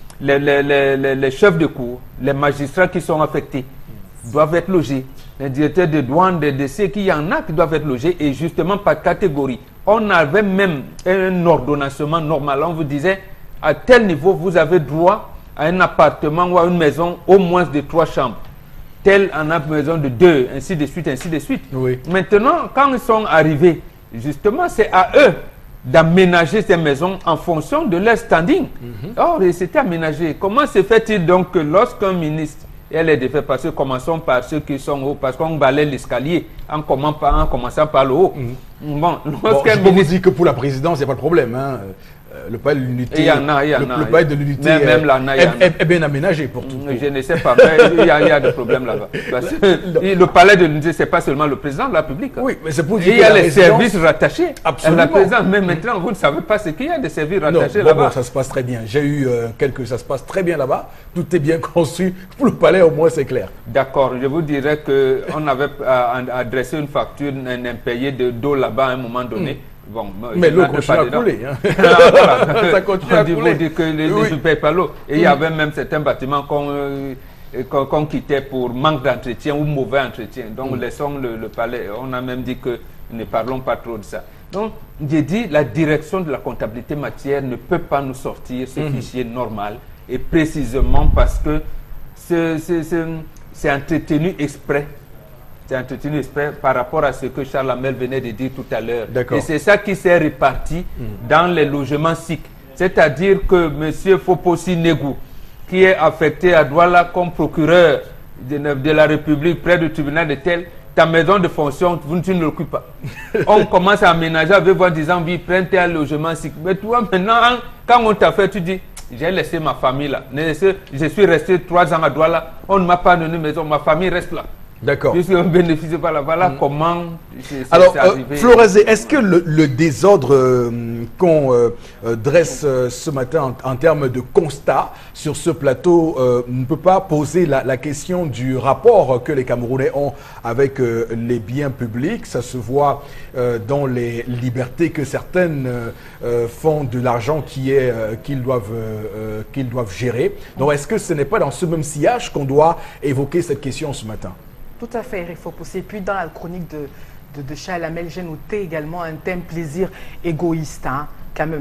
Speaker 4: Les chefs de cour, les magistrats qui sont affectés doivent être logés. Les directeurs de douane, des décès, qu'il y en a qui doivent être logés, et justement par catégorie. On avait même un ordonnancement normal. On vous disait, à tel niveau, vous avez droit à un appartement ou à une maison au moins de 3 chambres. Tel en a besoin de 2, ainsi de suite, ainsi de suite.
Speaker 1: Oui.
Speaker 4: Maintenant, quand ils sont arrivés, justement, c'est à eux d'aménager ces maisons en fonction de leur standing. Or, c'était aménagé. Comment se fait-il donc que lorsqu'un ministre, elle est défait, parce que commençons par ceux qui sont hauts, parce qu'on balaye l'escalier en commençant par le haut. Bon,
Speaker 1: Bon,
Speaker 4: lorsqu'un
Speaker 1: je peux vous
Speaker 4: ministre...
Speaker 1: dire que pour la présidence, il n'y a pas de problème. Hein. Le palais de l'unité,
Speaker 4: Il y en a.
Speaker 1: le palais de l'unité
Speaker 4: Même là, il y en a.
Speaker 1: est bien aménagé pour tout.
Speaker 4: Je ne sais pas, mais il y a des problèmes là-bas. Parce que le palais de l'unité, ce n'est pas seulement le président de la République.
Speaker 1: Oui, mais c'est pour
Speaker 4: Il
Speaker 1: dire
Speaker 4: y
Speaker 1: que
Speaker 4: a
Speaker 1: la
Speaker 4: les
Speaker 1: résidence-
Speaker 4: services rattachés
Speaker 1: Absolument.
Speaker 4: à la présidence. Mais maintenant, vous ne savez pas ce qu'il y a des services
Speaker 1: Non,
Speaker 4: rattachés
Speaker 1: bon,
Speaker 4: là-bas.
Speaker 1: ça se passe très bien. J'ai eu ça se passe très bien là-bas. Tout est bien construit. Pour le palais, au moins, c'est clair.
Speaker 4: D'accord, je vous dirais qu'on avait adressé une facture, un impayé d'eau là-bas à un moment donné. Bon,
Speaker 1: Mais
Speaker 4: je
Speaker 1: l'eau
Speaker 4: n'entre
Speaker 1: continue
Speaker 4: pas
Speaker 1: à
Speaker 4: dedans.
Speaker 1: couler. Hein.
Speaker 4: Voilà.
Speaker 1: Ça continue à
Speaker 4: Vous
Speaker 1: couler.
Speaker 4: dites que les
Speaker 1: Oui.
Speaker 4: ne payent pas l'eau. Et il y avait même certains bâtiments qu'on quittait pour manque d'entretien ou mauvais entretien. Donc laissons le palais. On a même dit que ne parlons pas trop de ça. Donc j'ai dit la direction de la comptabilité matière ne peut pas nous sortir ce fichier normal. Et précisément parce que c'est entretenu exprès. C'est entretenu exprès par rapport à ce que Charles Hamel venait de dire tout à l'heure.
Speaker 1: D'accord.
Speaker 4: Et c'est ça qui s'est réparti dans les logements SIC. C'est-à-dire que M. Fopossi Negou, qui est affecté à Douala comme procureur de la République près du tribunal de tel, ta maison de fonction, tu ne l'occupes pas. On commence à aménager avec vous en disant, oui, prends tel logement SIC. Mais toi, maintenant, quand on t'a fait, tu dis, j'ai laissé ma famille là. Je suis resté 3 ans à Douala. On ne m'a pas donné maison. Ma famille reste là.
Speaker 1: D'accord.
Speaker 4: Puisqu'on ne bénéficie pas là. Voilà comment c'est
Speaker 1: Alors,
Speaker 4: arrivé.
Speaker 1: Florazé, est-ce que le désordre qu'on dresse ce matin en termes de constat sur ce plateau ne peut pas poser la question du rapport que les Camerounais ont avec les biens publics? Ça se voit dans les libertés que certaines font de l'argent qu'ils doivent gérer. Donc, est-ce que ce n'est pas dans ce même sillage qu'on doit évoquer cette question ce matin?
Speaker 3: Tout à fait, Eric Fopossi. Et puis dans la chronique de Charles Hamel, j'ai noté également un thème plaisir égoïste, hein, quand même.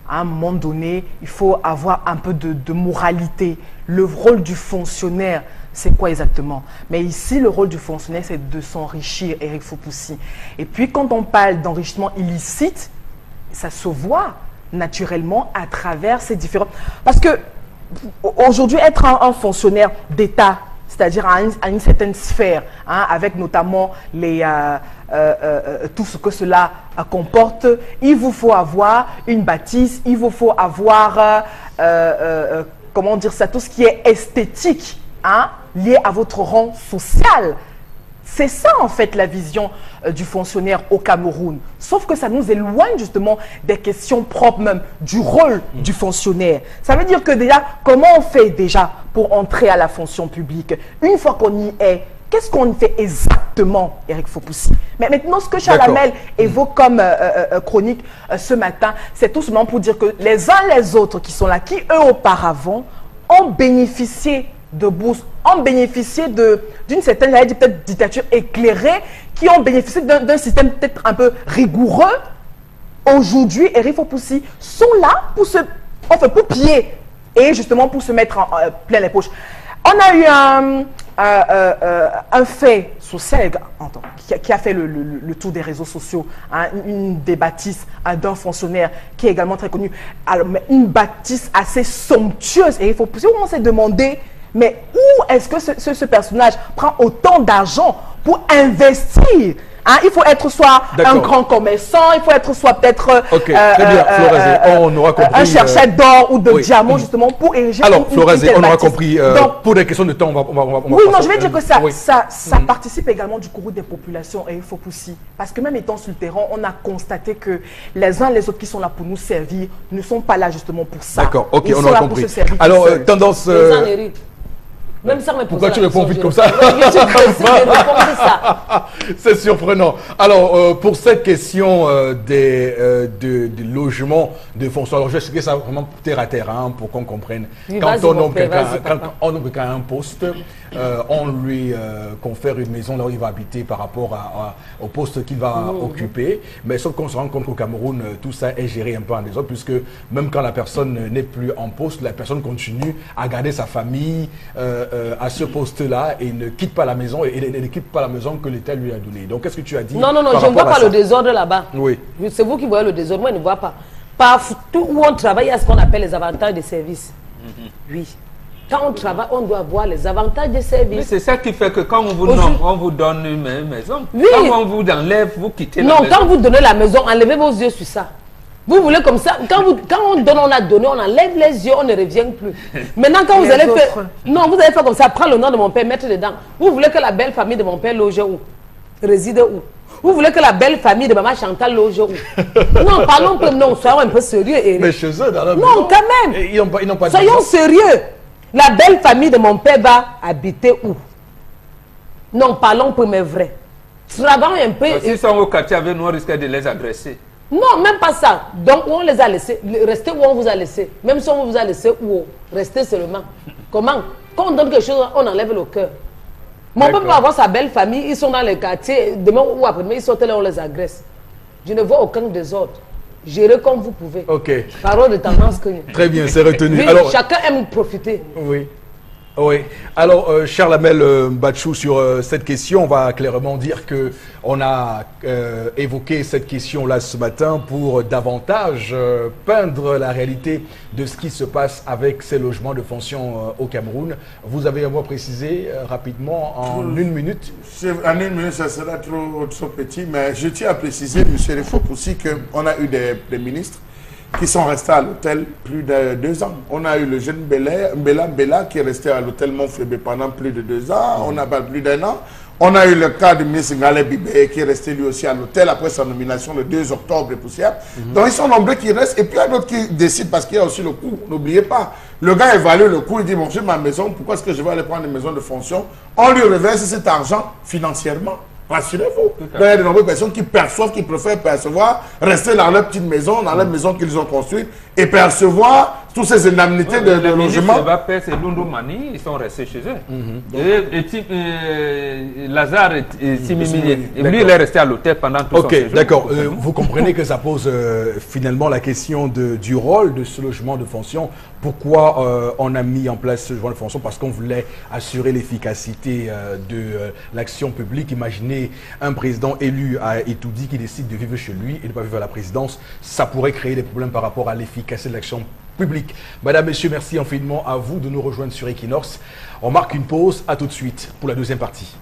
Speaker 3: à un moment donné, il faut avoir un peu de moralité. Le rôle du fonctionnaire, c'est quoi exactement? Mais ici, le rôle du fonctionnaire, c'est de s'enrichir, Eric Fopoussi. Et puis, quand on parle d'enrichissement illicite, ça se voit naturellement à travers ces différents... Parce que aujourd'hui, être un fonctionnaire d'État, c'est-à-dire à une certaine sphère, hein, avec notamment tout ce que cela comporte, il vous faut avoir une bâtisse, il vous faut avoir, comment dire ça, tout ce qui est esthétique, hein, lié à votre rang social. C'est ça, en fait, la vision du fonctionnaire au Cameroun. Sauf que ça nous éloigne, justement, des questions propres même du rôle du fonctionnaire. Ça veut dire que déjà, comment on fait déjà pour entrer à la fonction publique? Une fois qu'on y est, qu'est-ce qu'on fait exactement, Eric Fopoussi? Mais maintenant, ce que Charles Hamel évoque comme chronique ce matin, c'est tout simplement pour dire que les uns les autres qui sont là, qui eux auparavant ont bénéficié de bourses, ont bénéficié d'une certaine, peut-être, dictature éclairée, qui ont bénéficié d'un système peut-être un peu rigoureux. Aujourd'hui, Eric Fopoussi sont là pour piller et justement pour se mettre plein les poches. On a eu un fait social qui a fait le tour des réseaux sociaux, hein, une des bâtisses d'un fonctionnaire qui est également très connu. Alors, mais une bâtisse assez somptueuse. Et il faut on s'est demandé, mais où est-ce que ce personnage prend autant d'argent pour investir? Hein, il faut être soit un grand commerçant, il faut être soit peut-être un chercheur d'or ou de diamants, justement, pour ériger
Speaker 1: alors, Florazé, on aura compris. Donc, pour des questions de temps, on va
Speaker 3: oui, non, je vais dire que ça participe également du courroux des populations, et il faut pousser. Parce que même étant sur le terrain, on a constaté que les uns les autres qui sont là pour nous servir ne sont pas là justement pour ça.
Speaker 1: D'accord, ok, on aura compris. Alors, tendance...
Speaker 5: Même ça,
Speaker 1: pourquoi tu réponds vite comme ça? C'est surprenant. Alors, pour cette question des logements de fonction, alors je vais expliquer ça vraiment terre à terre, hein, pour qu'on comprenne. Quand on nomme quelqu'un un poste, on lui confère une maison là où il va habiter par rapport au poste qu'il va occuper. Mais sauf qu'on se rend compte qu'au Cameroun, tout ça est géré un peu en désordre, puisque même quand la personne n'est plus en poste, la personne continue à garder sa famille à ce poste-là et ne quitte pas la maison et ne quitte pas la maison que l'État lui a donnée. Donc, qu'est-ce que tu as dit?
Speaker 5: Non, je ne vois pas le désordre là-bas.
Speaker 1: Oui.
Speaker 5: C'est vous qui voyez le désordre, moi je ne vois pas. Partout où on travaille, il y a ce qu'on appelle les avantages de service. Oui. Quand on travaille, on doit avoir les avantages de service.
Speaker 4: C'est ça qui fait que quand on vous nomme, on vous donne une maison.
Speaker 5: Oui.
Speaker 4: Quand on vous enlève, vous quittez la maison.
Speaker 5: Non, quand vous donnez la maison, enlevez vos yeux sur ça. Vous voulez comme ça, quand on donne, on a donné, on enlève les yeux, on ne revient plus. Maintenant, quand vous allez faire... Non, vous allez faire comme ça, prendre le nom de mon père, mettre dedans. Vous voulez que la belle famille de mon père loge où? Réside où? Vous voulez que la belle famille de maman Chantal loge où? Non, parlons peu, non, soyons un peu sérieux. Eric.
Speaker 1: Mais chez eux, dans la maison...
Speaker 5: Non, quand même.
Speaker 1: Ils n'ont pas
Speaker 5: soyons sérieux. La belle famille de mon père va habiter où? Non, parlons peu, mais vrai. Travaillons un peu...
Speaker 4: S'ils sont au quartier avec nous, on risque de les agresser.
Speaker 5: Non, même pas ça. Donc, où on les a laissés, restez où on vous a laissé. Même si on vous a laissé où, restez seulement. Comment? Quand on donne quelque chose, on enlève le cœur. Mon père peut avoir sa belle famille, ils sont dans les quartiers, demain ou après-demain, ils sortent là, on les agresse. Je ne vois aucun désordre. Gérez comme vous pouvez.
Speaker 1: Ok.
Speaker 5: Parole de tendance que...
Speaker 1: Très bien, c'est retenu.
Speaker 5: Oui, alors, chacun aime profiter.
Speaker 1: Oui. Oui. Alors, Charles Hamel Bachou, sur cette question, on va clairement dire que on a évoqué cette question-là ce matin pour davantage peindre la réalité de ce qui se passe avec ces logements de fonction au Cameroun. Vous avez un mot précisé rapidement en une minute?
Speaker 2: En une minute, ça sera trop petit, mais je tiens à préciser, M. Lefop, aussi qu'on a eu des ministres qui sont restés à l'hôtel plus de 2 ans. On a eu le jeune Bella qui est resté à l'hôtel Montflébé pendant plus de 2 ans. On a pas plus d'1 an. On a eu le cas du ministre Ngalé Bibé qui est resté lui aussi à l'hôtel après sa nomination le 2 octobre et poussière. Donc ils sont nombreux qui restent. Et puis il y a d'autres qui décident parce qu'il y a aussi le coût. N'oubliez pas. Le gars évalue le coût. Il dit, bon, j'ai ma maison. Pourquoi est-ce que je vais aller prendre une maison de fonction? On lui reverse cet argent financièrement. Rassurez-vous. Il y a de nombreuses personnes qui perçoivent, qui préfèrent percevoir, rester dans leur petite maison, dans leur maison qu'ils ont construite, et percevoir toutes ces indemnités de logement.
Speaker 4: Les ministres et Lundu Mani, ils sont restés chez eux. Et Lazare et Simimi, lui, il est resté à l'hôtel pendant tout son séjour.
Speaker 1: Ok, d'accord. Vous comprenez que ça pose finalement la question du rôle de ce logement de fonction. Pourquoi on a mis en place ce logement de fonction? Parce qu'on voulait assurer l'efficacité de l'action publique. Imaginez un président élu à Itoudi qui décide de vivre chez lui et de ne pas vivre à la présidence. Ça pourrait créer des problèmes par rapport à l'efficacité de l'action publique. Madame, Messieurs, merci infiniment à vous de nous rejoindre sur Equinox. On marque une pause. À tout de suite pour la deuxième partie.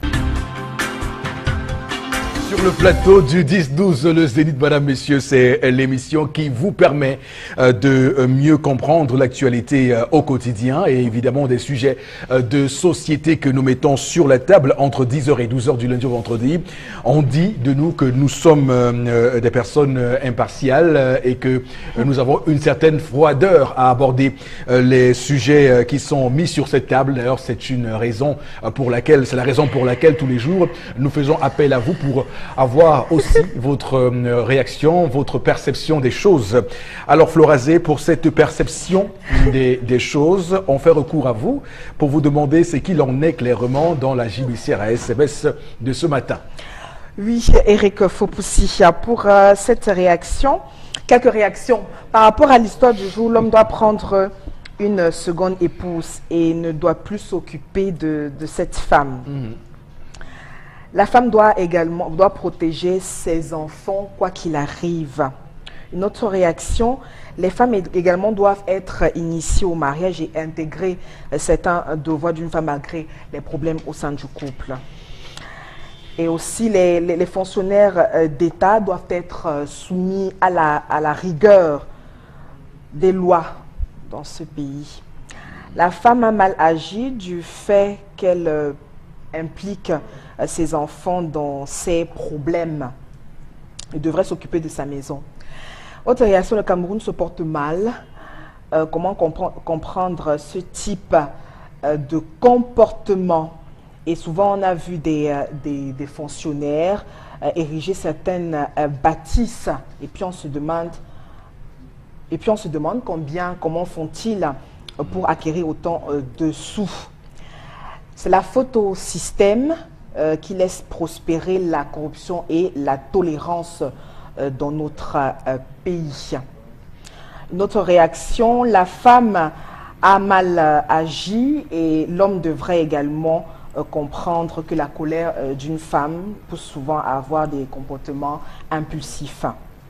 Speaker 1: Sur le plateau du 10-12, le Zénith, Madame, Messieurs, c'est l'émission qui vous permet de mieux comprendre l'actualité au quotidien et évidemment des sujets de société que nous mettons sur la table entre 10h et 12h du lundi au vendredi. On dit de nous que nous sommes des personnes impartiales et que nous avons une certaine froideur à aborder les sujets qui sont mis sur cette table. D'ailleurs, c'est la raison pour laquelle tous les jours nous faisons appel à vous pour avoir aussi votre réaction, votre perception des choses. Alors Florazé, pour cette perception des choses, on fait recours à vous pour vous demander ce qu'il en est clairement dans la JBCR à SMS de ce matin.
Speaker 3: Oui, Eric Fopoussi, pour cette réaction, quelques réactions. Par rapport à l'histoire du jour, l'homme doit prendre une seconde épouse et ne doit plus s'occuper de cette femme. La femme doit protéger ses enfants quoi qu'il arrive. Une autre réaction, les femmes également doivent être initiées au mariage et intégrer certains devoirs d'une femme malgré les problèmes au sein du couple. Et aussi, les fonctionnaires d'État doivent être soumis à la rigueur des lois dans ce pays. La femme a mal agi du fait qu'elle implique ses enfants dans ses problèmes. Il devrait s'occuper de sa maison. Autre réaction, le Cameroun se porte mal. Comment comprendre ce type de comportement? Et souvent, on a vu des fonctionnaires ériger certaines bâtisses. Et puis, on se demande comment font-ils pour acquérir autant de sous. C'est la faute au système qui laisse prospérer la corruption et la tolérance dans notre pays. Une autre réaction, la femme a mal agi et l'homme devrait également comprendre que la colère d'une femme pousse souvent à avoir des comportements impulsifs.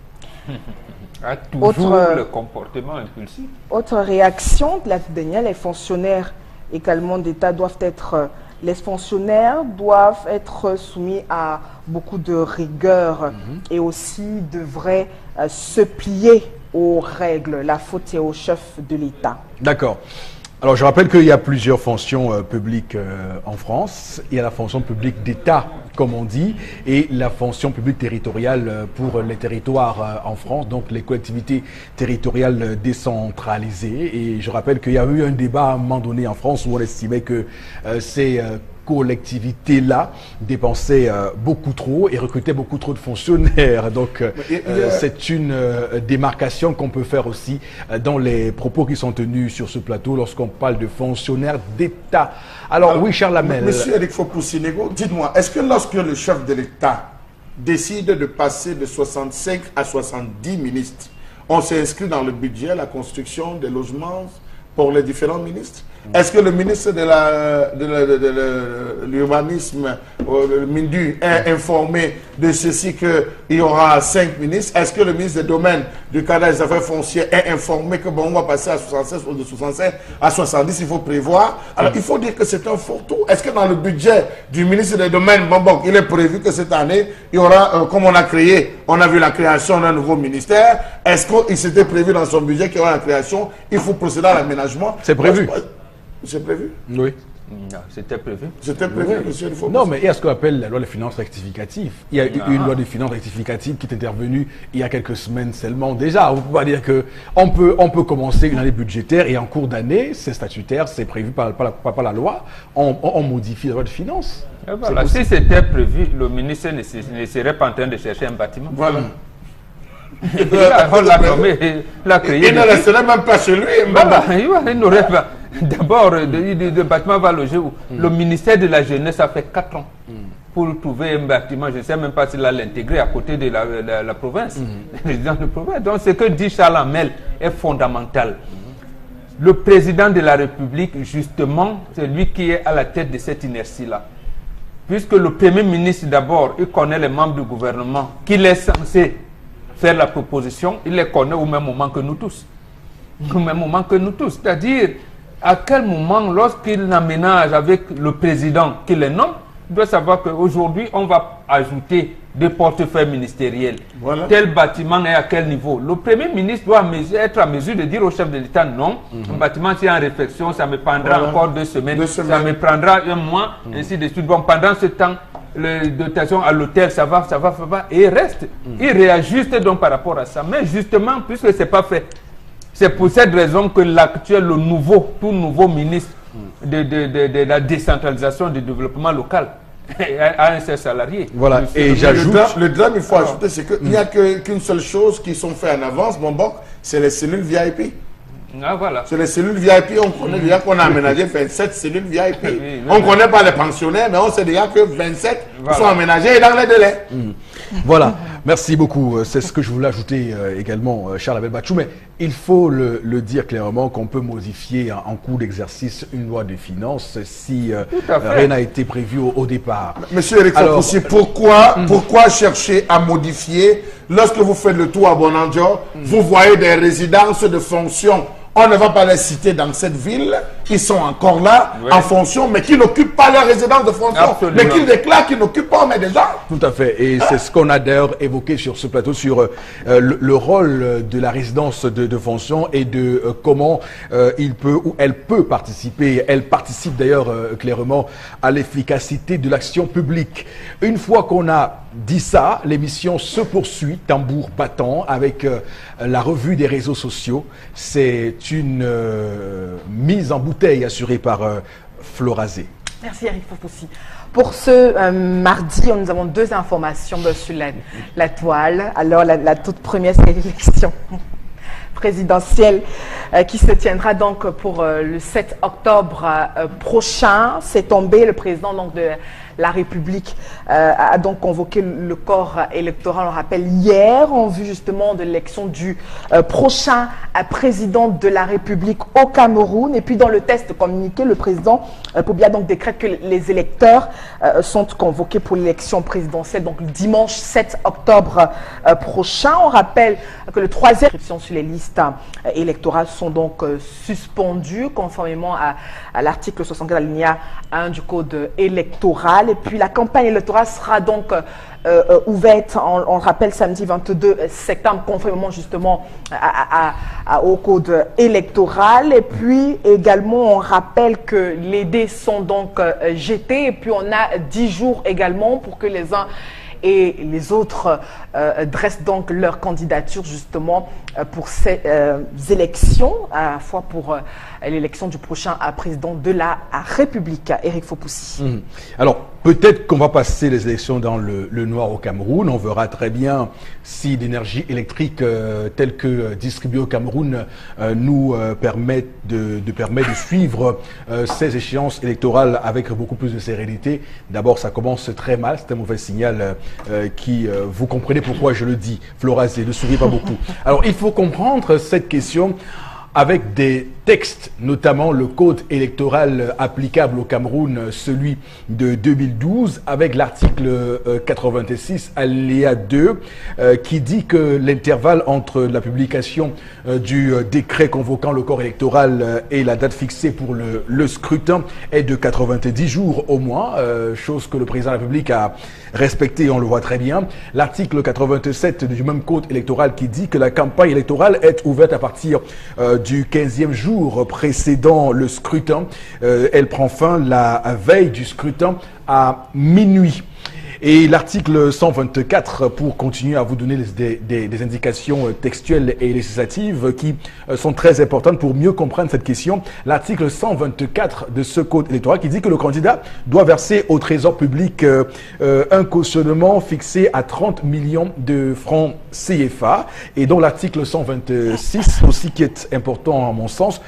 Speaker 4: Le comportement impulsif.
Speaker 3: Autre réaction, la dernière, les fonctionnaires également d'État doivent être... Les fonctionnaires doivent être soumis à beaucoup de rigueur et aussi devraient se plier aux règles. La faute est au chef de l'État.
Speaker 1: D'accord. Alors, je rappelle qu'il y a plusieurs fonctions publiques en France. Il y a la fonction publique d'État, comme on dit, et la fonction publique territoriale pour les territoires en France, donc les collectivités territoriales décentralisées. Et je rappelle qu'il y a eu un débat à un moment donné en France où on estimait que ces collectivités-là dépensaient beaucoup trop et recrutaient beaucoup trop de fonctionnaires. Donc, c'est une démarcation qu'on peut faire aussi dans les propos qui sont tenus sur ce plateau lorsqu'on parle de fonctionnaires d'État. Alors, oui, Charles Lamel.
Speaker 2: Monsieur Eric Fopoussi-Nego, dites-moi, est-ce que lorsque le chef de l'État décide de passer de 65 à 70 ministres, on s'inscrit dans le budget, la construction des logements pour les différents ministres? Est-ce que le ministre de l'urbanisme, le MINDU, est informé de ceci qu'il y aura 5 ministres? Est-ce que le ministre des Domaines, du cadre des affaires foncières est informé que bon, on va passer à 76 ou de 65 à 70, il faut prévoir? Alors, il faut dire que c'est un fourre-tout. Est-ce que dans le budget du ministre des Domaines, bon, il est prévu que cette année, il y aura, comme on a créé, on a vu la création d'un nouveau ministère. Est-ce qu'il s'était prévu dans son budget qu'il y aura la création? Il faut procéder à l'aménagement.
Speaker 1: C'est prévu.
Speaker 2: C'est prévu?
Speaker 1: Oui.
Speaker 4: Non, c'était prévu.
Speaker 2: C'était prévu,
Speaker 1: Oui.
Speaker 2: monsieur Fopoussi.
Speaker 1: Non, mais il y a ce qu'on appelle la loi de finances rectificative. Il y a une loi de finances rectificative qui est intervenue il y a quelques semaines seulement. Déjà, on ne peut pas dire qu'on peut commencer une année budgétaire et en cours d'année, c'est statutaire, c'est prévu par la loi, on modifie la loi de finances.
Speaker 4: Voilà. Si c'était prévu, le ministère ne serait pas en train de chercher un bâtiment.
Speaker 2: Voilà.
Speaker 4: On l'a nommé, l'a créé.
Speaker 2: Il ne resterait même pas chez lui.
Speaker 4: Voilà, il n'aurait pas. D'abord, le bâtiment va loger où? Le ministère de la Jeunesse, ça fait 4 ans. Pour trouver un bâtiment, je ne sais même pas s'il a l'intégré à côté de la province, résidence de province. Donc ce que dit Charles Hamel est fondamental. Le président de la République, justement, c'est lui qui est à la tête de cette inertie-là. Puisque le Premier ministre, d'abord, il connaît les membres du gouvernement, qu'il est censé faire la proposition, il les connaît au même moment que nous tous. Au même moment que nous tous. C'est-à-dire, à quel moment, lorsqu'il aménage avec le président qui les nomme, il doit savoir qu'aujourd'hui, on va ajouter des portefeuilles ministériels. Voilà. Tel bâtiment est à quel niveau? Le Premier ministre doit être à mesure de dire au chef de l'État non, un bâtiment c'est en réflexion, ça me prendra encore 2 semaines, ça me prendra 1 mois, ainsi de suite. Bon, pendant ce temps, les dotations à l'hôtel, ça va, et il reste. Il réajuste donc par rapport à ça. Mais justement, puisque ce n'est pas fait, c'est pour cette raison que l'actuel, tout nouveau ministre de la décentralisation du développement local a un seul salarié.
Speaker 1: Voilà, et j'ajoute...
Speaker 2: Le drame, il faut ajouter, c'est qu'il n'y a qu'une seule chose qui sont faites en avance, c'est les cellules VIP.
Speaker 4: Ah, voilà.
Speaker 2: C'est les cellules VIP, on connaît déjà qu'on a aménagé 27 cellules VIP. On ne connaît pas les pensionnaires, mais on sait déjà que 27 sont aménagés dans les délais.
Speaker 1: Voilà, merci beaucoup. C'est ce que je voulais ajouter également, Charles Abel Bachou. Mais il faut le dire clairement qu'on peut modifier en cours d'exercice une loi de finances si rien n'a été prévu au départ.
Speaker 2: Monsieur Eric Fopoussi, pourquoi chercher à modifier lorsque vous faites le tour à Bonanjo, vous voyez des résidences de fonction? On ne va pas les citer dans cette ville. Ils sont encore là en fonction, mais qui n'occupent pas leur résidence de fonction. Absolument. Mais qui déclarent qu'ils n'occupent pas, mais déjà.
Speaker 1: Tout à fait. Et c'est ce qu'on a d'ailleurs évoqué sur ce plateau, sur le rôle de la résidence de fonction et de comment il peut ou elle peut participer. Elle participe d'ailleurs clairement à l'efficacité de l'action publique. Une fois qu'on a dit ça, l'émission se poursuit, tambour battant, avec la revue des réseaux sociaux. C'est une mise en bouteille assurée par Florazé.
Speaker 3: Merci Eric Fopoussi. Pour ce mardi, nous avons 2 informations sur la toile. Alors la toute première, c'est l'élection présidentielle qui se tiendra donc pour le 7 octobre prochain. C'est tombé, le président donc, de la République a donc convoqué le corps électoral, on rappelle, hier, en vue justement de l'élection du prochain président de la République au Cameroun. Et puis dans le test communiqué, le président Pobia donc décrète que les électeurs sont convoqués pour l'élection présidentielle, donc le dimanche 7 octobre prochain. On rappelle que le 3e inscription sur les listes électorales sont donc suspendues conformément à l'article 64 alinéa 1 du code électoral. Et puis la campagne électorale sera donc ouverte, on rappelle, samedi 22 septembre, conformément justement au code électoral. Et puis également, on rappelle que les dés sont donc jetés. Et puis on a 10 jours également pour que les uns et les autres dressent donc leur candidature justement pour ces élections, à la fois pour l'élection du prochain président de la République. Eric Fopoussi.
Speaker 1: Alors, peut-être qu'on va passer les élections dans le noir au Cameroun. On verra très bien si l'énergie électrique telle que distribuée au Cameroun nous permet de suivre ces échéances électorales avec beaucoup plus de sérénité. D'abord, ça commence très mal. C'est un mauvais signal qui, vous comprenez pourquoi je le dis, Florazé, ne souriez pas beaucoup. Alors, il faut comprendre cette question avec des textes, notamment le code électoral applicable au Cameroun, celui de 2012, avec l'article 86 alinéa 2, qui dit que l'intervalle entre la publication du décret convoquant le corps électoral et la date fixée pour le scrutin est de 90 jours au moins, chose que le président de la République a respectée, on le voit très bien. L'article 87 du même code électoral qui dit que la campagne électorale est ouverte à partir du 15e jour précédant le scrutin. Elle prend fin la veille du scrutin à minuit. Et l'article 124, pour continuer à vous donner des indications textuelles et législatives qui sont très importantes pour mieux comprendre cette question. L'article 124 de ce code électoral qui dit que le candidat doit verser au trésor public un cautionnement fixé à 30 millions de francs CFA. Et donc l'article 126 aussi qui est important à mon sens,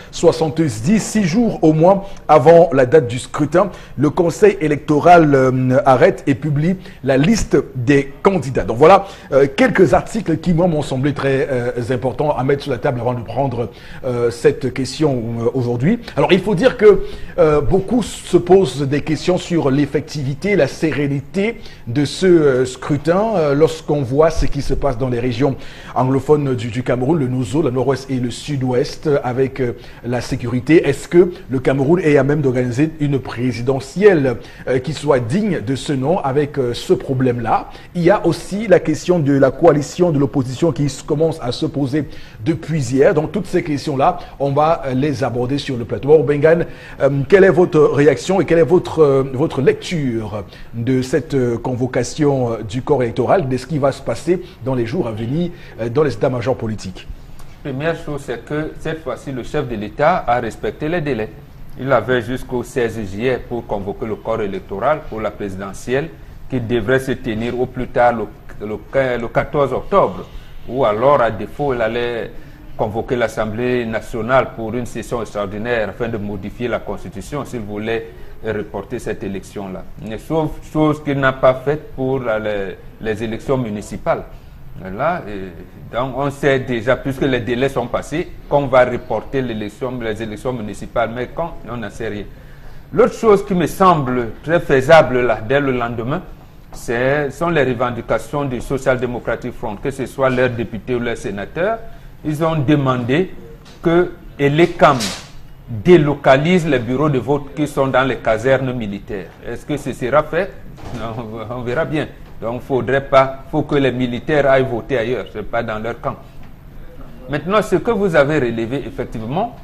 Speaker 1: 6 jours au moins avant la date du scrutin, le Conseil électoral arrête et publie la liste des candidats. Donc voilà quelques articles qui moi m'ont semblé très importants à mettre sur la table avant de prendre cette question aujourd'hui. Alors il faut dire que beaucoup se posent des questions sur l'effectivité, la sérénité de ce scrutin lorsqu'on voit ce qui se passe dans les régions anglophones du Cameroun, le Nouzo, le Nord-Ouest et le Sud-Ouest avec la sécurité. Est-ce que le Cameroun est à même d'organiser une présidentielle qui soit digne de ce nom avec ce problème-là? Il y a aussi la question de la coalition de l'opposition qui commence à se poser depuis hier. Donc toutes ces questions-là, on va les aborder sur le plateau. Bengan, quelle est votre réaction et quelle est votre lecture de cette convocation du corps électoral, de ce qui va se passer dans les jours à venir dans les états-majors politiques?
Speaker 4: Première chose, c'est que cette fois-ci, le chef de l'État a respecté les délais. Il avait jusqu'au 16 juillet pour convoquer le corps électoral pour la présidentielle qui devrait se tenir au plus tard le 14 octobre. Ou alors, à défaut, il allait convoquer l'Assemblée nationale pour une session extraordinaire afin de modifier la Constitution s'il voulait reporter cette élection-là. Sauf chose qu'il n'a pas faite pour les élections municipales. Là, donc on sait déjà, puisque les délais sont passés, qu'on va reporter les élections municipales, mais quand, on n'en sait rien. L'autre chose qui me semble très faisable là, dès le lendemain, sont les revendications du Social Democratic Front, que ce soit leurs députés ou leurs sénateurs. Ils ont demandé que l'ECAM délocalise les bureaux de vote qui sont dans les casernes militaires. Est-ce que ce sera fait? On verra bien. Donc, faut que les militaires aillent voter ailleurs, ce n'est pas dans leur camp. Maintenant, ce que vous avez relevé, effectivement,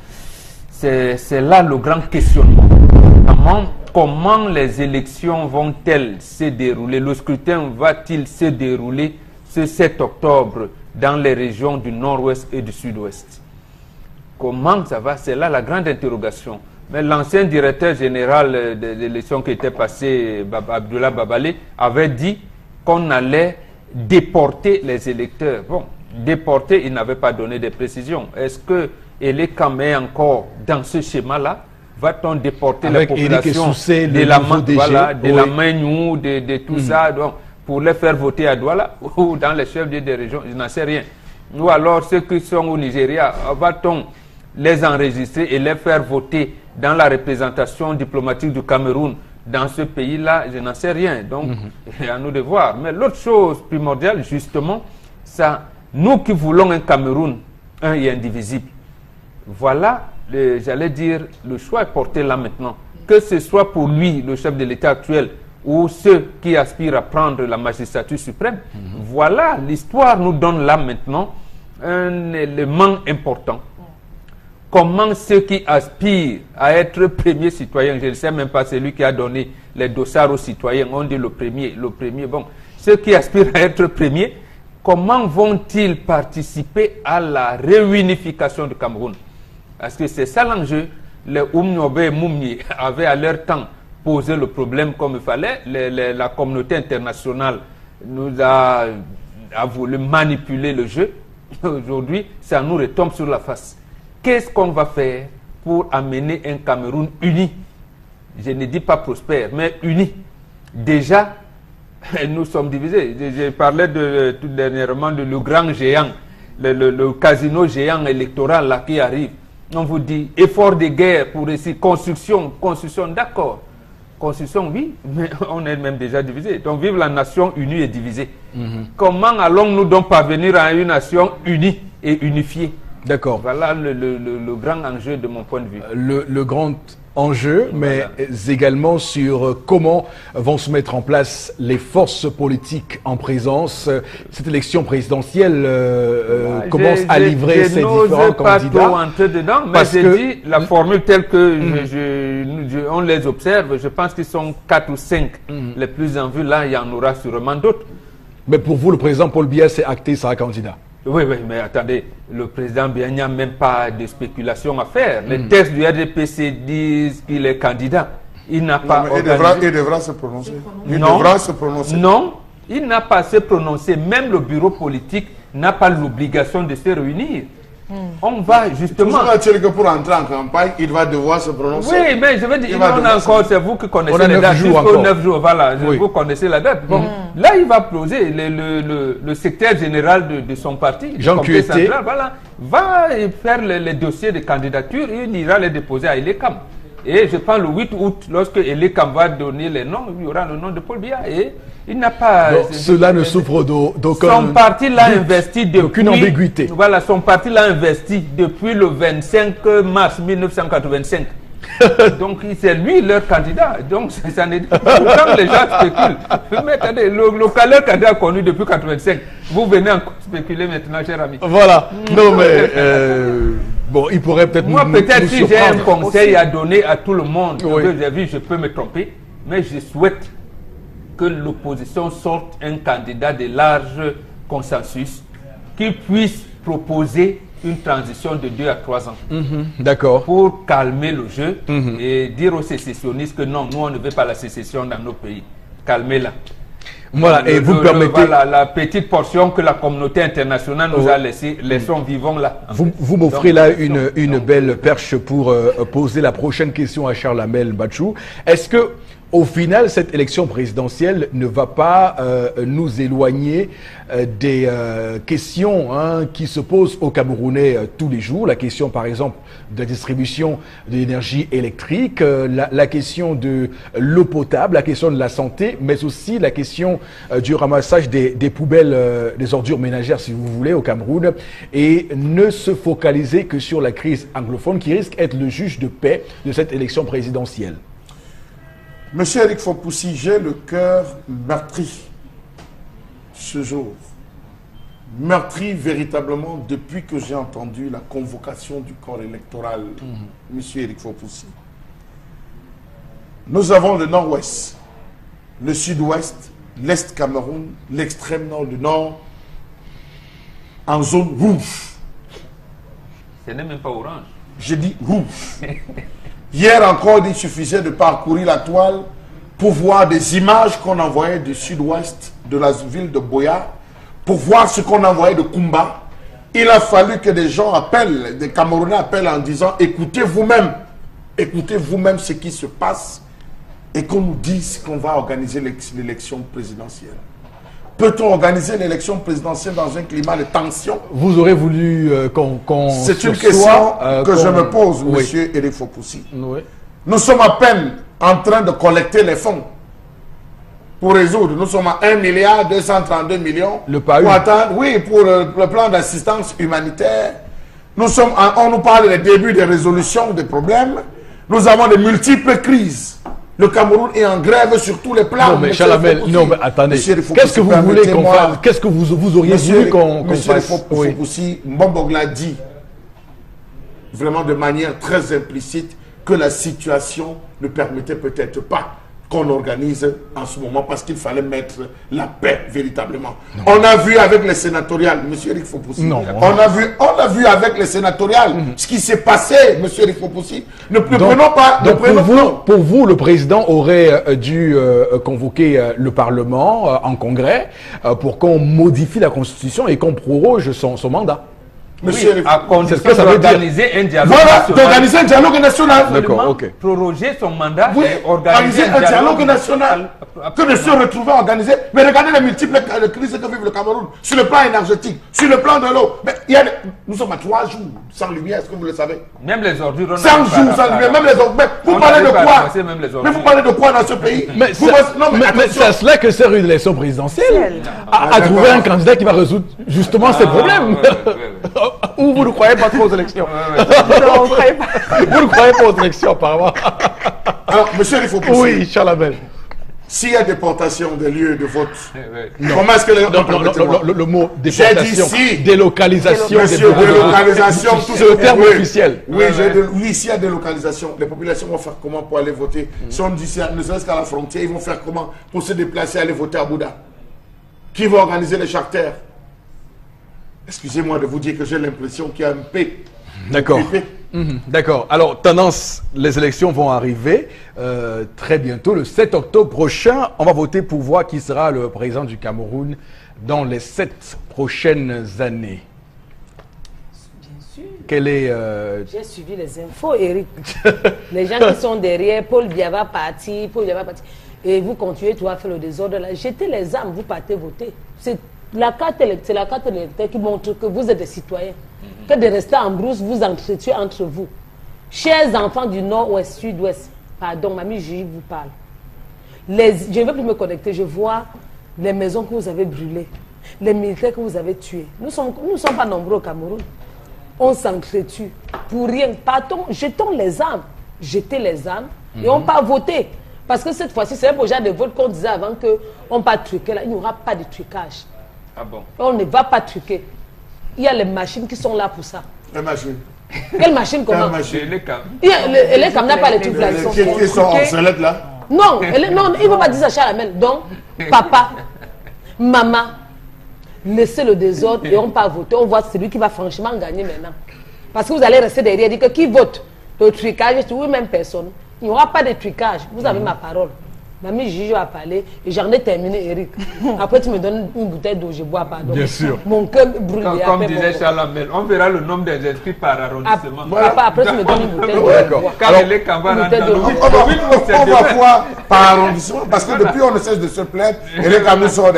Speaker 4: c'est là le grand questionnement. Comment les élections vont-elles se dérouler? Le scrutin va-t-il se dérouler ce 7 octobre dans les régions du Nord-Ouest et du Sud-Ouest? Comment ça va? C'est là la grande interrogation. Mais l'ancien directeur général de l'élection qui était passé, Abdullah Babale, avait dit qu'on allait déporter les électeurs. Bon, déporter, il n'avait pas donné de précisions. Est-ce que l'ECAM est encore dans ce schéma-là? Va-t-on déporter la population de la Magnou, de tout ça, donc, pour les faire voter à Douala ou dans les chefs des régions? Je n'en sais rien. Ou alors ceux qui sont au Nigeria, va-t-on les enregistrer et les faire voter dans la représentation diplomatique du Cameroun dans ce pays-là? Je n'en sais rien. Donc, c'est à nous de voir. Mais l'autre chose primordiale, justement, ça, nous qui voulons un Cameroun un et indivisible, voilà, j'allais dire, le choix est porté là maintenant. Que ce soit pour lui, le chef de l'État actuel, ou ceux qui aspirent à prendre la magistrature suprême, voilà, l'histoire nous donne là maintenant un élément important. Comment ceux qui aspirent à être premier citoyen, je ne sais même pas, c'est lui qui a donné les dossards aux citoyens, on dit le premier, bon, ceux qui aspirent à être premier, comment vont-ils participer à la réunification du Cameroun? Parce que c'est ça l'enjeu. Les Oumniobe et Moumni avaient à leur temps posé le problème comme il fallait. La communauté internationale nous a voulu manipuler le jeu. Aujourd'hui, ça nous retombe sur la face. Qu'est-ce qu'on va faire pour amener un Cameroun uni? Je ne dis pas prospère, mais uni. Déjà, nous sommes divisés. Je parlais tout dernièrement de le grand géant, le casino géant électoral là qui arrive. On vous dit effort de guerre pour réussir, construction, d'accord. Construction, oui, mais on est même déjà divisé. Donc, vive la nation unie et divisée. Comment allons-nous donc parvenir à une nation unie et unifiée?
Speaker 1: D'accord.
Speaker 4: Voilà le grand enjeu de mon point de vue.
Speaker 1: Le grand en jeu, mais également sur comment vont se mettre en place les forces politiques en présence. Cette élection présidentielle commence à livrer ces différents candidats.
Speaker 4: Pas entrer dedans, mais j'ai dit la formule telle que on les observe, je pense qu'ils sont 4 ou 5 les plus en vue. Là, il y en aura sûrement d'autres.
Speaker 1: Mais pour vous, le président Paul Biya s'est acté, sera candidat.
Speaker 4: Oui, mais attendez, le président Biya, il n'y a même pas de spéculation à faire. Les textes du RDPC disent qu'il est candidat. Il n'a pas organisé...
Speaker 2: Il devra se prononcer. Il devra se prononcer.
Speaker 4: Non, il n'a pas à se prononcer. Même le bureau politique n'a pas l'obligation de se réunir. On va justement...
Speaker 2: Que pour entrer en campagne, il va devoir se prononcer.
Speaker 4: Oui, mais je veux dire, c'est vous qui connaissez les dates. Jusqu'au 9 jours, voilà, vous connaissez la date. Bon, là, il va poser le secrétaire général de son parti,
Speaker 1: Jean Cueté,
Speaker 4: voilà, va faire les dossiers de candidature et il ira les déposer à Elekam. Et je pense le 8 août, lorsque Elekam va donner les noms, il y aura le nom de Paul Biya et il n'a pas...
Speaker 1: Donc, cela ne souffre d'aucun...
Speaker 4: Son parti l'a investi depuis...
Speaker 1: Aucune ambiguïté.
Speaker 4: Voilà, son parti l'a investi depuis le 25 mars 1985. Donc c'est lui leur candidat. Donc ça n'est quand les gens spéculent. Mais attendez, leur candidat connu depuis 1985. Vous venez encore spéculer maintenant, cher ami.
Speaker 1: Voilà. Non mais... bon, il pourrait peut-être...
Speaker 4: Moi, peut-être si j'ai un conseil à donner à tout le monde, je peux me tromper, mais je souhaite que l'opposition sorte un candidat de large consensus qui puisse proposer une transition de 2 à 3 ans.
Speaker 1: D'accord.
Speaker 4: Pour calmer le jeu et dire aux sécessionnistes que non, nous on ne veut pas la sécession dans nos pays. Calmez-la.
Speaker 1: Voilà, et vous permettez...
Speaker 4: Voilà, la petite portion que la communauté internationale nous a laissée, laissons vivons là.
Speaker 1: Vous m'offrez là une belle perche pour poser la prochaine question à Charles Amel Bachou. Est-ce que, au final, cette élection présidentielle ne va pas nous éloigner des questions qui se posent aux Camerounais tous les jours? La question, par exemple, de la distribution de l'énergie électrique, la question de l'eau potable, la question de la santé, mais aussi la question du ramassage des poubelles, des ordures ménagères, si vous voulez, au Cameroun, et ne se focaliser que sur la crise anglophone qui risque d'être le juge de paix de cette élection présidentielle.
Speaker 2: Monsieur Eric Fopoussi, j'ai le cœur meurtri ce jour. Meurtri véritablement depuis que j'ai entendu la convocation du corps électoral, Monsieur Eric Fopoussi. Nous avons le nord-ouest, le sud-ouest, l'est Cameroun, l'extrême nord du nord, en zone rouge.
Speaker 4: Ce n'est même pas orange.
Speaker 2: J'ai dit rouge. Hier encore, il suffisait de parcourir la toile pour voir des images qu'on envoyait du sud-ouest de la ville de Boya, pour voir ce qu'on envoyait de Kumba. Il a fallu que des gens appellent, des Camerounais appellent en disant « Écoutez vous-même ce qui se passe et qu'on nous dise qu'on va organiser l'élection présidentielle. » Peut-on organiser l'élection présidentielle dans un climat de tension?
Speaker 1: Vous aurez voulu qu'on
Speaker 2: C'est une question que je me pose, monsieur Eric Fopoussi.
Speaker 1: Oui.
Speaker 2: Nous sommes à peine en train de collecter les fonds pour résoudre. Nous sommes à 1,232 milliard.
Speaker 1: Le PAU.
Speaker 2: Pour attendre, oui, pour le plan d'assistance humanitaire. Nous sommes on nous parle des débuts des résolutions des problèmes. Nous avons de multiples crises. Le Cameroun est en grève sur tous les plans.
Speaker 1: Non, mais Chalamel, non, mais attendez. Qu'est-ce que vous voulez qu'on fasse? Qu'est-ce que vous auriez voulu qu'on fasse?
Speaker 2: Monsieur Fopoussi, Mbambogla dit vraiment de manière très implicite que la situation ne permettait peut-être pas qu'on organise en ce moment parce qu'il fallait mettre la paix véritablement. Non. On a vu avec les sénatoriales, monsieur Eric Fopoussi, on a vu avec les sénatoriales ce qui s'est passé, monsieur Eric Fopoussi. Ne prenons pas...
Speaker 1: Pour vous, le président aurait dû convoquer le Parlement en congrès pour qu'on modifie la Constitution et qu'on proroge son mandat.
Speaker 4: Monsieur, oui, à condition d'organiser un dialogue
Speaker 2: national. D'organiser un dialogue national.
Speaker 1: D'accord, ok.
Speaker 4: Proroger son mandat
Speaker 2: et organiser un dialogue national. Que de se retrouver organisé. Mais regardez les multiples crises que vive le Cameroun. Sur le plan énergétique, sur le plan de l'eau. Nous sommes à 3 jours sans lumière, est-ce que vous le savez?
Speaker 4: Même les ordures.
Speaker 2: 100 jours sans lumière, même les ordures. Mais vous parlez de quoi? Mais vous parlez de quoi dans ce pays?
Speaker 1: Mais c'est à cela que sert une élection présidentielle. À trouver un candidat qui va résoudre justement ces problèmes. Ou vous ne croyez pas trop aux élections?
Speaker 3: Non, on ne croyait pas.
Speaker 1: Vous ne croyez pas aux élections, apparemment.
Speaker 2: Alors, monsieur, il faut pousser.
Speaker 1: Oui, Charles Abel.
Speaker 2: S'il y a déportation des lieux de vote, comment est-ce que les
Speaker 1: le mot déportation,
Speaker 2: j'ai dit si.
Speaker 1: délocalisation,
Speaker 2: Monsieur, délocalisation, tout
Speaker 1: c'est le terme officiel.
Speaker 2: Oui, oui, s'il y a délocalisation, les populations vont faire comment pour aller voter? Si on dit ne serait-ce qu'à la frontière, ils vont faire comment pour se déplacer, aller voter à Bouddha? Qui va organiser les charters? Excusez-moi de vous dire que j'ai l'impression qu'il y a un P.
Speaker 1: D'accord. D'accord. Alors, tendance, les élections vont arriver très bientôt. Le 7 octobre prochain, on va voter pour voir qui sera le président du Cameroun dans les 7 prochaines années.
Speaker 5: Bien sûr.
Speaker 1: Quel est...
Speaker 5: J'ai suivi les infos, Eric. Les gens qui sont derrière, Paul Biya va partir, et vous continuez tout à faire le désordre là. Jetez les armes, vous partez voter. C'est la carte électorale qui montre que vous êtes des citoyens. Que de rester en brousse, vous entretuez entre vous. Chers enfants du nord-ouest, sud-ouest, pardon, mamie Julie vous parle. Je ne veux plus me connecter, je vois les maisons que vous avez brûlées, les militaires que vous avez tués. Nous ne sommes pas nombreux au Cameroun. On s'entretue. Pour rien, partons, jetons les armes. Jetez les armes et on part voter. Parce que cette fois-ci, c'est un projet de vote qu'on disait avant qu'on ne pas truquer. Là, il n'y aura pas de trucage.
Speaker 4: Ah bon?
Speaker 5: On ne va pas truquer. Il y a les machines qui sont là pour ça.
Speaker 2: Les machines.
Speaker 5: Quelle machine comment?
Speaker 4: Les cams.
Speaker 5: Les cams n'a pas les trucs là.
Speaker 2: Qui sont en sellette là?
Speaker 5: Non, non, il ne faut pas dire ça à Chalamel. Donc, papa, maman, laissez le désordre et on part voter. On voit celui qui va franchement gagner maintenant. Parce que vous allez rester derrière et dire que qui vote? Le trucage, oui, même personne. Il n'y aura pas de trucage. Vous avez ma parole. Mamie Gigi a parlé et j'en ai terminé, Eric. Après, tu me donnes une bouteille d'eau, je bois, pardon.
Speaker 1: Bien sûr.
Speaker 5: Mon cœur brûle.
Speaker 4: Comme disait Charles Amel, on verra le nombre des inscrits par arrondissement.
Speaker 5: Papa, après, tu me donnes une bouteille d'eau.
Speaker 1: D'accord.
Speaker 4: Car les camarades
Speaker 2: On va voir par arrondissement parce que depuis on ne cesse de se plaindre et les camions sont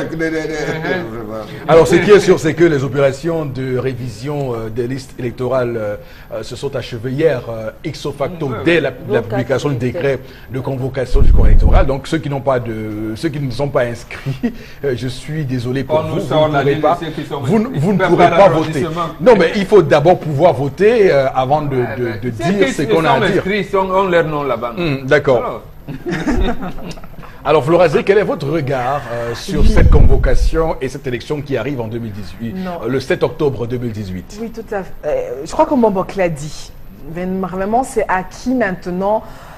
Speaker 1: Alors, ce qui est sûr, c'est que les opérations de révision des listes électorales se sont achevées hier, ipso facto, dès la publication du décret de convocation du corps électoral. Donc, ceux qui ne sont pas inscrits, je suis désolé pour vous, vous ne pourrez pas voter. Non, mais il faut d'abord pouvoir voter avant de dire ce qu'on a à dire.
Speaker 4: On leur nom là-bas.
Speaker 1: D'accord. Alors, Florazé, quel est votre regard sur cette convocation et cette élection qui arrive en 2018, le 7 octobre 2018?
Speaker 3: Oui, tout à fait. Je crois que Mbok l'a dit. Vraiment, c'est acquis maintenant